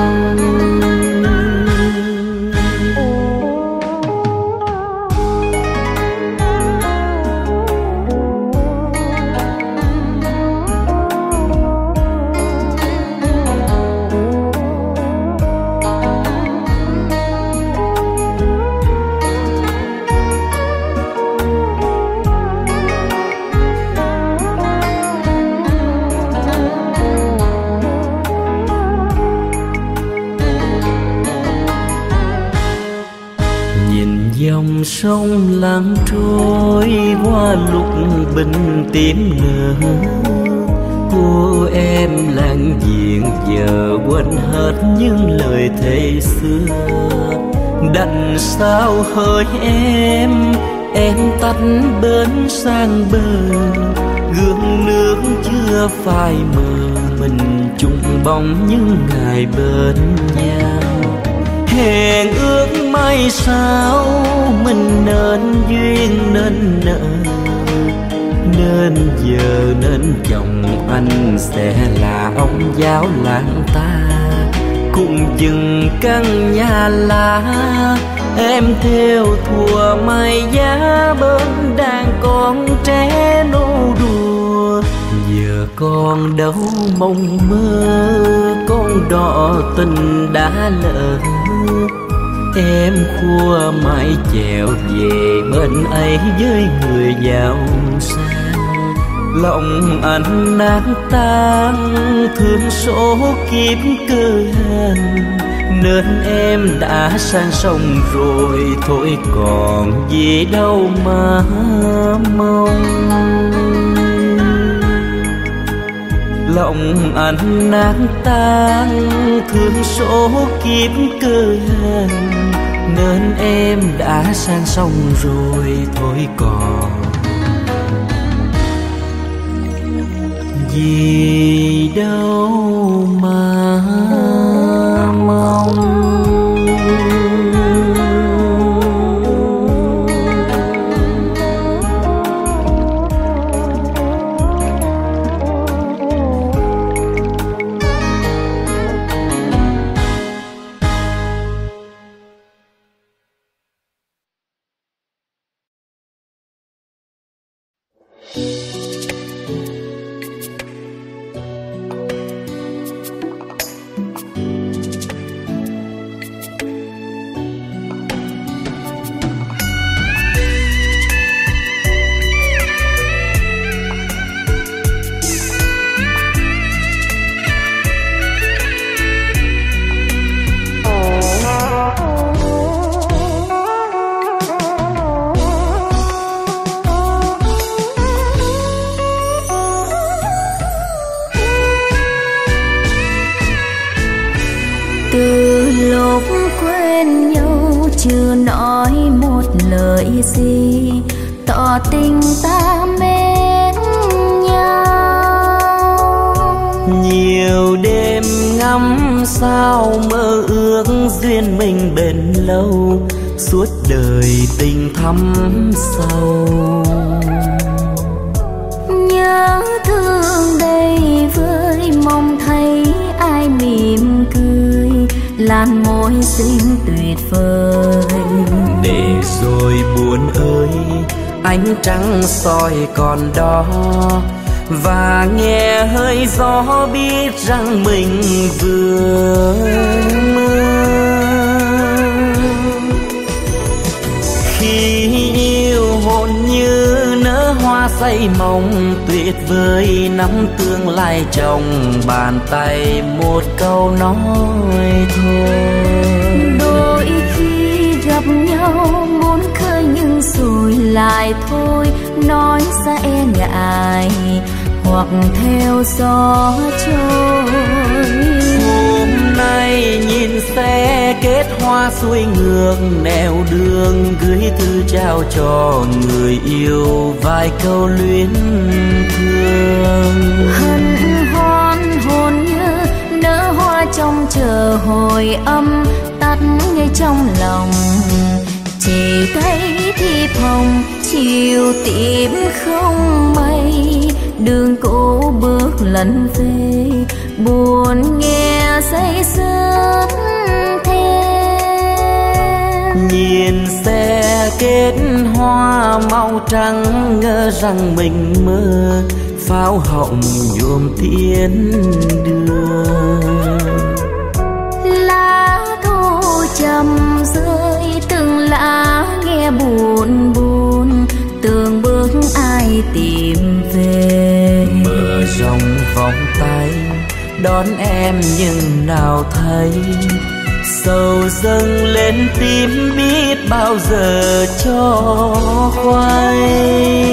Speaker 1: Dòng sông lặng trôi qua lúc bình tím nở, cô em lãng diện giờ quên hết những lời thề xưa. Đành sao hỡi em tách bến sang bờ, gương nước chưa phai mờ, mình chung bóng những ngày bên nhau. Hẹn ước mai sau mình nên duyên nên nợ, nên giờ nên chồng anh sẽ là ông giáo làng ta. Cùng dừng căn nhà lá em theo thùa mai giá bên đàn con trẻ nô đùa. Giờ con đâu mong mơ, con đò tình đã lỡ. Em khua mái chèo về bên ấy với người giàu sang. Lòng anh nát tan thương số kiếp cơ hàn, nên em đã sang sông rồi thôi còn gì đâu mà mong. Lòng anh nát tan thương số kiếp cơ hàn, nên em đã sang sông rồi thôi còn gì đâu mà mong.
Speaker 2: bên nhau chưa nói một lời gì, tỏ tình ta mến nhau.
Speaker 1: Nhiều đêm ngắm sao mơ ước duyên mình bền lâu, suốt đời tình thắm sâu.
Speaker 2: Nhớ thương đây với mong thấy ai mỉm cười, làn môi xinh tuyệt vời.
Speaker 1: Để rồi buồn ơi, ánh trăng soi còn đó, và nghe hơi gió biết rằng mình vừa mơ. Khi yêu hồn như nở hoa say mộng, tuyệt vời nắm tương lai trong bàn tay, một câu nói thôi.
Speaker 2: Đôi khi gặp nhau muốn khơi nhưng rồi lại thôi, nói ra e ngại hoặc theo gió trôi.
Speaker 1: Hôm nay nhìn xe kết hoa xuôi ngược nẻo đường, gửi thư trao cho người yêu vài câu luyến thương.
Speaker 2: Hân hoan hồn như nở hoa trong chờ hồi âm, tắt ngay trong lòng chỉ thấy thiệp hồng. Chiều tím không mây, đường cũ bước lần về, buồn nghe say sướt thêm.
Speaker 1: Nhìn xe kết hoa màu trắng, ngỡ rằng mình mơ, pháo hồng nhuộm thiên đường.
Speaker 2: Lá thu trầm rơi từng lá nghe buồn buồn, tưởng bước ai tìm về.
Speaker 1: Mở rộng vòng tay đón em nhưng nào thấy, sầu dâng lên tim biết bao giờ cho khoai.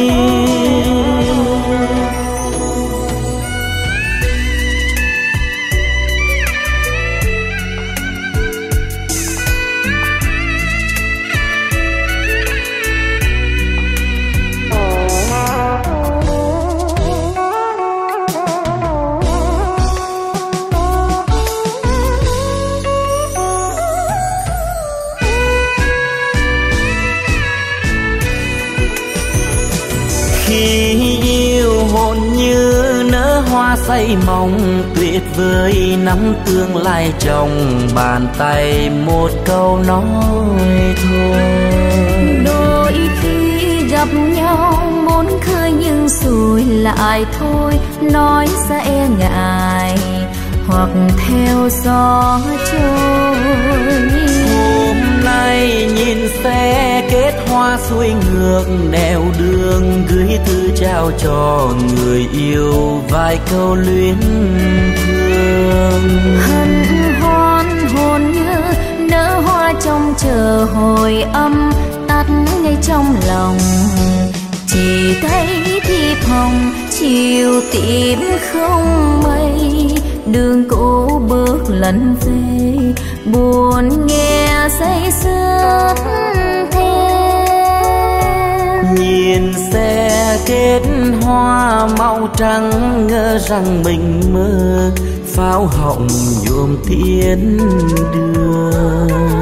Speaker 1: Khi yêu hồn như nở hoa say mộng, tuyệt vời nắm tương lai trong bàn tay, một câu nói thôi.
Speaker 2: Đôi khi gặp nhau muốn khơi nhưng rồi lại thôi, nói ra e ngại hoặc theo gió trôi.
Speaker 1: Hôm nay nhìn xe kết hoa xuôi ngược nẻo đường, gửi thư trao cho người yêu vài câu luyến thương.
Speaker 2: Hân hoan hồn như nở hoa trong chờ hồi âm, tắt ngay trong lòng chỉ thấy thiệp hồng. Chiều tím không mây, đường cũ bước lần về, buồn nghe say sướt thêm.
Speaker 1: Nhìn xe kết hoa màu trắng, ngỡ rằng mình mơ, pháo hồng nhuộm thiên đường.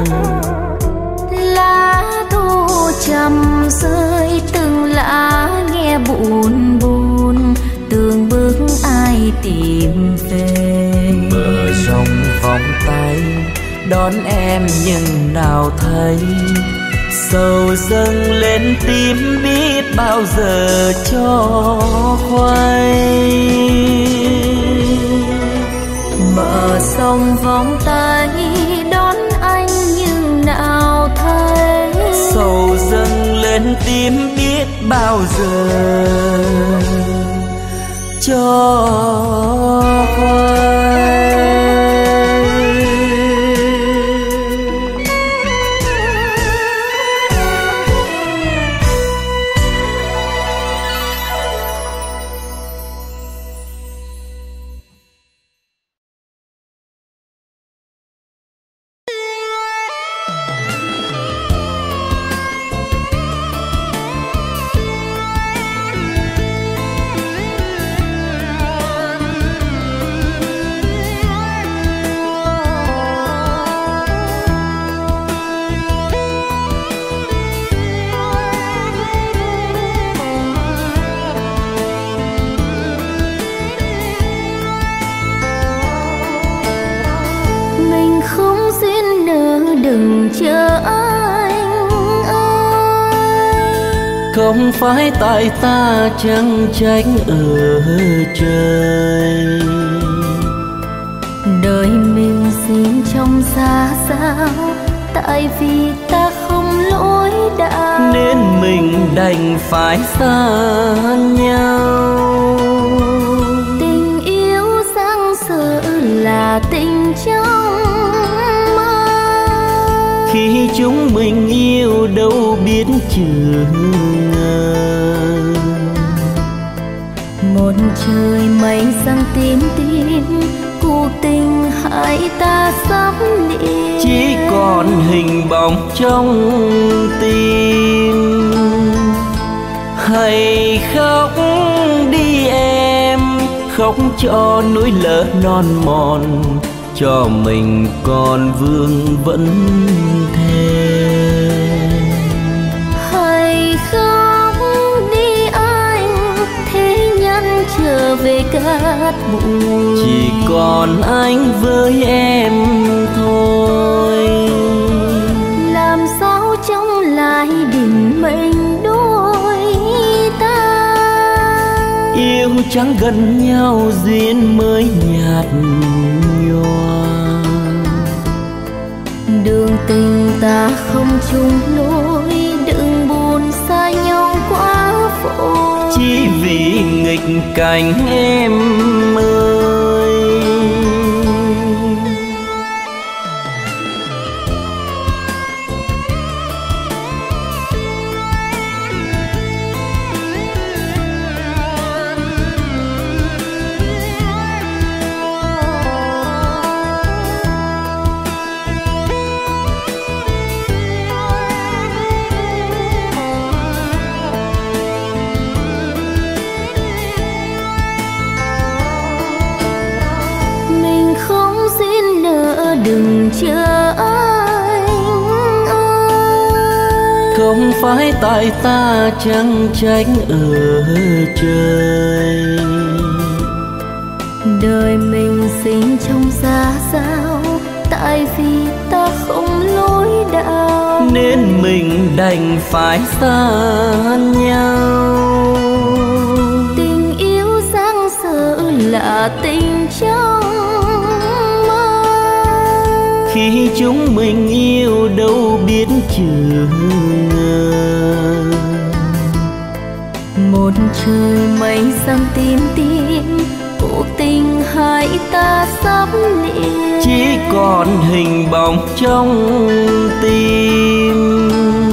Speaker 2: Lá thu trầm rơi từng lá nghe buồn buồn, tưởng bước ai tìm về.
Speaker 1: Mở rộng vòng tay đón em nhưng nào thấy, sầu dâng lên tim biết bao giờ cho khoai.
Speaker 2: Mở sông vòng tay đón anh nhưng nào thấy,
Speaker 1: sầu dâng lên tim biết bao giờ cho khoai.
Speaker 2: đừng chờ anh ơi.
Speaker 1: Không phải tại ta chẳng tránh ở trời,
Speaker 2: đời mình xin trong xa sao, tại vì ta không lối đạo
Speaker 1: nên mình đành phải xa nhau.
Speaker 2: Tình yêu giang dở là tình trong mơ,
Speaker 1: khi chúng mình yêu đâu biết chừng ngờ.
Speaker 2: Một trời mây răng tím tím, cuộc tình hai ta sắp lìa,
Speaker 1: chỉ còn hình bóng trong tim. Hãy khóc đi em, khóc cho nỗi lỡ non mòn, cho mình còn vương vẫn thề.
Speaker 2: Hãy khóc đi anh, thế nhân trở về cát bụi,
Speaker 1: chỉ còn anh với em thôi.
Speaker 2: làm sao chống lại định mệnh đôi ta,
Speaker 1: Yêu chẳng gần nhau duyên mới nhạt nhòa.
Speaker 2: đường tình ta không chung lối, đừng buồn xa nhau quá vội,
Speaker 1: Chỉ vì nghịch cảnh em ơi.
Speaker 2: mình không xin nợ đừng chờ anh ơi.
Speaker 1: Không phải tại ta chẳng tránh ở trời,
Speaker 2: đời mình sinh trong giá sao, tại vì ta không lối đạo
Speaker 1: nên mình đành phải xa nhau.
Speaker 2: tình yêu giang dở là tình trong mơ,
Speaker 1: Khi chúng mình yêu đâu biết chừng ngờ.
Speaker 2: một trời mây răng tím tím, cuộc tình hai ta sắp lìa,
Speaker 1: Chỉ còn hình bóng trong tim.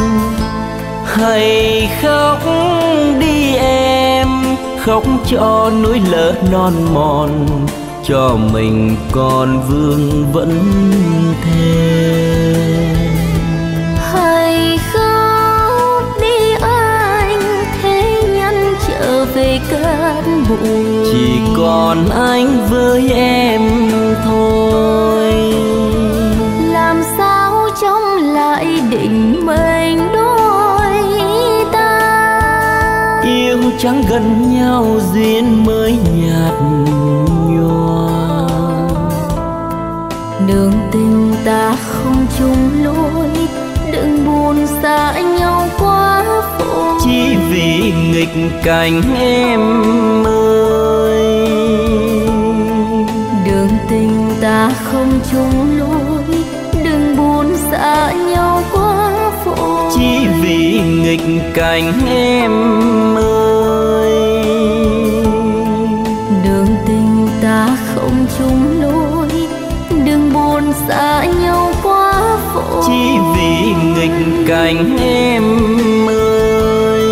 Speaker 1: Hãy khóc đi em, khóc cho nỗi lỡ non mòn, cho mình còn vương vẫn thề.
Speaker 2: hãy khóc đi anh, thế nhân trở về cát bụi,
Speaker 1: Chỉ còn anh với em thôi.
Speaker 2: làm sao chống lại định mệnh đôi ta,
Speaker 1: Yêu chẳng gần nhau duyên mới nhạt nhòa.
Speaker 2: đường tình ta không chung lối, đừng buồn xa nhau quá vội,
Speaker 1: Chỉ vì nghịch cảnh em ơi.
Speaker 2: đường tình ta không chung lối, đừng buồn xa nhau quá vội,
Speaker 1: Chỉ vì nghịch cảnh em ơi.
Speaker 2: đường tình ta không chung lối, đừng buồn xa nhau quá vội,
Speaker 1: Chỉ vì nghịch cảnh em ơi.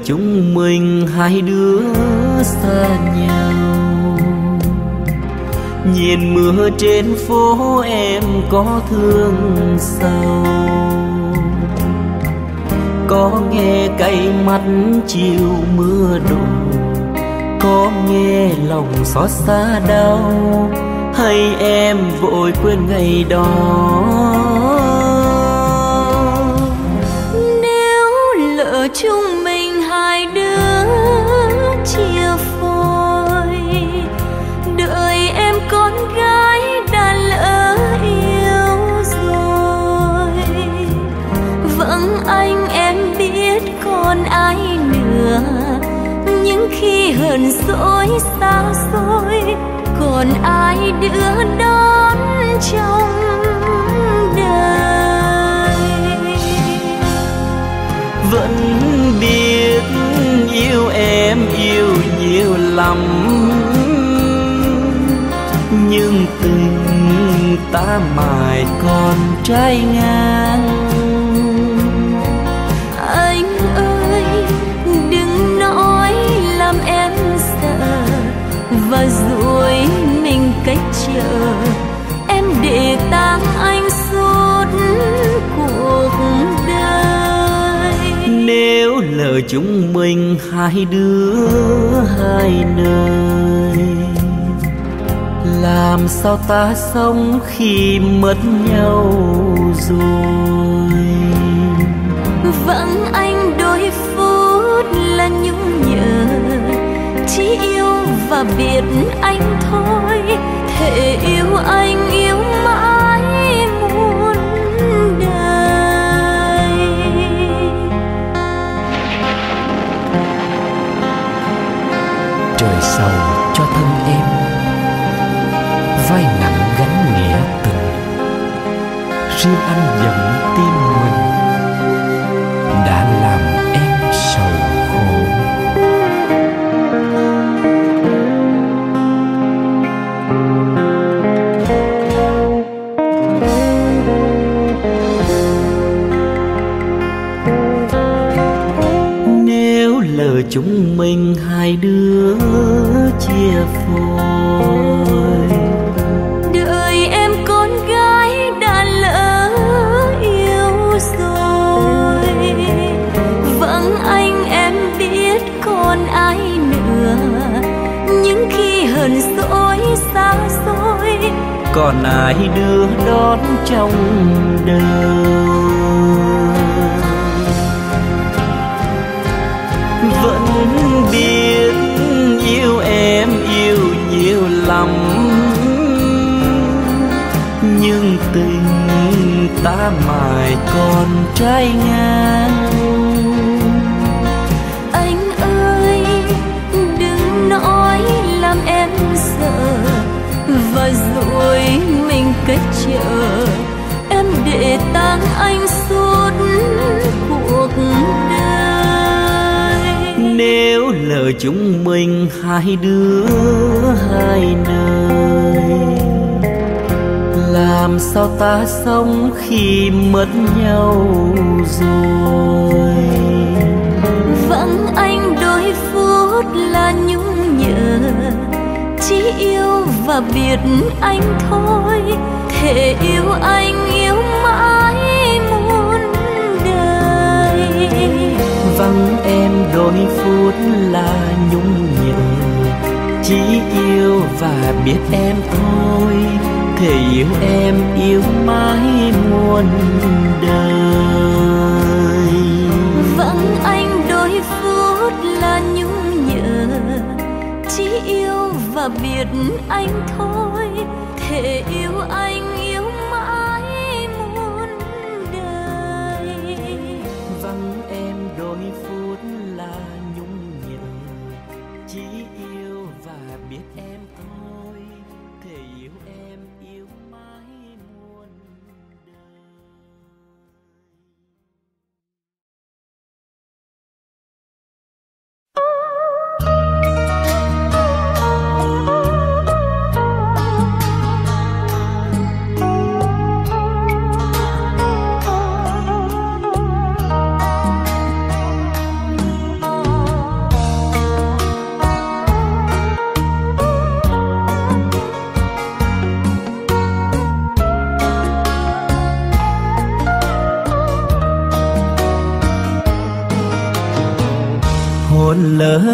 Speaker 1: chúng mình hai đứa xa nhau. Nhìn mưa trên phố em có thương sâu, có nghe cay mắt chiều mưa đổ, có nghe lòng xót xa đau, hay em vội quên ngày đó.
Speaker 2: Nếu lỡ chúng mình hai đứa chia phôi, đợi em con gái đã lỡ yêu rồi. Vâng anh em biết còn ai nữa, nhưng khi hờn dỗi xa xôi, còn ai đưa đón trong đời.
Speaker 1: Vẫn biết yêu em yêu nhiều lắm, nhưng tình ta mãi còn trái ngang.
Speaker 2: Anh ơi đừng nói làm em sợ, và rồi mình cách chờ. Em để tang anh suốt cuộc đời.
Speaker 1: Nếu lỡ chúng mình hai đứa hai nơi, làm sao ta sống khi mất nhau rồi.
Speaker 2: Vắng anh đôi phút là nhung nhớ, chỉ yêu và biết anh thôi. Thể yêu anh yêu mãi muôn đời.
Speaker 3: Trời sầu cho thân em, vai nặng gánh nghĩa tình. Riêng anh giận tim mình, đã làm em sầu khổ.
Speaker 1: Nếu lỡ chúng mình hai đứa chia phôi,
Speaker 2: đợi em con gái đã lỡ yêu rồi. Vâng anh em biết còn ai nữa, nhưng khi hờn dỗi xa xôi,
Speaker 1: còn ai đưa đón trong đời. Vẫn biết yêu em yêu nhiều lắm, nhưng tình ta mãi còn trái ngang.
Speaker 2: Anh ơi đừng nói làm em sợ, và rồi mình cách chờ. Em để tang anh suốt cuộc đời.
Speaker 1: Nếu lỡ chúng mình hai đứa hai nơi, làm sao ta sống khi mất nhau rồi.
Speaker 2: Vắng anh đôi phút là nhung nhớ, chỉ yêu và biết anh thôi. Thể yêu anh yêu mãi muôn đời.
Speaker 1: Vắng em đôi phút là nhung nhớ, chỉ yêu và biết em thôi. Thể yêu em yêu mãi muôn đời.
Speaker 2: Vắng anh đôi phút là nhung nhớ, chỉ yêu và biết anh thôi. Thể yêu anh yêu mãi muôn đời.
Speaker 1: Vắng em đôi phút là nhung nhớ, chỉ yêu và biết em thôi. Thể yêu em yêu mãi muôn đời.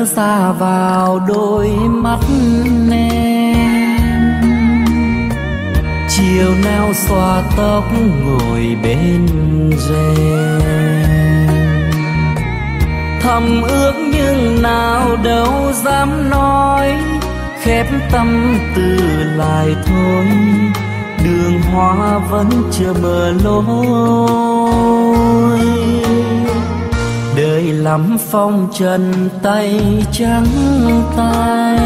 Speaker 1: nhớ xa vào đôi mắt em. Chiều nào xòa tóc ngồi bên rèm, thầm ước nhưng nào đâu dám nói, khép tâm tư lại thôi, đường hoa vẫn chưa mở lối. Đời lắm phong trần tay trắng tay,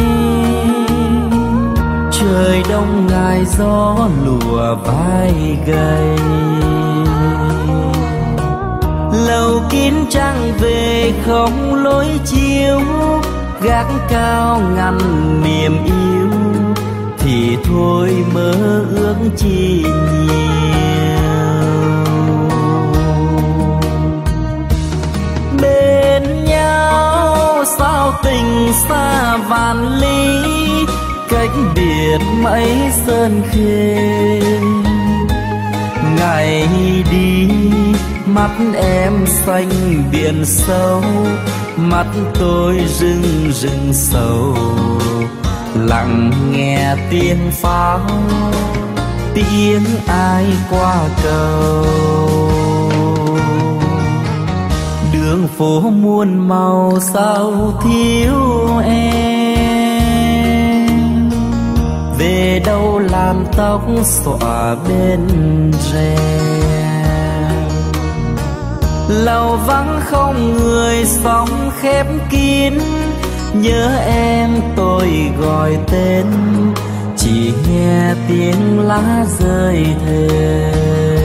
Speaker 1: trời đông ngài gió lùa vai gầy. Lầu kín trăng về không lối chiếu, gác cao ngăn niềm yêu, thì thôi mơ ước chi nhiều. Bên nhau sao tình xa vạn ly, cách biệt mấy sơn khê. Ngày đi mắt em xanh biển sâu, mắt tôi rưng rưng sầu, lặng nghe tiếng pháo, tiếng ai qua cầu. Đường phố muôn màu sao thiếu em, về đâu làm tóc xõa bên rèm. Lầu vắng không người sóng khép kín, nhớ em tôi gọi tên, chỉ nghe tiếng lá rơi thề.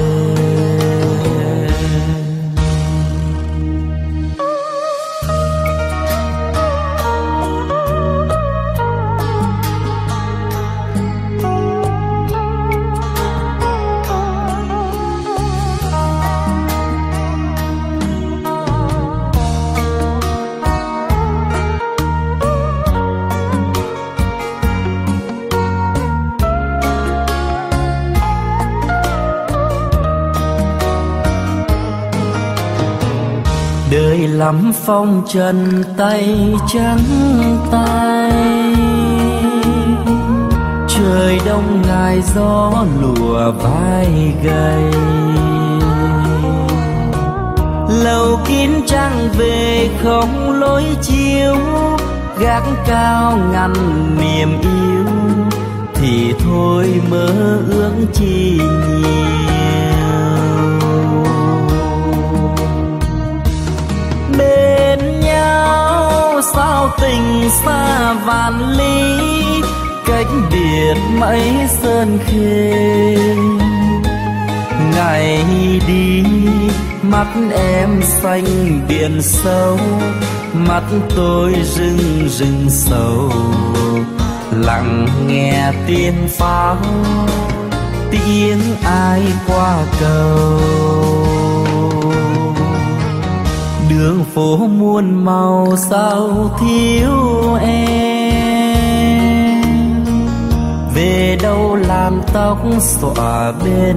Speaker 1: Đời lắm phong trần tay trắng tay, trời đông ngài gió lùa vai gầy. Lầu kín trăng về không lối chiếu, gác cao ngăn niềm yêu, thì thôi mơ ước chi nhiều. Bên nhau sao tình xa vạn ly, cách biệt mấy sơn khê. Ngày đi mắt em xanh biển sâu, mắt tôi rưng rưng sầu, lặng nghe tiếng pháo, tiếng ai qua cầu. Đường phố muôn màu sao thiếu em, về đâu làm tóc xõa bên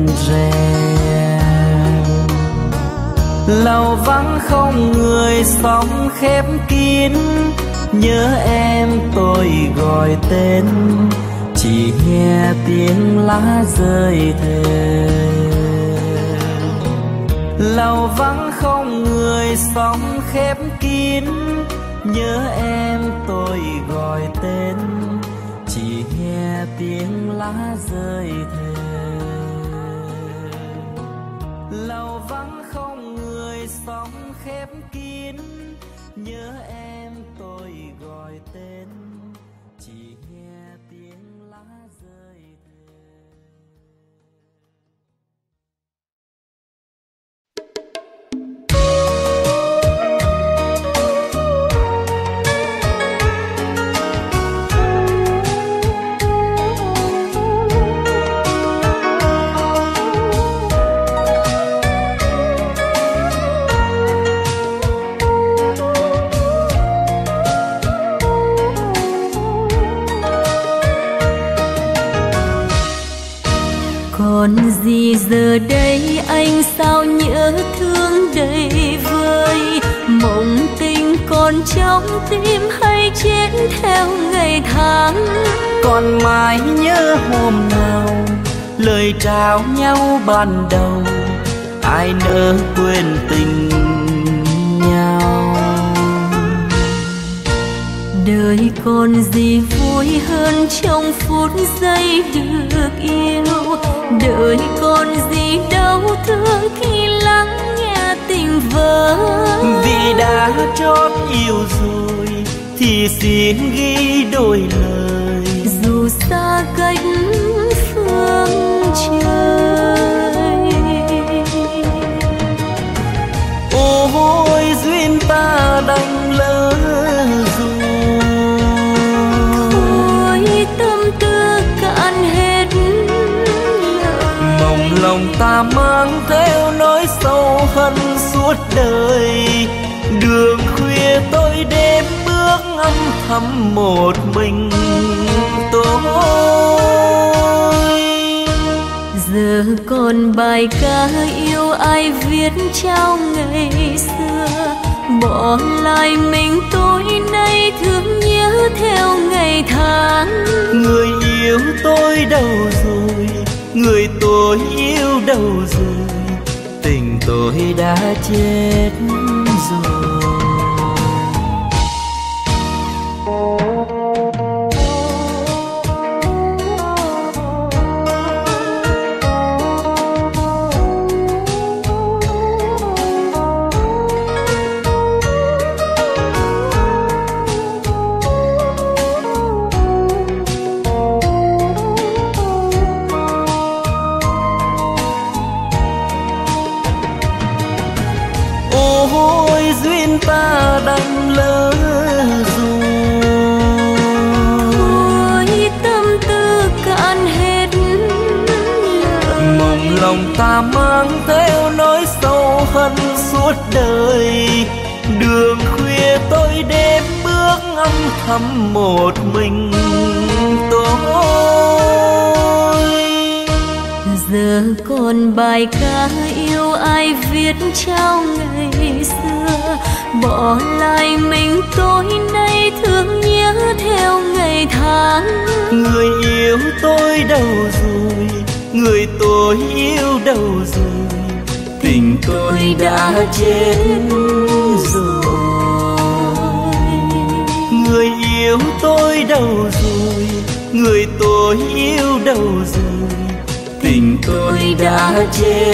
Speaker 1: rèm. Lầu vắng không người sóng khép kín, nhớ em tôi gọi tên, chỉ nghe tiếng lá rơi thề. Lầu vắng không người sóng khép kín, nhớ em tôi gọi tên, chỉ nghe tiếng lá rơi thề. Lầu vắng không người sóng khép kín, nhớ em tôi gọi tên, chỉ nghe tiếng lá rơi thề.
Speaker 2: Còn gì giờ đây anh sao nhớ thương đầy vơi, mộng tình còn còn trong tim hay chết theo ngày tháng.
Speaker 1: Còn mãi nhớ hôm nào lời trao nhau ban đầu, ai nỡ quên tình nhau.
Speaker 2: Đời còn gì vui hơn trong phút giây được yêu, đời còn gì đau thương khi lắng nghe tình vỡ.
Speaker 1: Vì đã chót yêu rồi thì xin ghi đôi lời,
Speaker 2: dù xa cách phương trời.
Speaker 1: Ôi duyên ta đành lỡ rồi,
Speaker 2: thôi tâm tư cạn hết lời.
Speaker 1: mong lòng ta mang theo nỗi sâu hận suốt đời. Đường khuya tôi đêm bước âm thầm một mình tôi.
Speaker 2: Giờ còn bài ca yêu ai viết trao ngày xưa, bỏ lại mình tôi nay thương nhớ theo ngày tháng.
Speaker 1: Người yêu tôi đâu rồi, người tôi yêu đâu rồi, tình tôi đã chết rồi. Ôi duyên ta đành lỡ rồi,
Speaker 2: thôi tâm tư cạn hết lời.
Speaker 1: mong lòng ta mang theo nỗi sâu hận suốt đời. Đường khuya tôi đêm bước âm thầm một mình tôi.
Speaker 2: Giờ còn bài ca yêu ai viết trao ngày xưa, bỏ lại mình tôi nay thương nhớ theo ngày tháng.
Speaker 1: Người yêu tôi đâu rồi, người tôi yêu đâu rồi, tình tôi đã chết rồi. Người yêu tôi đâu rồi, người tôi yêu đâu rồi, tình tôi đã chết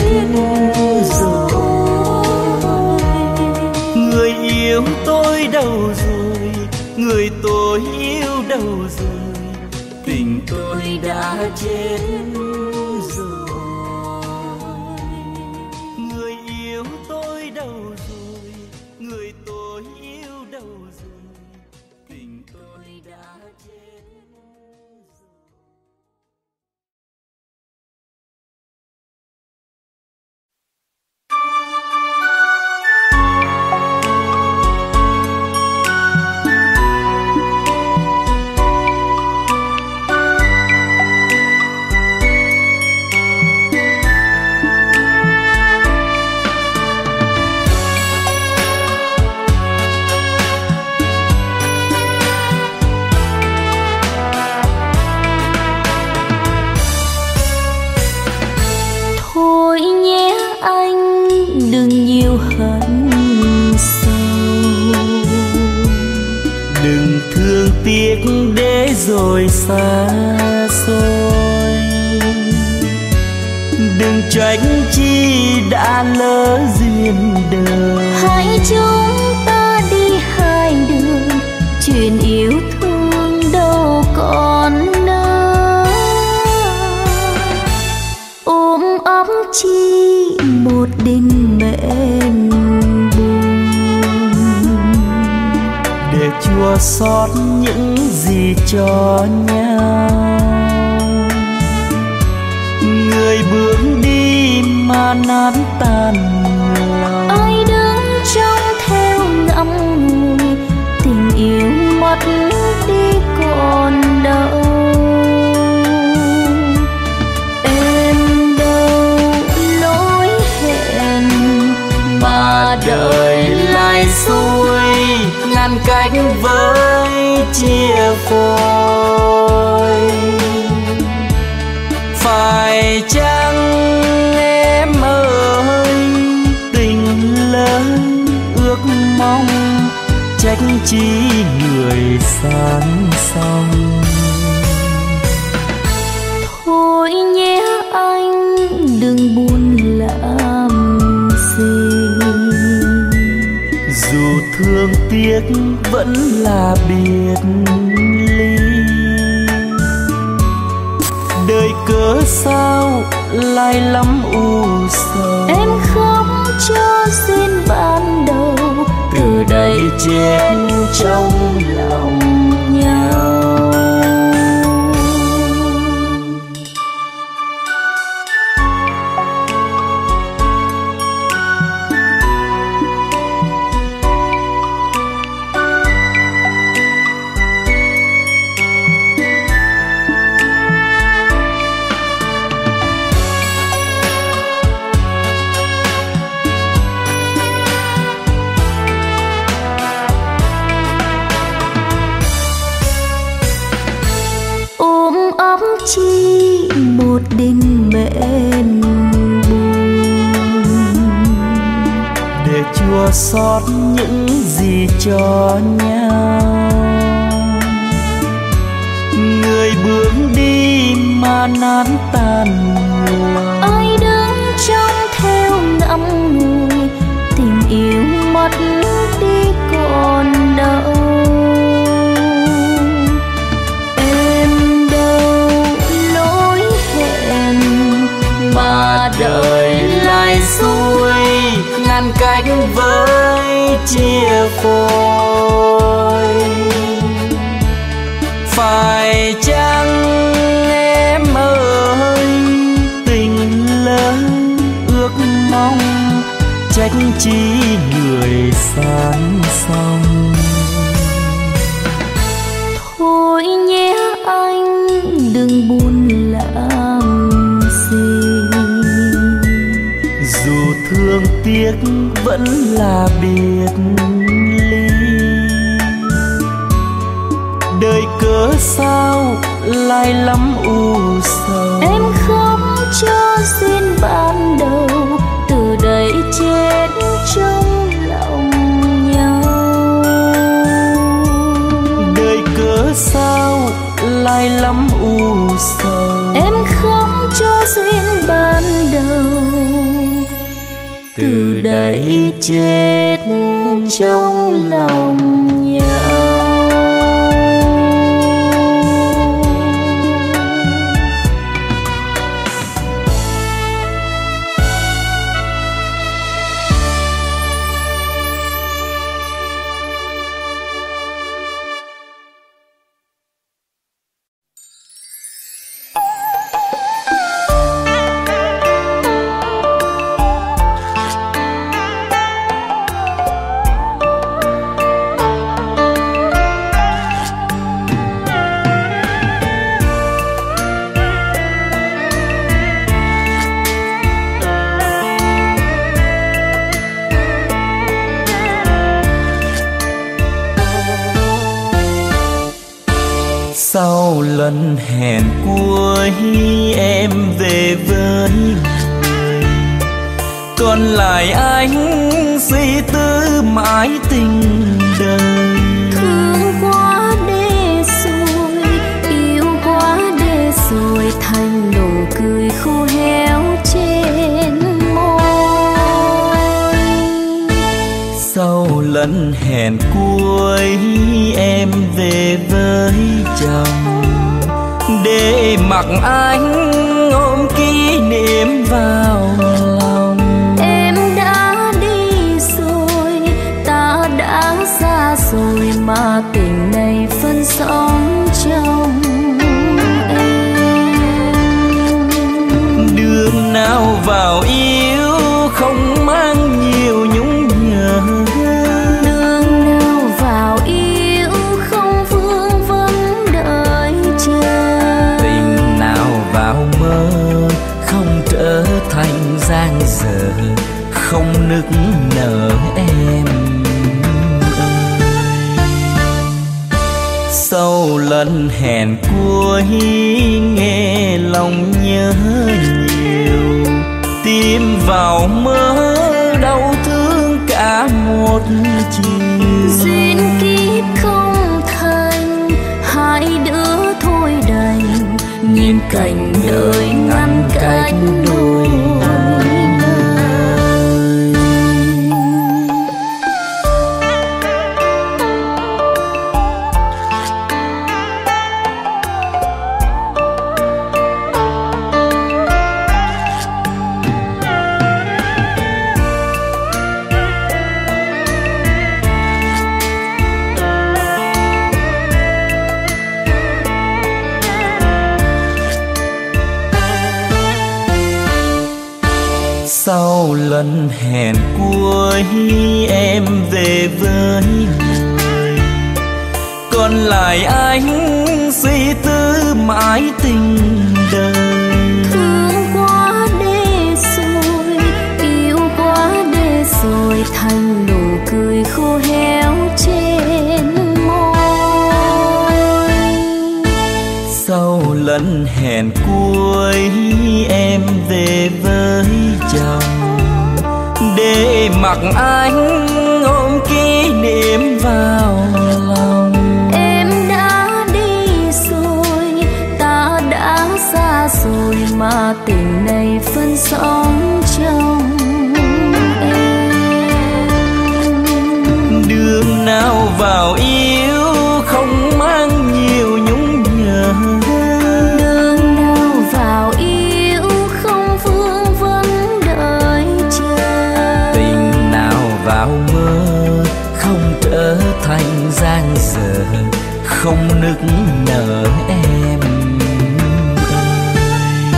Speaker 1: rồi. Người yêu tôi đâu rồi, người tôi yêu đâu rồi, tình tôi đã chết rồi. Người yêu tôi đâu rồi, người tôi yêu đâu rồi, tình tôi đã chết rồi.
Speaker 2: Thôi nhé anh đừng nhiều hận sâu,
Speaker 1: Đừng thương tiếc để rồi xa xôi, đừng tránh chi đã lỡ duyên đời.
Speaker 2: hãy chúng ta đi hai đường, chuyện yêu thương đâu còn nữa. Ôm ấp chi một đinh mệnh buồn,
Speaker 1: để chua xót những gì cho nhau. Người bước đi mà nát tan lòng,
Speaker 2: ai đứng trông theo ngậm ngùi, tình yêu mất đi còn đâu. Em đâu lối hẹn
Speaker 1: mà đời lại xuôi ngàn chia phôi. Phải chăng em ơi, tình lớn ước mong trách chi người sáng song.
Speaker 2: Thôi nhé anh đừng buồn làm gì,
Speaker 1: dù thương tiếc vẫn là biệt ly. Đời cớ sao lai lắm u sầu,
Speaker 2: em khóc cho duyên ban đầu, từ đây chết trong lòng nhau. Chi một đinh mệnh buồn,
Speaker 1: để chua xót những gì cho nhau. Người bước đi mà nán tàn lòng,
Speaker 2: ai đứng trông theo ngậm ngùi, tình yêu mất đi còn đâu.
Speaker 1: Mà đời lại xuôi ngăn cách với chia phôi. Phải chăng em ơi, tình lớn ước mong trách chi người sáng song.
Speaker 2: Thôi nhé anh đừng buồn làm gì,
Speaker 1: dù thương tiếc vẫn là biệt ly. Đời cớ sao lai lắm u sầu,
Speaker 2: em khóc cho duyên ban đầu, từ đây chết trong lòng nhau.
Speaker 1: đời cớ sao lai lắm u sầu,
Speaker 2: em khóc cho duyên ban đầu, từ đây chết trong lòng nhau.
Speaker 1: Sau lần hẹn cuối em về với người, còn lại anh suy tư mãi tình đời.
Speaker 2: Thương quá để rồi, yêu quá để rồi, thành nụ cười khô héo trên môi.
Speaker 1: Sau lần hẹn cuối em về với chồng, để mặc anh ôm kỷ niệm vào lòng.
Speaker 2: Em đã đi rồi, ta đã xa rồi, mà tình này phân sống trong em.
Speaker 1: Đường nào vào yêu không mang nhiều nhung nhớ,
Speaker 2: đường nào vào yêu không vương vấn đợi chờ.
Speaker 1: tình nào vào mơ không trở thành giang dở, không nức nở em ơi. Sau lần hẹn cuối nghe lòng nhớ nhiều, tim vào mơ đau thương cả một chiều.
Speaker 2: Duyên kiếp không thành, hai đứa thôi đành nhìn cảnh đời ngăn cách đôi nơi.
Speaker 1: Sau lần hẹn cuối em về với người, còn lại anh suy tư mãi tình đời.
Speaker 2: Thương quá để rồi, yêu quá để rồi, thành nụ cười khô héo trên môi.
Speaker 1: Sau lần hẹn cuối em về với chồng, để mặc anh ôm kỷ niệm vào lòng.
Speaker 2: Em đã đi rồi, ta đã xa rồi, mà tình này phân sống trong em.
Speaker 1: Đường nào vào yêu không mang nhiều nhung nhớ,
Speaker 2: đường nào vào yêu không vương vấn đợi chờ.
Speaker 1: Tình nào vào mơ không trở thành giang dở, không nức nở em ơi.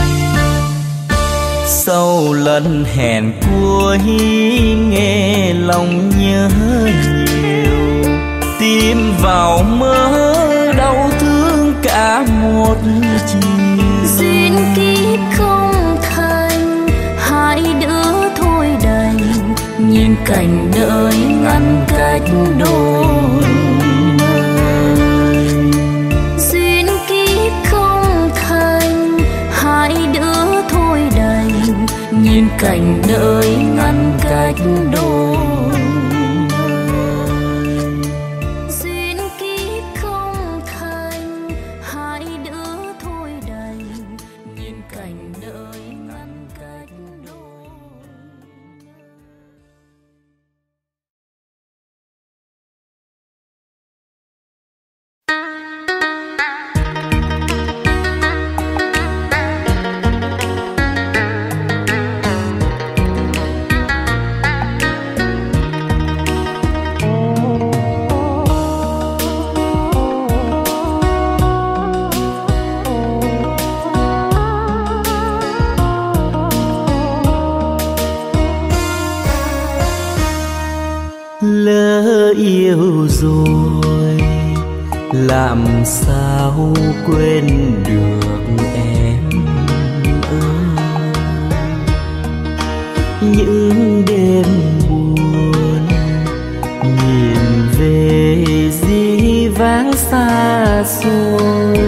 Speaker 1: Sau lần hẹn cuối nghe lòng nhớ nhiều, tim vào mơ đau thương cả một chiều.
Speaker 2: Duyên kiếp không thành, hai đứa thôi đành nhìn cảnh đời ngăn cách đôi nơi. Duyên kiếp không thành, hai đứa thôi đành nhìn cảnh đời ngăn cách đôi. Duyên kiếp không thành, hai đứa thôi đành nhìn cảnh đời ngăn cách đôi.
Speaker 1: Lỡ yêu rồi làm sao quên được em ơi. Những đêm buồn nhìn về dĩ vãng xa xôi,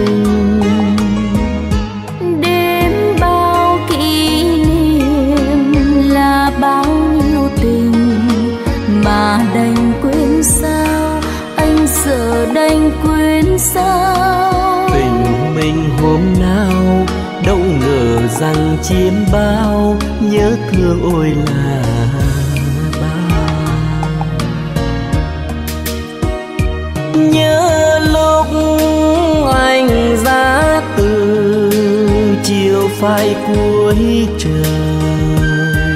Speaker 2: Đêm bao kỷ niệm là bao nhiêu tình mà đành quên sao, anh sợ đành quên sao.
Speaker 1: tình mình hôm nào đâu ngờ rằng chiếm bao, nhớ thương ôi là bao. Nhớ lúc anh ra từ chiều phai cuối trời,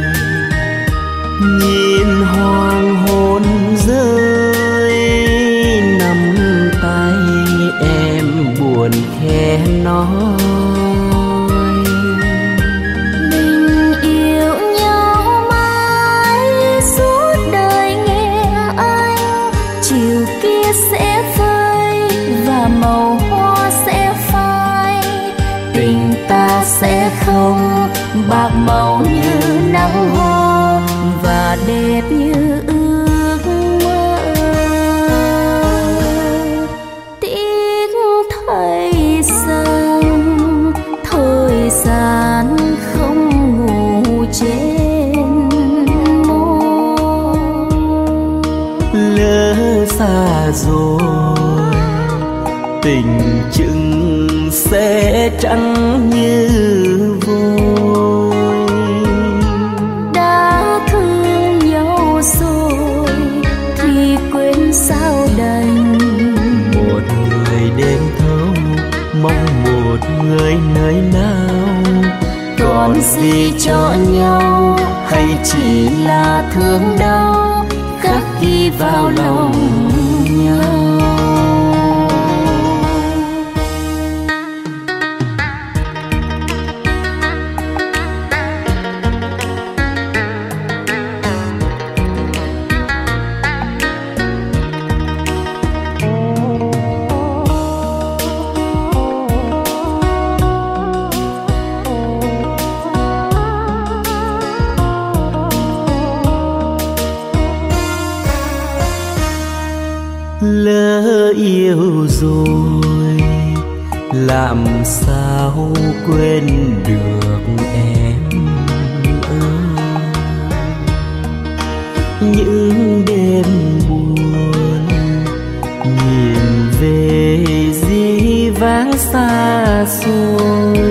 Speaker 1: nhìn hoàng hôn rơi nắm tay em buồn khẽ nói.
Speaker 2: Mình yêu nhau mãi suốt đời nghe anh, chiều kia sẽ phai và màu hoa sẽ phai. Tình ta sẽ không bạc màu như nắng hoa và đẹp như ước mơ. Tiếc
Speaker 1: tình chừng sẽ trắng như vôi.
Speaker 2: Đã thương nhau rồi thì quên sao đành.
Speaker 1: Một người đến thấu mong một người nơi nào,
Speaker 2: Còn gì cho nhau hay chỉ là thương đau khắc ghi vào lòng nhau.
Speaker 1: Lỡ yêu rồi làm sao quên được em ơi. Những đêm buồn nhìn về dĩ vãng xa xôi,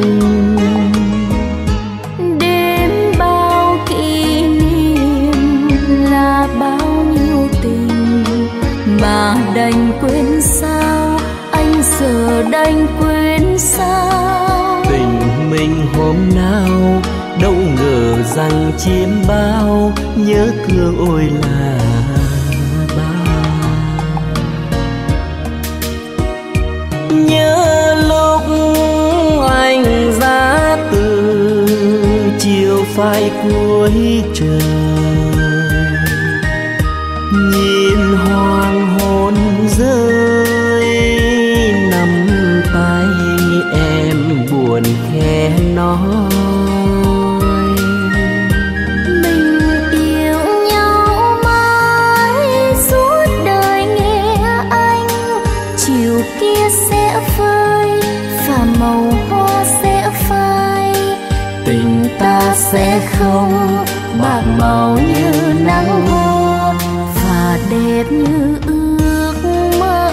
Speaker 2: Đêm bao kỷ niệm là bao nhiêu tình mà đành quên sao, anh giờ đành quên sao.
Speaker 1: tình mình hôm nào đâu ngờ rằng chiếm bao, nhớ thương ôi là bao. Nhớ lúc anh ra từ chiều phai cuối trời, nhìn hoàng hôn rơi nắm tay em buồn khẽ nói.
Speaker 2: Mình yêu nhau mãi suốt đời nghe anh, chiều kia sẽ phơi và màu hoa sẽ phai.
Speaker 1: Tình ta
Speaker 2: Sẽ không bạc màu như nắng hoa và đẹp như ước mơ.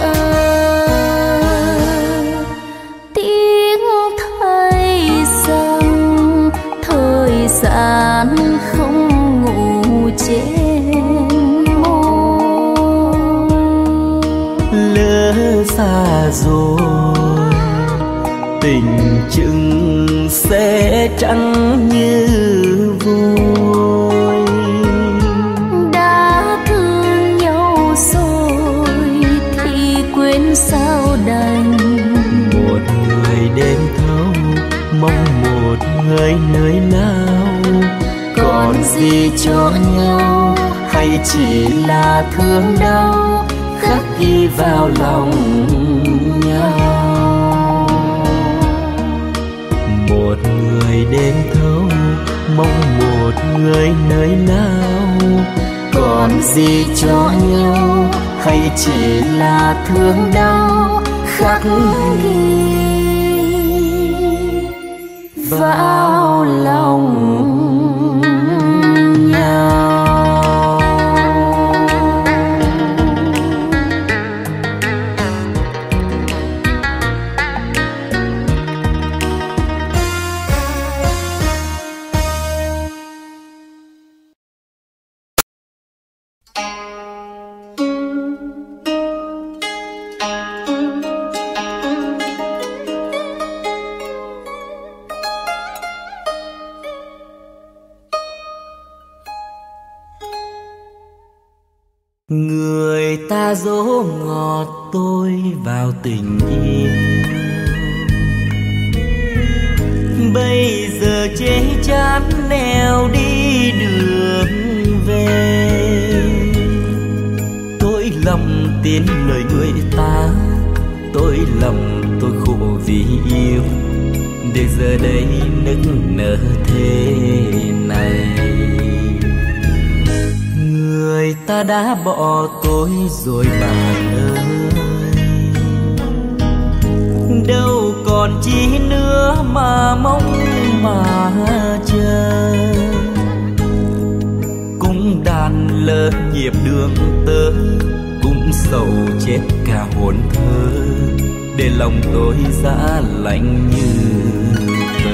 Speaker 2: Tiếc thay rằng thời gian không ngủ trên môi.
Speaker 1: lỡ xa rồi tình chừng sẽ trắng như vôi.
Speaker 2: Đã thương nhau rồi thì quên sao đành.
Speaker 1: Một người đến thấu mong một người nơi nào,
Speaker 2: Còn gì cho nhau
Speaker 1: hay chỉ là thương đau khắc ghi vào lòng nhau. Một người đến thấu mong một người nơi nào,
Speaker 2: Còn gì cho nhau
Speaker 1: hay chỉ là thương đau khắc
Speaker 2: ghi vào lòng nhau.
Speaker 1: Người ta dỗ ngọt tôi vào tình yêu, bây giờ chê chán nẻo đi đường về. Tôi lầm tin lời người ta, tôi lầm tôi khổ vì yêu, để giờ đây nức nở thế này. Người ta đã bỏ tôi rồi bạn ơi, đâu còn chi nữa mà mong mà chờ. Cũng đàn lỡ nhịp đường tới, cũng sầu chết cả hồn thơ, để lòng tôi giá lạnh như tờ.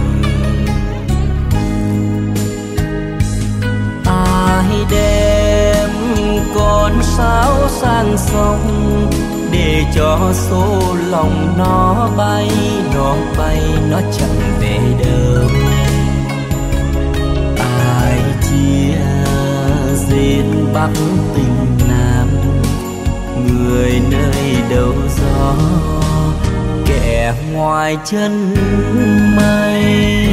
Speaker 1: Ai đem con sáo sang sông để cho số lòng nó bay nó chẳng về đâu. Ai chia duyên bắc tình nam, người nơi đầu gió kẻ ngoài chân mây.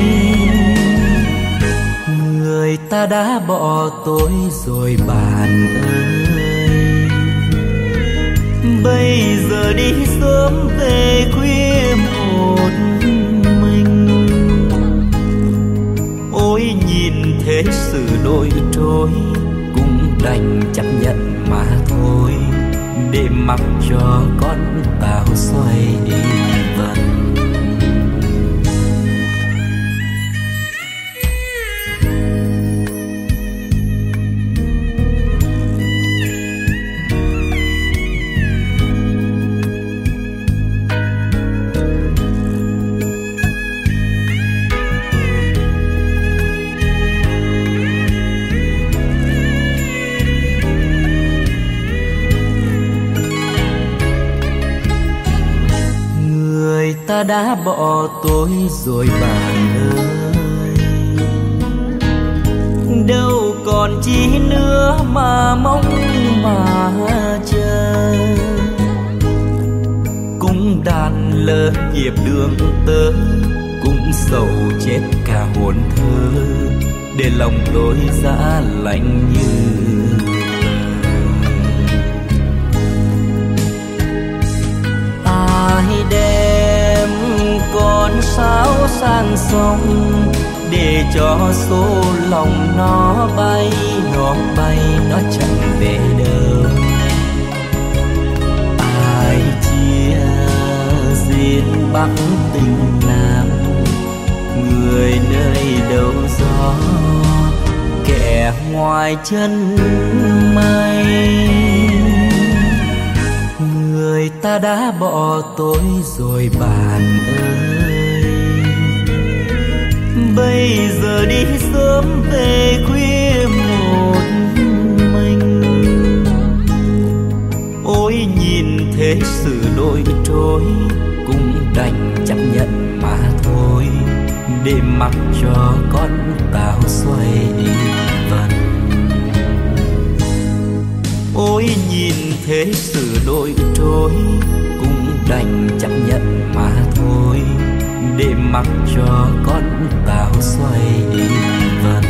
Speaker 1: Người ta đã bỏ tôi rồi bạn ơi, bây giờ đi sớm về khuya một mình. Ôi nhìn thế sự đôi trôi, cũng đành chấp nhận mà thôi, để mặc cho con tàu xoay vần. Ta đã bỏ tôi rồi bạn ơi, đâu còn chi nữa mà mong mà chờ. Cũng đàn lỡ nhịp đường tơ, cũng sầu chết cả hồn thơ, để lòng tôi giá lạnh như tờ. Ai đem con sáo sang sông để cho số lòng nó bay nó chẳng về đâu. Ai chia duyên bắc tình nam, người nơi đầu gió kẻ ngoài chân mây. Người ta đã bỏ tôi rồi bạn ơi, bây giờ đi sớm về khuya một mình. Ôi nhìn thế sự đôi trôi, cũng đành chấp nhận mà thôi, để mặc cho con tàu xoay vần. Ôi nhìn thế sự đôi trôi, cũng đành chấp nhận mà thôi, để mặc cho con tàu xoay vần.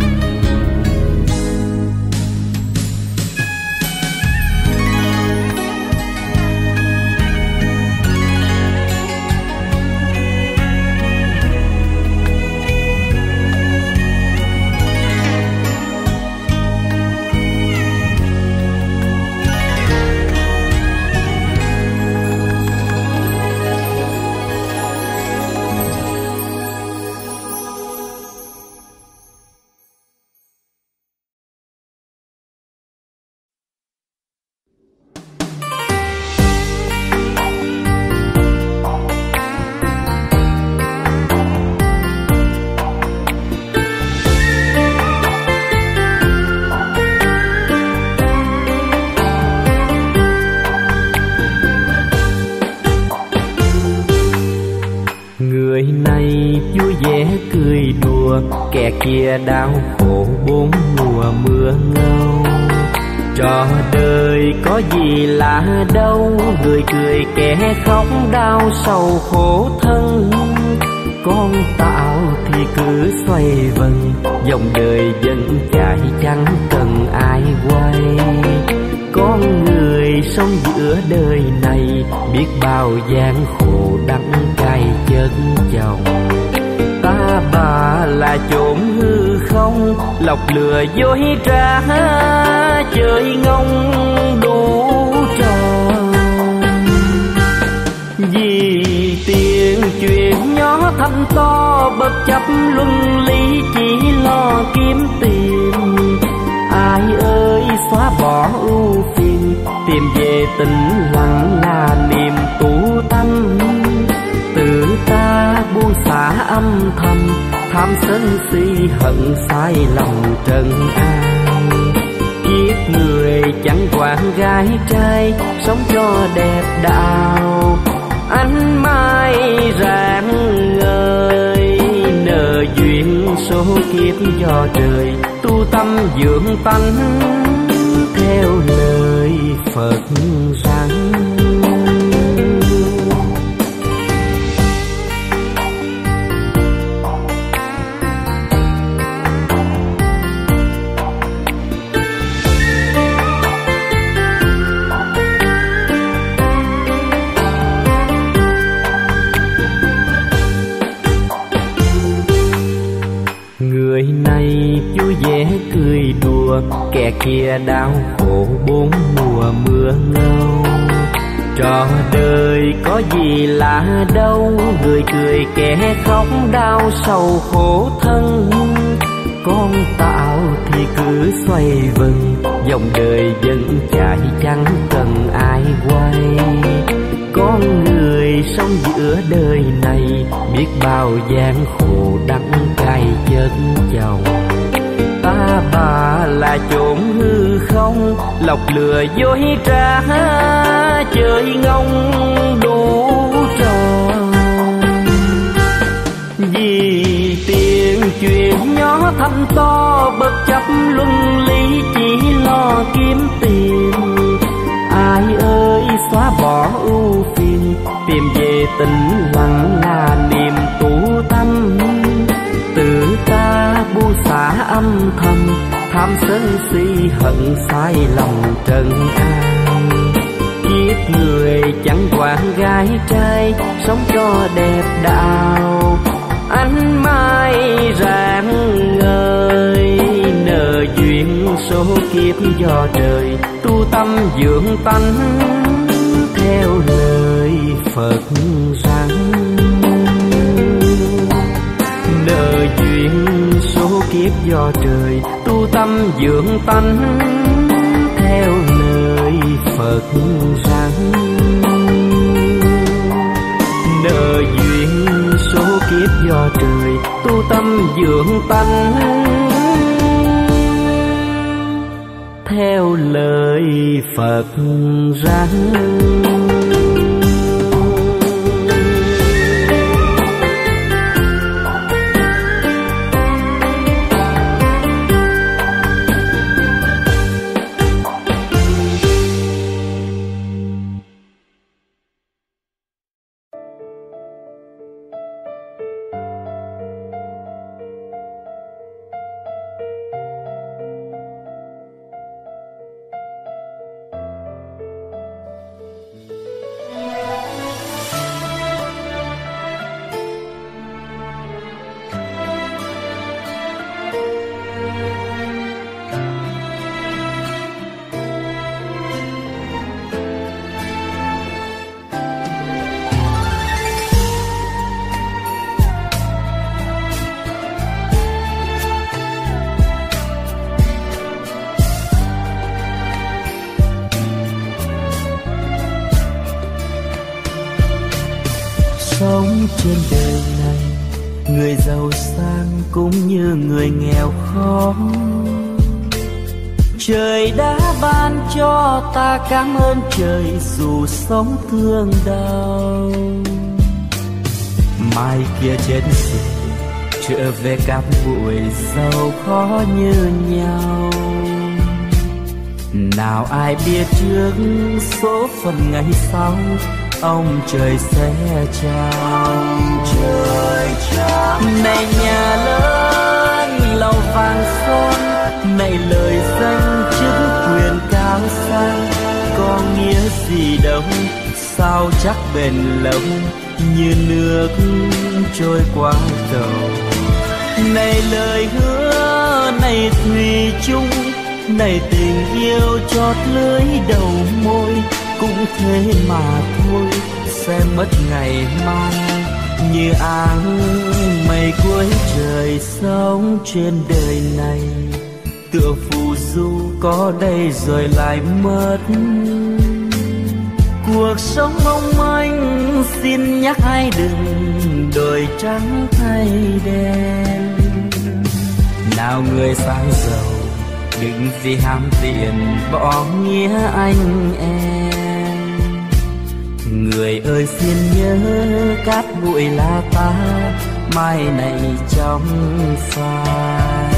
Speaker 1: Kẻ kia đau khổ bốn mùa mưa ngâu. Trò đời có gì lạ đâu, người cười kẻ khóc đau sầu khổ thân. Con tàu thì cứ xoay vần, dòng đời vẫn chạy chẳng cần ai quay. Con người sống giữa đời này, biết bao gian khổ đắng cay chất chồng. Ta bà là chốn hư không, lọc lừa dối trá, chơi ngông đủ trò. Vì tiền chuyện nhỏ thành to, bất chấp luân lý chỉ lo kiếm tiền. Ai ơi xóa bỏ ưu phiền, tìm về tĩnh lặng là niềm tu ta. sân si hận sai lòng trần ai. Kiếp người chẳng quản gái trai, sống cho đẹp đạo ánh mai rạng ngời. Nợ duyên số kiếp do trời, tu tâm dưỡng tánh theo lời Phật rằng. Người này vui vẻ cười đùa, kẻ kia đau khổ bốn mùa mưa ngâu. Trò đời có gì lạ đâu, người cười kẻ khóc đau sầu khổ thân. Con tạo thì cứ xoay vần, dòng đời vẫn chạy chẳng cần ai quay. Con người sống giữa đời này, biết bao gian khổ đắng cay chất chồng. Ta bà là chốn hư không, lọc lừa dối trá, chơi ngông đủ trò. Vì tiền chuyện nhỏ thăm to, bất chấp luân lý chỉ lo kiếm tiền. Ai ơi xóa bỏ ưu phiền, tìm về tĩnh lặng là niềm tu tâm. Tự ta buông xả âm thầm, tham sân si hận sai lòng trần ai. Kiếp người chẳng quản gái trai, sống cho đẹp đạo ánh mai rạng ngời. Nợ duyên số kiếp do trời, tu tâm dưỡng tánh theo lời Phật rằng. Nợ duyên số kiếp do trời, tu tâm dưỡng tánh theo lời Phật rằng. Nợ duyên số kiếp do trời, tu tâm dưỡng tánh theo lời Phật rằng. Sống trên đời này, người giàu sang cũng như người nghèo khó. Trời đã ban cho ta cảm ơn trời, dù sống thương đau. Mai kia chết rồi, trở về cát bụi giàu khó như nhau. Nào ai biết trước số phận ngày sau, ông trời sẽ trao. Này nhà lớn lầu vàng son, này lời danh chức quyền cao sang, có nghĩa gì đâu sao chắc bền lâu như nước trôi qua cầu. Này lời hứa, này thủy chung, này tình yêu chót lưới đầu môi, cũng thế mà thôi sẽ mất ngày mai. Như áng mây cuối trời, sống trên đời này tựa phù du có đây rồi lại mất. Cuộc sống mong manh xin nhắc ai đừng đổi trắng thay đen. Nào người sang giàu đừng vì ham tiền bỏ nghĩa anh em. Người ơi xin nhớ cát bụi là ta mai này trong phai.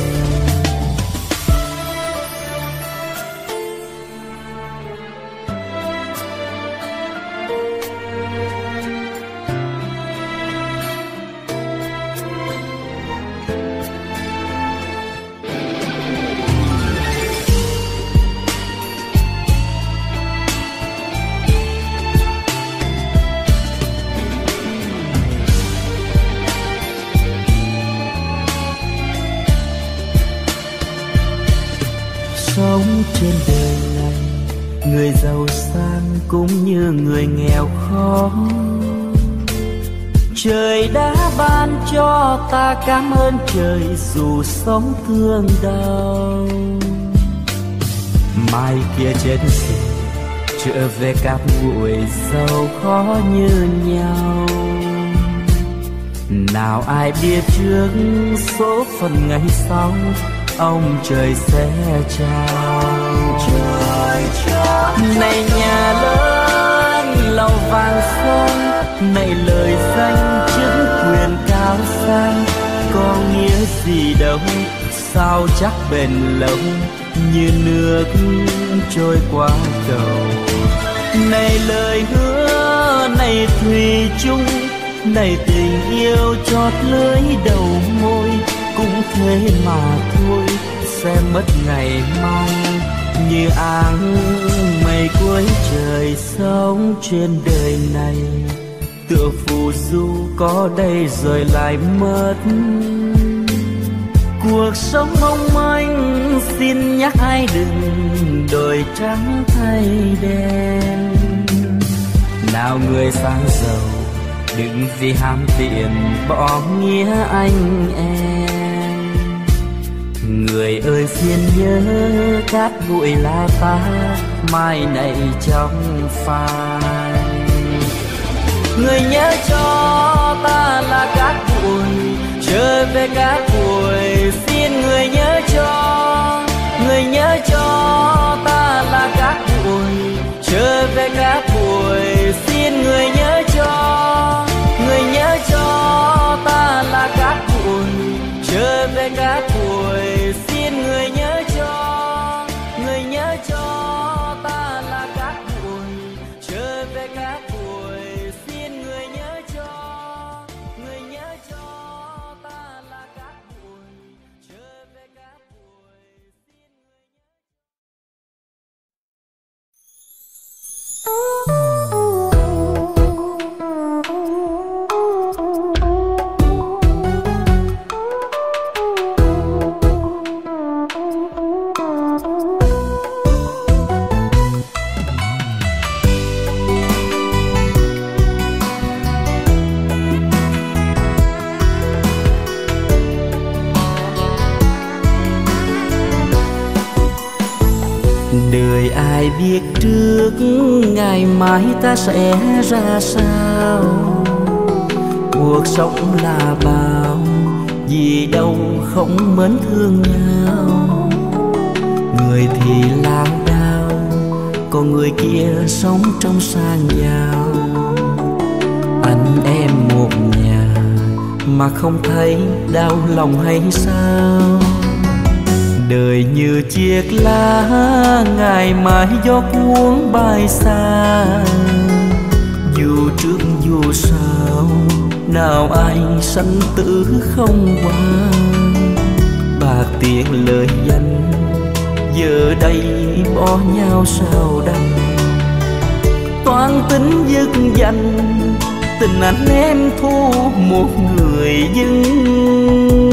Speaker 1: Sống trên đời này, người giàu sang cũng như người nghèo khó. Trời đã ban cho ta cảm ơn trời dù sống thương đau. Mai kia trên rừng trở về cát bụi giàu khó như nhau. Nào ai biết trước số phận ngày sau ông trời sẽ trao. Này nhà lớn lầu vàng son, này lời danh chứng quyền cao sang, có nghĩa gì đâu sao chắc bền lâu như nước trôi qua cầu. Này lời hứa, này thủy chung, này tình yêu chót lưới đầu môi, cũng thế mà thôi sẽ mất ngày mai. Như áng mây cuối trời sống trên đời này, tựa phù du có đây rồi lại mất. Cuộc sống mong manh xin nhắc ai đừng đổi trắng thay đen. Nào người sang giàu đừng vì ham tiền bỏ nghĩa anh em. Người ơi xin nhớ cát bụi là ta mai này trong phai. Người nhớ cho ta là cát bụi trở về cát bụi, xin người nhớ cho. Người nhớ cho ta là cát bụi trở về cát bụi, xin người nhớ cho. Người nhớ cho ta là cát bụi trở về cát bụi, xin người nhớ cho. Người nhớ cho ta là cát bụi trở về cát bụi, xin người nhớ cho. Người nhớ cho ta là cát bụi trở về cát bụi, xin người đời ai biết trước ngày mai ta sẽ ra sao. Cuộc sống là bao gì đâu không mến thương nhau. Người thì lang đao còn người kia sống trong sang giàu. Anh em một nhà mà không thấy đau lòng hay sao. Đời như chiếc lá ngày mai gió cuốn bay xa. Dù trước dù sau nào ai sanh tử không qua. Bạc tiền lời danh giờ đây bỏ nhau sao đành. Toan tính dứt dành tình anh em thu một người dưng.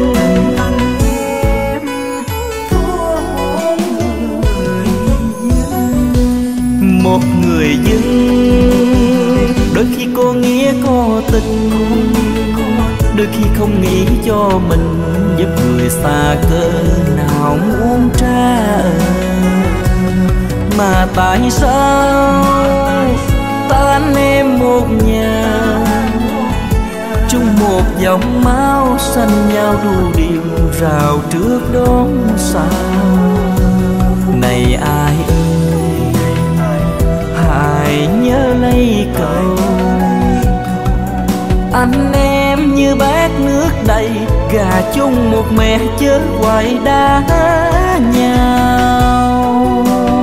Speaker 1: Một người dưng đôi khi có nghĩa có tình, đôi khi không nghĩ cho mình giúp người xa cỡ nào muốn trả. Mà tại sao ta anh em một nhà chung một dòng máu xanh nhau đu điều rào trước đón sao. Này ai ơi, hãy nhớ lấy câu anh em như bát nước đầy, gà chung một mẹ chớ hoài đá nhau.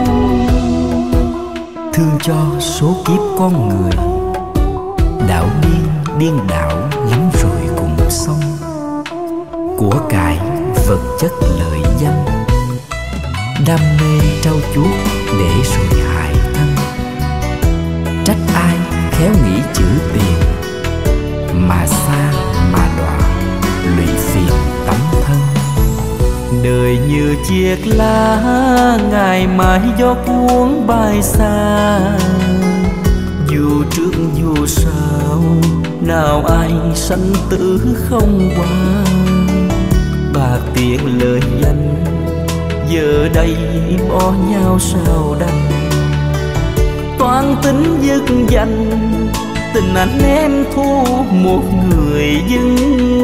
Speaker 3: Thương cho số kiếp con người đảo điên đảo lắm rồi cùng xong. Của cải vật chất lợi danh, đam mê trau chuốt để rồi hại thân. Trách ai khéo nghĩ chữ tiền, mà xa mà đọa lụy phiền tấm thân.
Speaker 1: Đời như chiếc lá ngày mai gió cuốn bay xa. Dù trước dù sau nào ai sanh tử không qua. Bạc tiền lời danh giờ đây bỏ nhau sao đành. Toan tính dứt danh tình anh em thu một người dưng.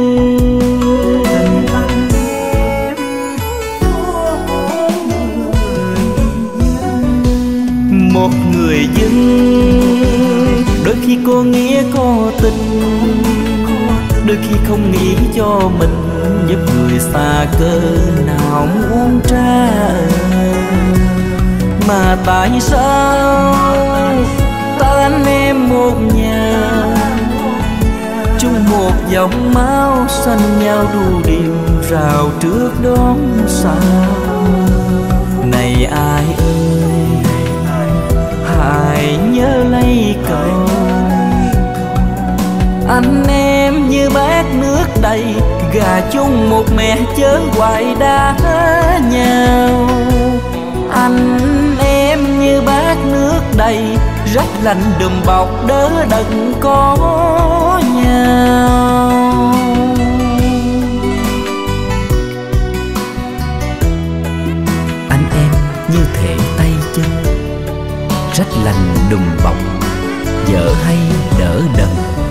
Speaker 1: Một người dưng đôi khi có nghĩa có tình, đôi khi không nghĩ cho mình giúp người xa cơ nào muốn trả. Mà tại sao ta anh em một nhà, chung một dòng máu xanh nhau đu điều rào trước đón sao. Này ai ơi, hãy nhớ lấy câu anh em như bát nước đầy, gà chung một mẹ chớ hoài đá nhau. Anh em như bát nước đầy, rách lạnh đùm bọc đỡ đần có nhau.
Speaker 3: Anh em như thể tay chân, rách lành đùm bọc, vợ hay đỡ đần.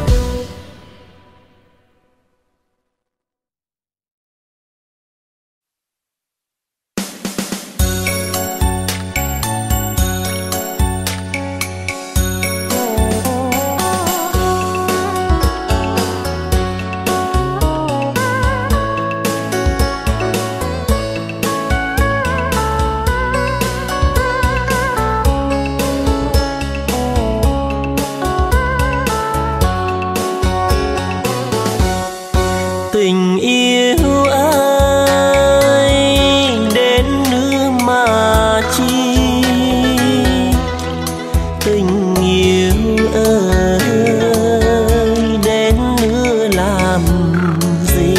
Speaker 1: Tình yêu ai đến nữa mà chi, tình yêu ơi đến nữa làm gì.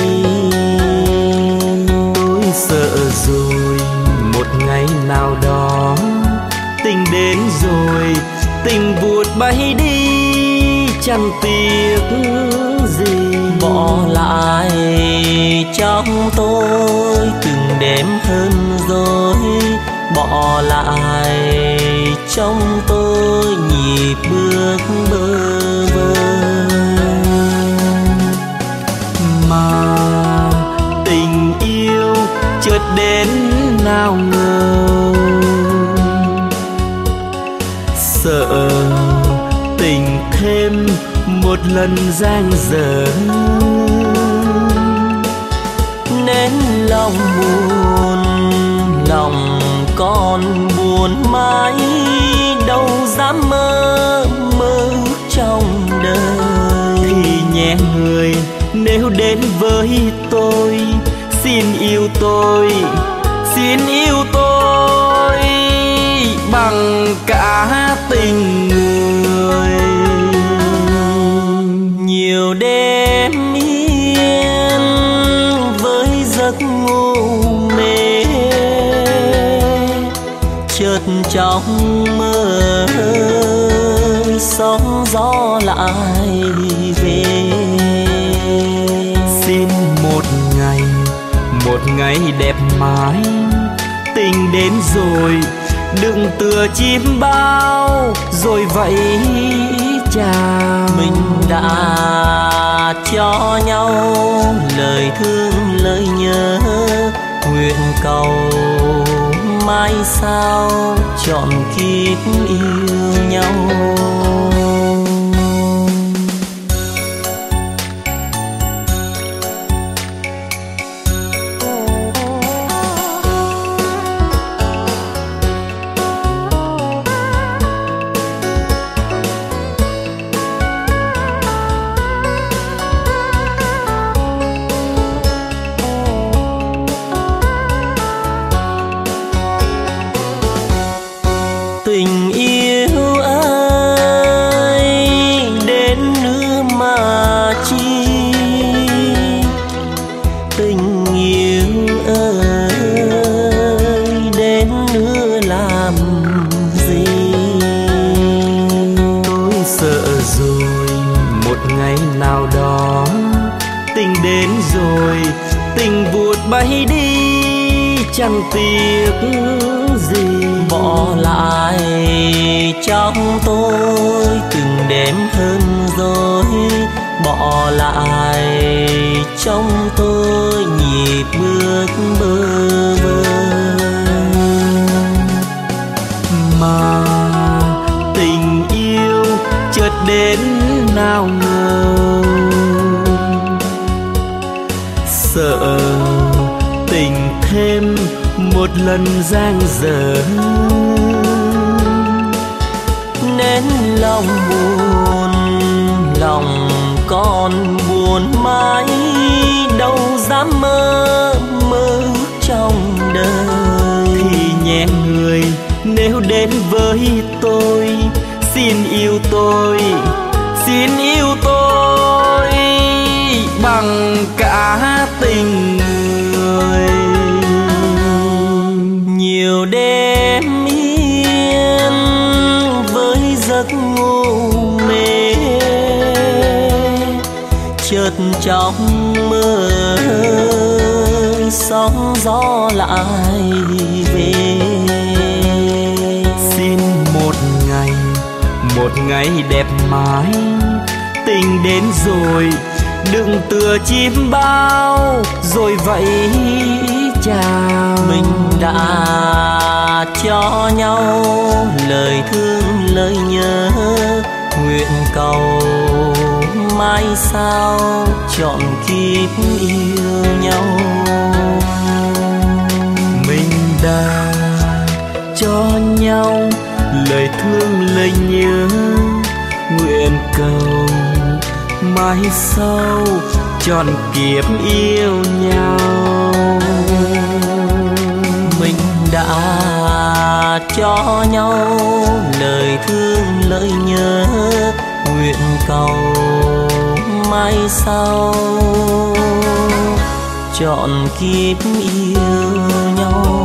Speaker 1: Tôi sợ rồi một ngày nào đó tình đến rồi, tình vụt bay đi chẳng tiếc gì. Bỏ lại trong tôi từng đêm hơn rồi, bỏ lại trong tôi nhịp bước bơ vơ. Mà tình yêu chợt đến nào ngờ, sợ tình thêm một lần giang dở, nên lòng buồn, lòng còn buồn mãi, đâu dám mơ mơ trong đời. Thì nhẹ người nếu đến với tôi, xin yêu tôi, xin yêu tôi bằng cả tình người. Nhiều đêm yên với giấc ngủ mê, chợt trong mơ sóng gió lại về. Xin một ngày đẹp mãi, tình đến rồi đừng tựa chim bao rồi vậy chào. Mình đã cho nhau lời thương lời nhớ, nguyện cầu mai sau trọn kiếp yêu nhau. Tình yêu ai đến nữa mà chi, tình yêu ơi đến nữa làm gì. Tôi sợ rồi một ngày nào đó tình đến rồi, tình vụt bay đi chẳng tiếc gì, bỏ lại trong tôi từng đêm hơn rồi, bỏ lại trong tôi nhịp bước bơ vơ. Mà tình yêu chợt đến nào ngờ, sợ tình thêm một lần giang dở, nên lòng buồn, lòng còn buồn mãi, đâu dám mơ mơ trong đời. Thì nhẹ người nếu đến với tôi, xin yêu tôi, xin yêu tôi bằng cả tình người. Nhiều đêm yên với giấc ngủ mê, chợt trong mơ sóng gió lại về. Xin một ngày đẹp mãi, tình đến rồi đừng tựa chim bao rồi vậy chào. Mình đã cho nhau lời thương lời nhớ, nguyện cầu mai sau trọn kiếp yêu nhau. Mình đã cho nhau lời thương lời nhớ, nguyện cầu mai sau trọn kiếp yêu nhau. Mình đã cho nhau lời thương lời nhớ, nguyện cầu mai sau trọn kiếp yêu nhau.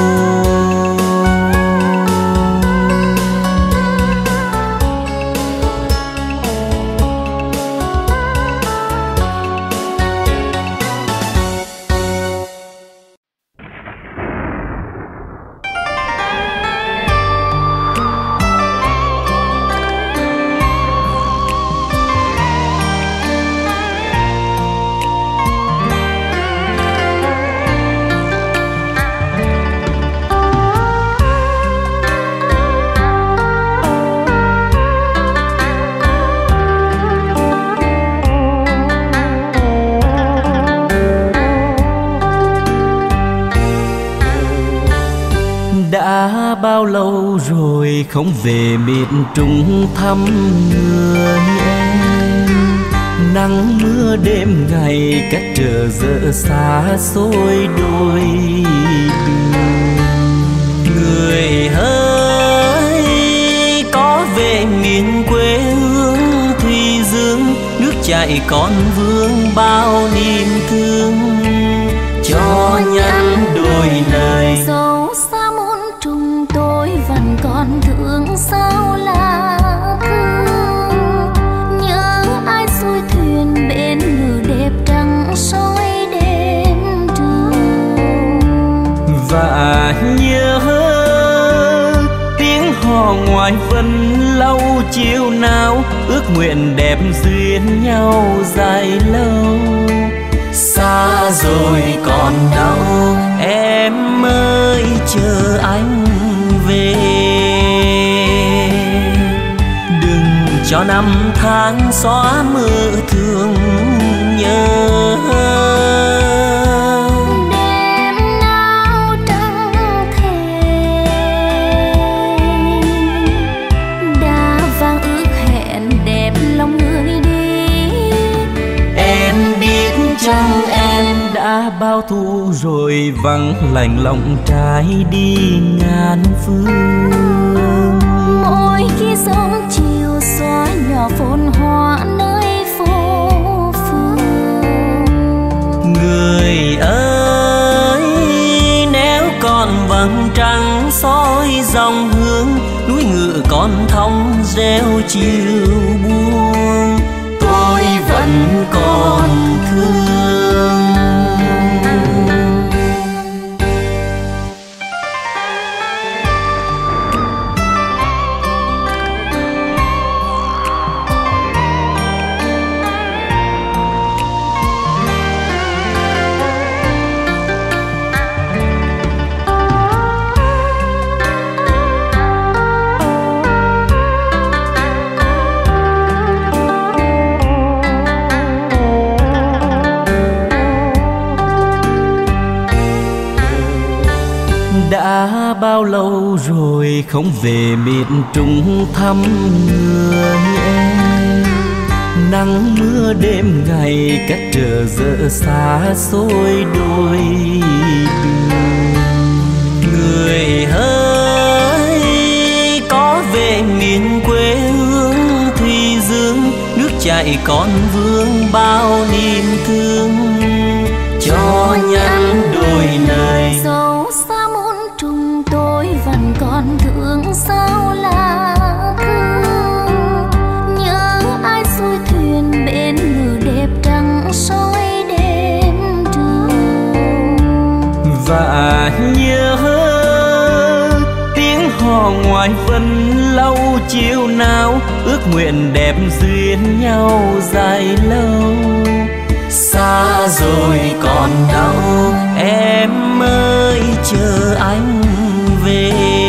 Speaker 1: Đã bao lâu rồi không về miền Trung thăm người em, nắng mưa đêm ngày cách trở giờ xa xôi đôi đường. Người ơi có về miền quê hương Thùy Dương, nước chảy con vương bao niềm thương, cho nhắn đôi lời
Speaker 2: dẫu xa muôn trùng tôi vẫn còn thương sao là thương. Nhớ ai xuôi thuyền bên ngự đẹp trăng soi đêm trường,
Speaker 1: và nhớ tiếng hò ngoài vân lâu chiều nào, ước nguyện đẹp duyên nhau dài lâu. Xa rồi còn đâu em ơi, chờ anh về. Đừng cho năm tháng xóa mưa thương nhớ.
Speaker 2: Đêm nào trăng thề đã vang ước hẹn đẹp lòng người đi.
Speaker 1: Em biết chăng em đã bao thu rồi, vắng lạnh lòng trái đi ngàn phương.
Speaker 2: Mỗi khi sớm chiều xóa nhỏ phồn hoa nơi phố phường.
Speaker 1: Người ơi, nếu còn vầng trăng soi dòng hương, núi ngự còn thong reo chiều buông, tôi vẫn còn thương. Đã bao lâu rồi không về miền Trung thăm người em. Nắng mưa đêm ngày cách trở giờ xa xôi đôi đường. Người ơi, có về miền quê hương Thùy Dương, nước chảy còn vương bao niềm thương. Cho nhắn đôi lời
Speaker 2: dẫu xa muôn trùng, tôi vẫn còn thương sao là thương. Nhớ ai xuôi thuyền bên ngự đẹp trăng soi đêm trường.
Speaker 1: Và nhớ tiếng hò ngoài vân lâu chiều nào, ước nguyện đẹp duyên nhau dài lâu. Xa rồi còn đâu em ơi, chờ anh về.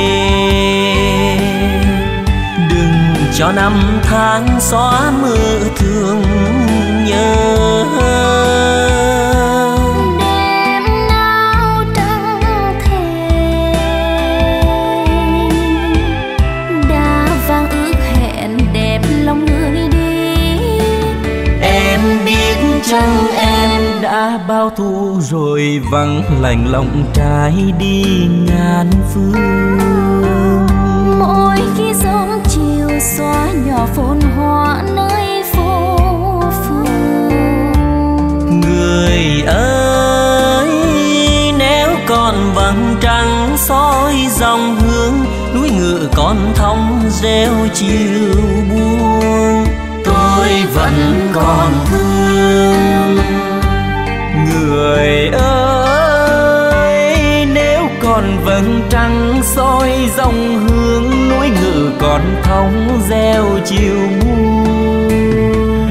Speaker 1: Đừng cho năm tháng xóa mưa thương nhớ.
Speaker 2: Đêm nào trăng thề đã vang ước hẹn đẹp lòng người đi.
Speaker 1: Em biết chăng em đã bao thu rồi, vắng lạnh lòng trái đi ngàn phương.
Speaker 2: Mỗi khi sớm chiều xóa nhỏ phồn hoa nơi phố phường.
Speaker 1: Người ơi, nếu còn vầng trăng soi dòng hương, núi ngự còn thong reo chiều buông, tôi vẫn còn thương. Người ơi, nếu còn vầng trăng soi dòng hương, núi ngự còn thong reo chiều buông,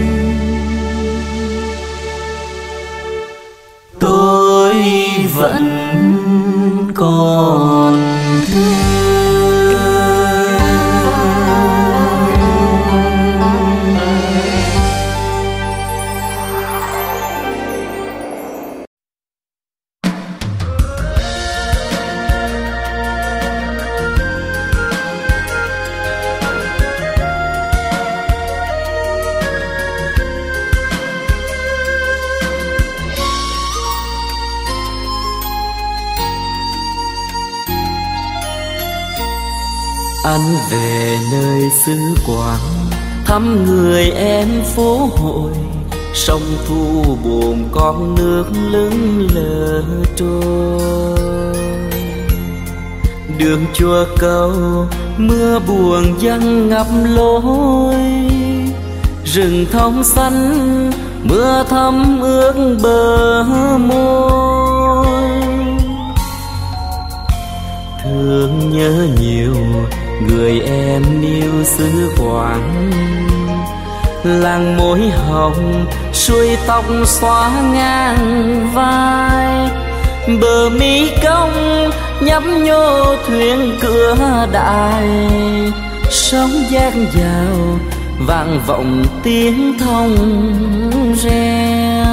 Speaker 1: tôi vẫn còn thương. Anh về nơi xứ Quảng, thăm người em phố hội, sông thu buồn con nước lững lờ trôi. Đường chùa cầu mưa buồn giăng ngập lối, rừng thông xanh mưa thấm ướt bờ môi. Thương nhớ nhiều người em yêu xứ Quảng. Làng môi hồng xuôi tóc xóa ngang vai, bờ mi cong nhấp nhô thuyền cửa đại, sóng dang dào vang vọng tiếng thông reo.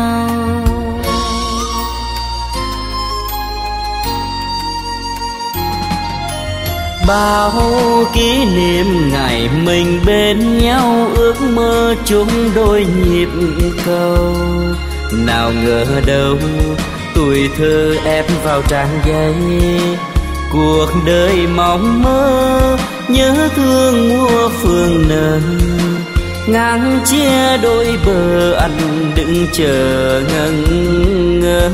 Speaker 1: Bao kỷ niệm ngày mình bên nhau, ước mơ chung đôi nhịp cầu. Nào ngờ đâu tuổi thơ ép vào trang giấy, cuộc đời mong mơ nhớ thương mùa phương nở. Ngang chia đôi bờ anh đứng chờ ngẩn ngơ.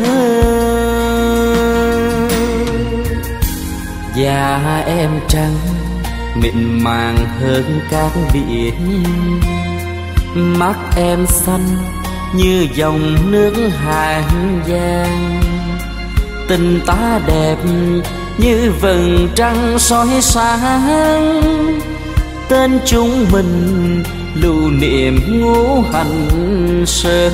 Speaker 1: Da em trắng mịn màng hơn cát biển, mắt em xanh như dòng nước Hàng Giang. Tình ta đẹp như vầng trăng soi sáng, tên chúng mình lưu niệm ngũ hành sơn.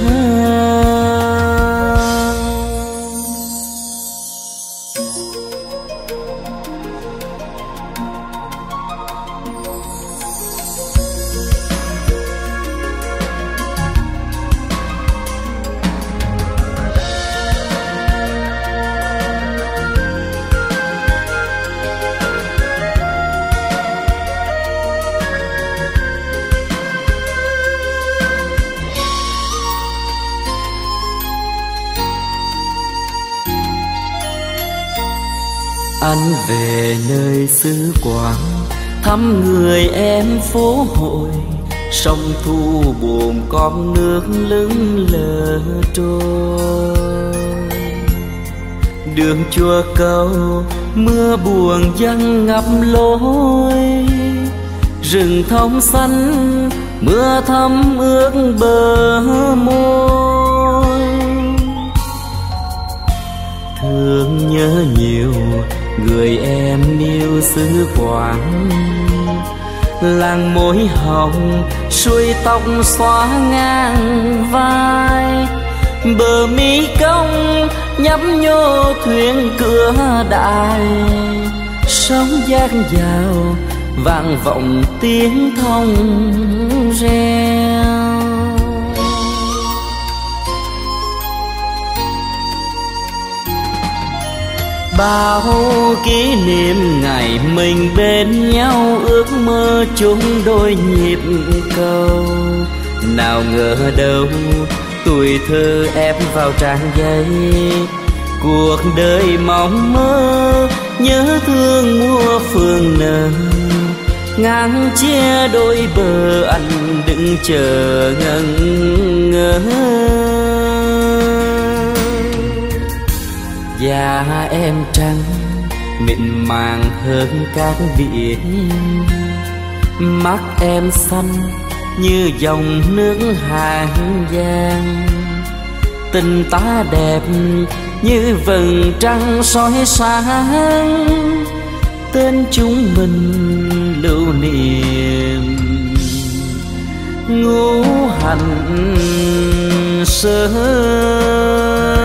Speaker 1: Anh về nơi xứ Quảng, thăm người em phố hội. Sông thu buồn con nước lững lờ trôi. Đường chùa cầu mưa buồn dâng ngập lối. Rừng thông xanh mưa thấm ướt bờ môi. Thương nhớ nhiều người em yêu xứ Quảng. Làng môi hồng xuôi tóc xóa ngang vai, bờ mi cong nhấp nhô thuyền cửa đại, sóng dang dào vang vọng tiếng thông reo. Bao kỷ niệm ngày mình bên nhau, ước mơ chung đôi nhịp cầu. Nào ngờ đâu tuổi thơ ép vào trang giấy, cuộc đời mong mơ nhớ thương mùa phương nở. Ngang chia đôi bờ anh đứng chờ ngẩn ngơ. Da em trắng mịn màng hơn cát biển, mắt em xanh như dòng nước Hàng Giang. Tình ta đẹp như vầng trăng soi sáng, tên chúng mình lưu niệm ngũ hành sơn.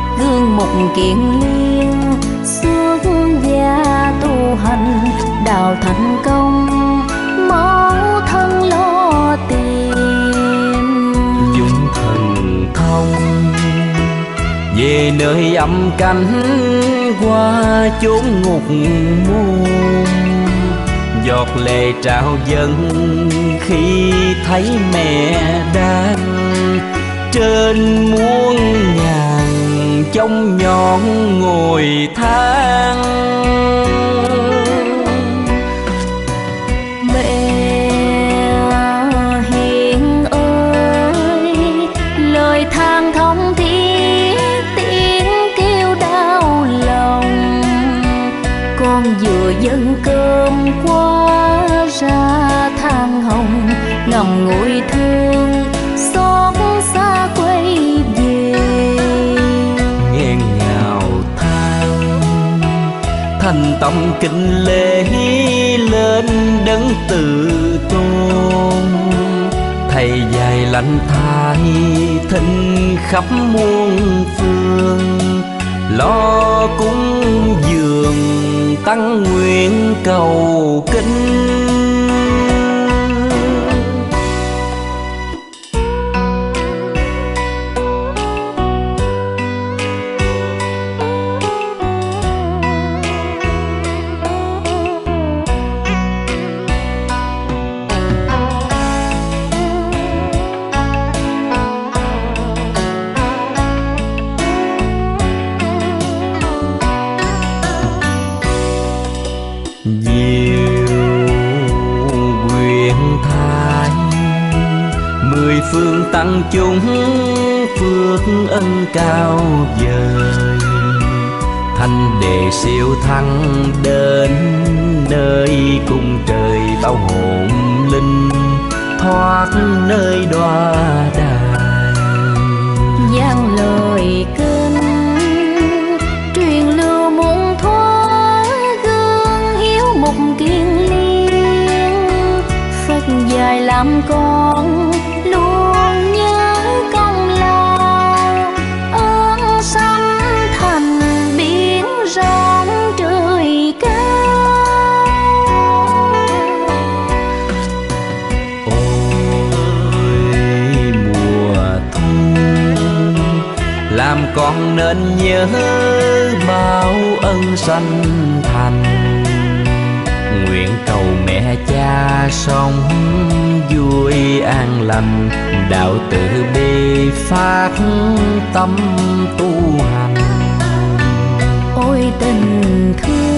Speaker 2: kiện liên xuất gia tu hành, đạo nào thành công, mẫu thân lo tìm.
Speaker 1: Dùng thần thông về nơi âm cánh, qua chốn ngục môn, giọt lệ trao dâng khi thấy mẹ đang trên muôn ngàn trong nhọn ngồi than.
Speaker 2: Mẹ hiền ơi, lời than thống thiết tiếng kêu đau lòng, con vừa dâng cơm qua ra than hồng, ngầm ngùi thương xót xa quay về.
Speaker 1: Nghẹn ngào than thành tâm kính lễ lên đấng tự tôn, thầy dài lạnh thai thinh khắp muôn phương, lo cúng dường tăng nguyện cầu kinh. Phương tăng chúng phước ân cao vời, thanh đề siêu thăng đến nơi cung trời bao hồn linh, thoát nơi đọa đài.
Speaker 2: Giang lời kinh truyền lưu muôn thuở, gương hiếu mục kiên liên, Phật dạy làm con luôn nhớ công lao, ơn sanh thành biển rộng trời cao.
Speaker 1: Ôi mùa thu làm con nên nhớ bao ân sanh thành, nguyện cầu mẹ cha sống vui an lành, đạo từ bi phát tâm tu hành.
Speaker 2: Ôi tình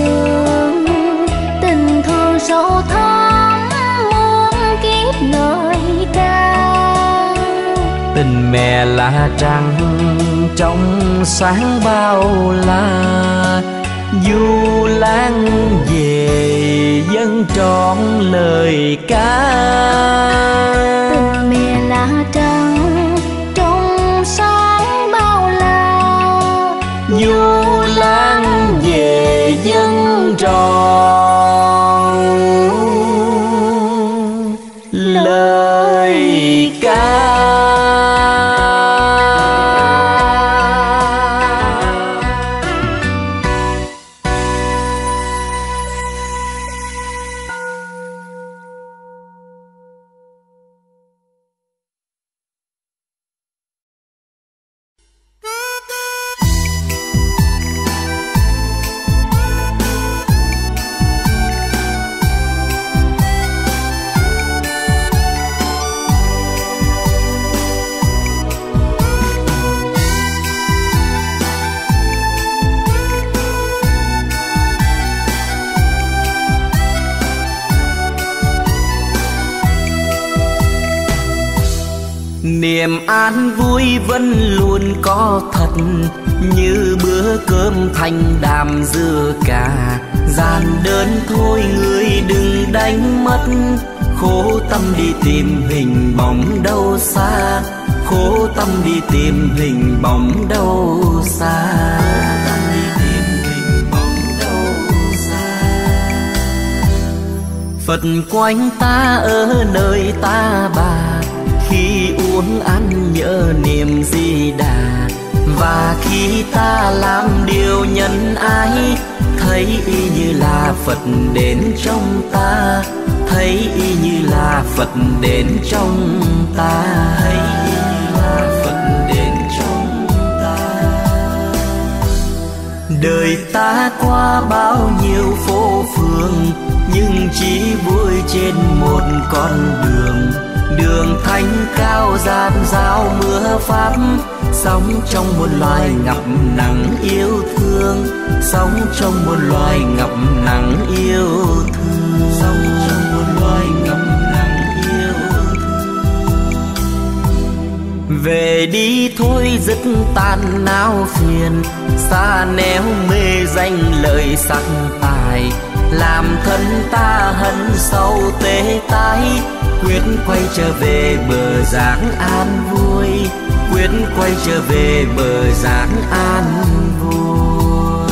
Speaker 2: thương sâu thẳm muôn kiếp ngợi ca,
Speaker 1: Tình mẹ là trăng trong sáng bao la, du lan về dân trọn lời ca.
Speaker 2: Tình mẹ là trăng trong sáng bao la,
Speaker 1: du lan về dân trọn lời ca. Niềm an vui vẫn luôn có thật, như bữa cơm thanh đạm dưa cà. Gian đơn thôi người đừng đánh mất, khổ tâm đi tìm hình bóng đâu xa, khổ tâm đi tìm hình bóng đâu xa. Phật quanh ta ở nơi ta bà, khi uống ăn nhớ niềm Di Đà. Và khi ta làm điều nhân ái, thấy y như là Phật đến trong ta, thấy y như là Phật đến trong ta, thấy y như là Phật đến trong ta. Đời ta qua bao nhiêu phố phường, nhưng chỉ vui trên một con đường. Đường thanh cao gian dao mưa pháp, sống trong một loài ngập nắng yêu thương, sống trong một loài ngập nắng yêu thương, sống trong một loài ngập nắng yêu thương. Về đi thôi dứt tan não phiền, xa nẻo mê danh lợi sắc tài, làm thân ta hận sâu tê tái. Quyết quay trở về bờ dáng an vui, quyết quay trở về bờ dáng an vui.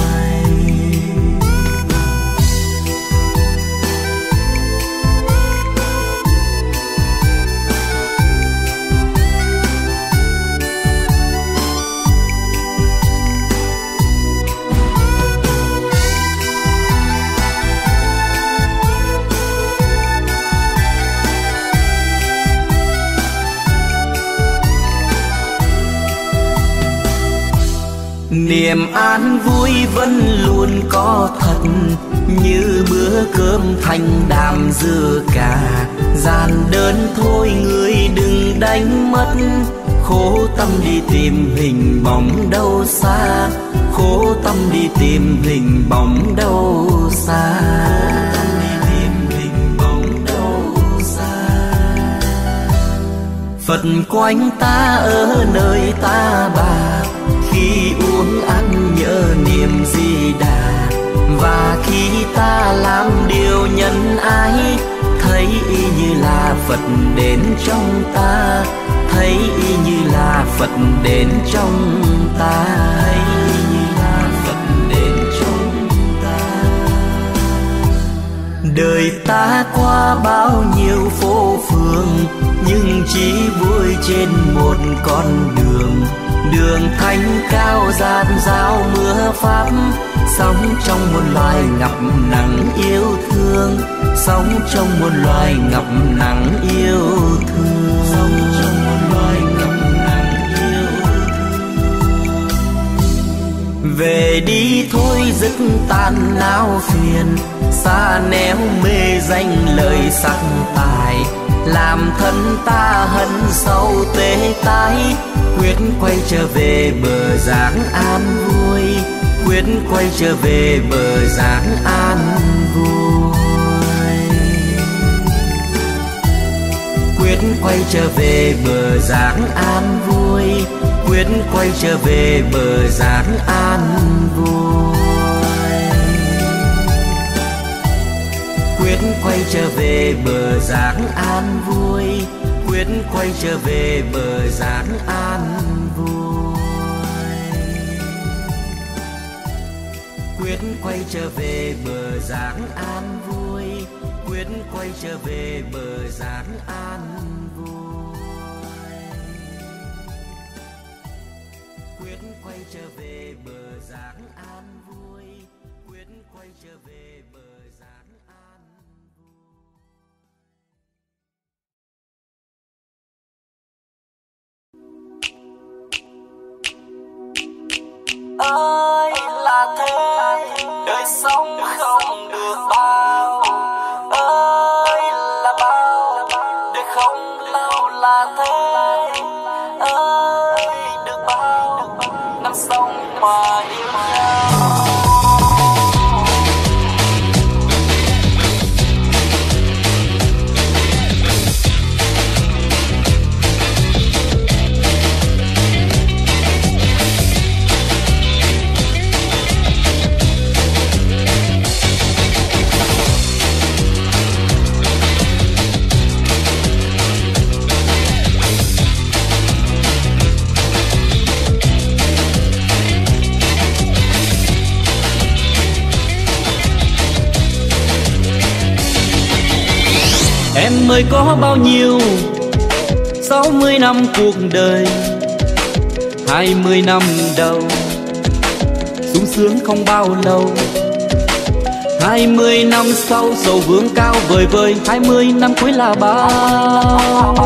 Speaker 1: Niềm an vui vẫn luôn có thật, như bữa cơm thanh đạm dưa cà. Gian đơn thôi người đừng đánh mất, khổ tâm đi tìm hình bóng đâu xa, khổ tâm đi tìm hình bóng đâu xa. Phật quanh ta ở nơi ta bà, khi uống ăn nhớ niệm Di Đà. Và khi ta làm điều nhân ái, thấy y như là Phật đến trong ta, thấy y như là Phật đến trong ta, thấy y như là Phật đến trong ta. Đời ta qua bao nhiêu phố phường, nhưng chỉ vui trên một con đường. Đường thanh cao gian dao mưa pháp, sống trong một loài ngập nắng yêu thương, sống trong một loài ngập nắng yêu thương, sống trong một loài ngập nắng yêu thương. Về đi thôi dứt tan não phiền, xa nẻo mê danh lợi sắc tài, làm thân ta hận sâu tê tái. Quyết quay trở về bờ dáng an vui, quyết quay trở về bờ dáng an vui. Quyết quay trở về bờ dáng an vui, quyết quay trở về bờ dáng an vui. Quyết quay trở về bờ dáng an vui, quyết quay trở về bờ dáng an vui. Quyết quay trở về bờ dáng an vui, quyết quay trở về bờ dáng an vui. Quyết quay trở về bờ dáng an vui, quyết quay trở về bờ dáng an vui. Ơi là thế, đời sống không được bao. Ơi là bao, đời không lâu là thế. Ơi được bao, năm sống mà yêu nhau. Em ơi có bao nhiêu 60 năm cuộc đời, 20 năm đầu sung sướng không bao lâu, 20 năm sau sầu vương cao vời vời, 20 năm cuối là bao.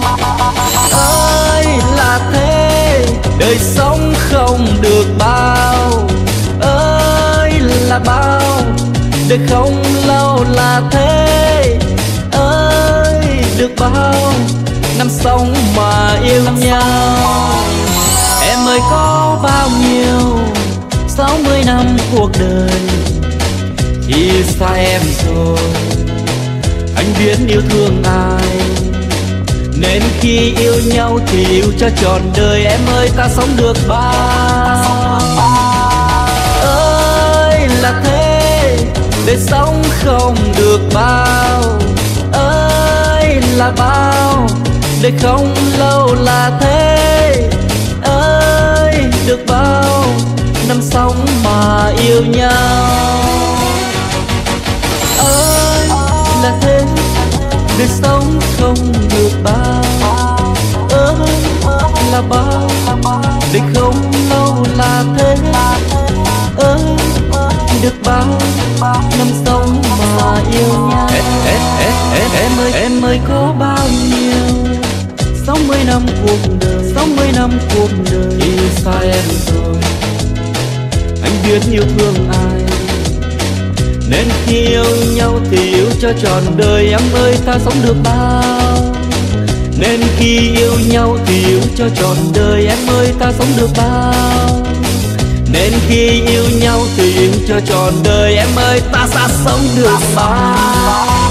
Speaker 1: Ơi là thế, đời sống không được bao. Ơi là bao, đời không lâu là thế. Ơi được bao năm sống mà yêu nhau. Em ơi có bao nhiêu 60 năm cuộc đời thì xa em rồi. Anh biết yêu thương ai, nên khi yêu nhau thì yêu cho trọn đời. Em ơi ta sống được bao. Ơi là thế, đời sống không được bao. Ơi là bao, đời không lâu là thế. Ơi được bao năm sống mà yêu nhau. Ơi là thế, đời sống không được bao. Ơi là bao, đời không lâu là thế. Ơi được bao năm sống mà yêu nhau. Em ơi có bao nhiêu 60 năm cuộc đời, 60 năm cuộc đời thì xa em rồi. Anh biết yêu thương ai, nên khi yêu nhau thì yêu cho trọn đời. Em ơi ta sống được bao, nên khi yêu nhau thì yêu cho trọn đời. Em ơi ta sống được bao, nên khi yêu nhau thì yêu cho trọn đời. Em ơi ta sẽ sống được bao.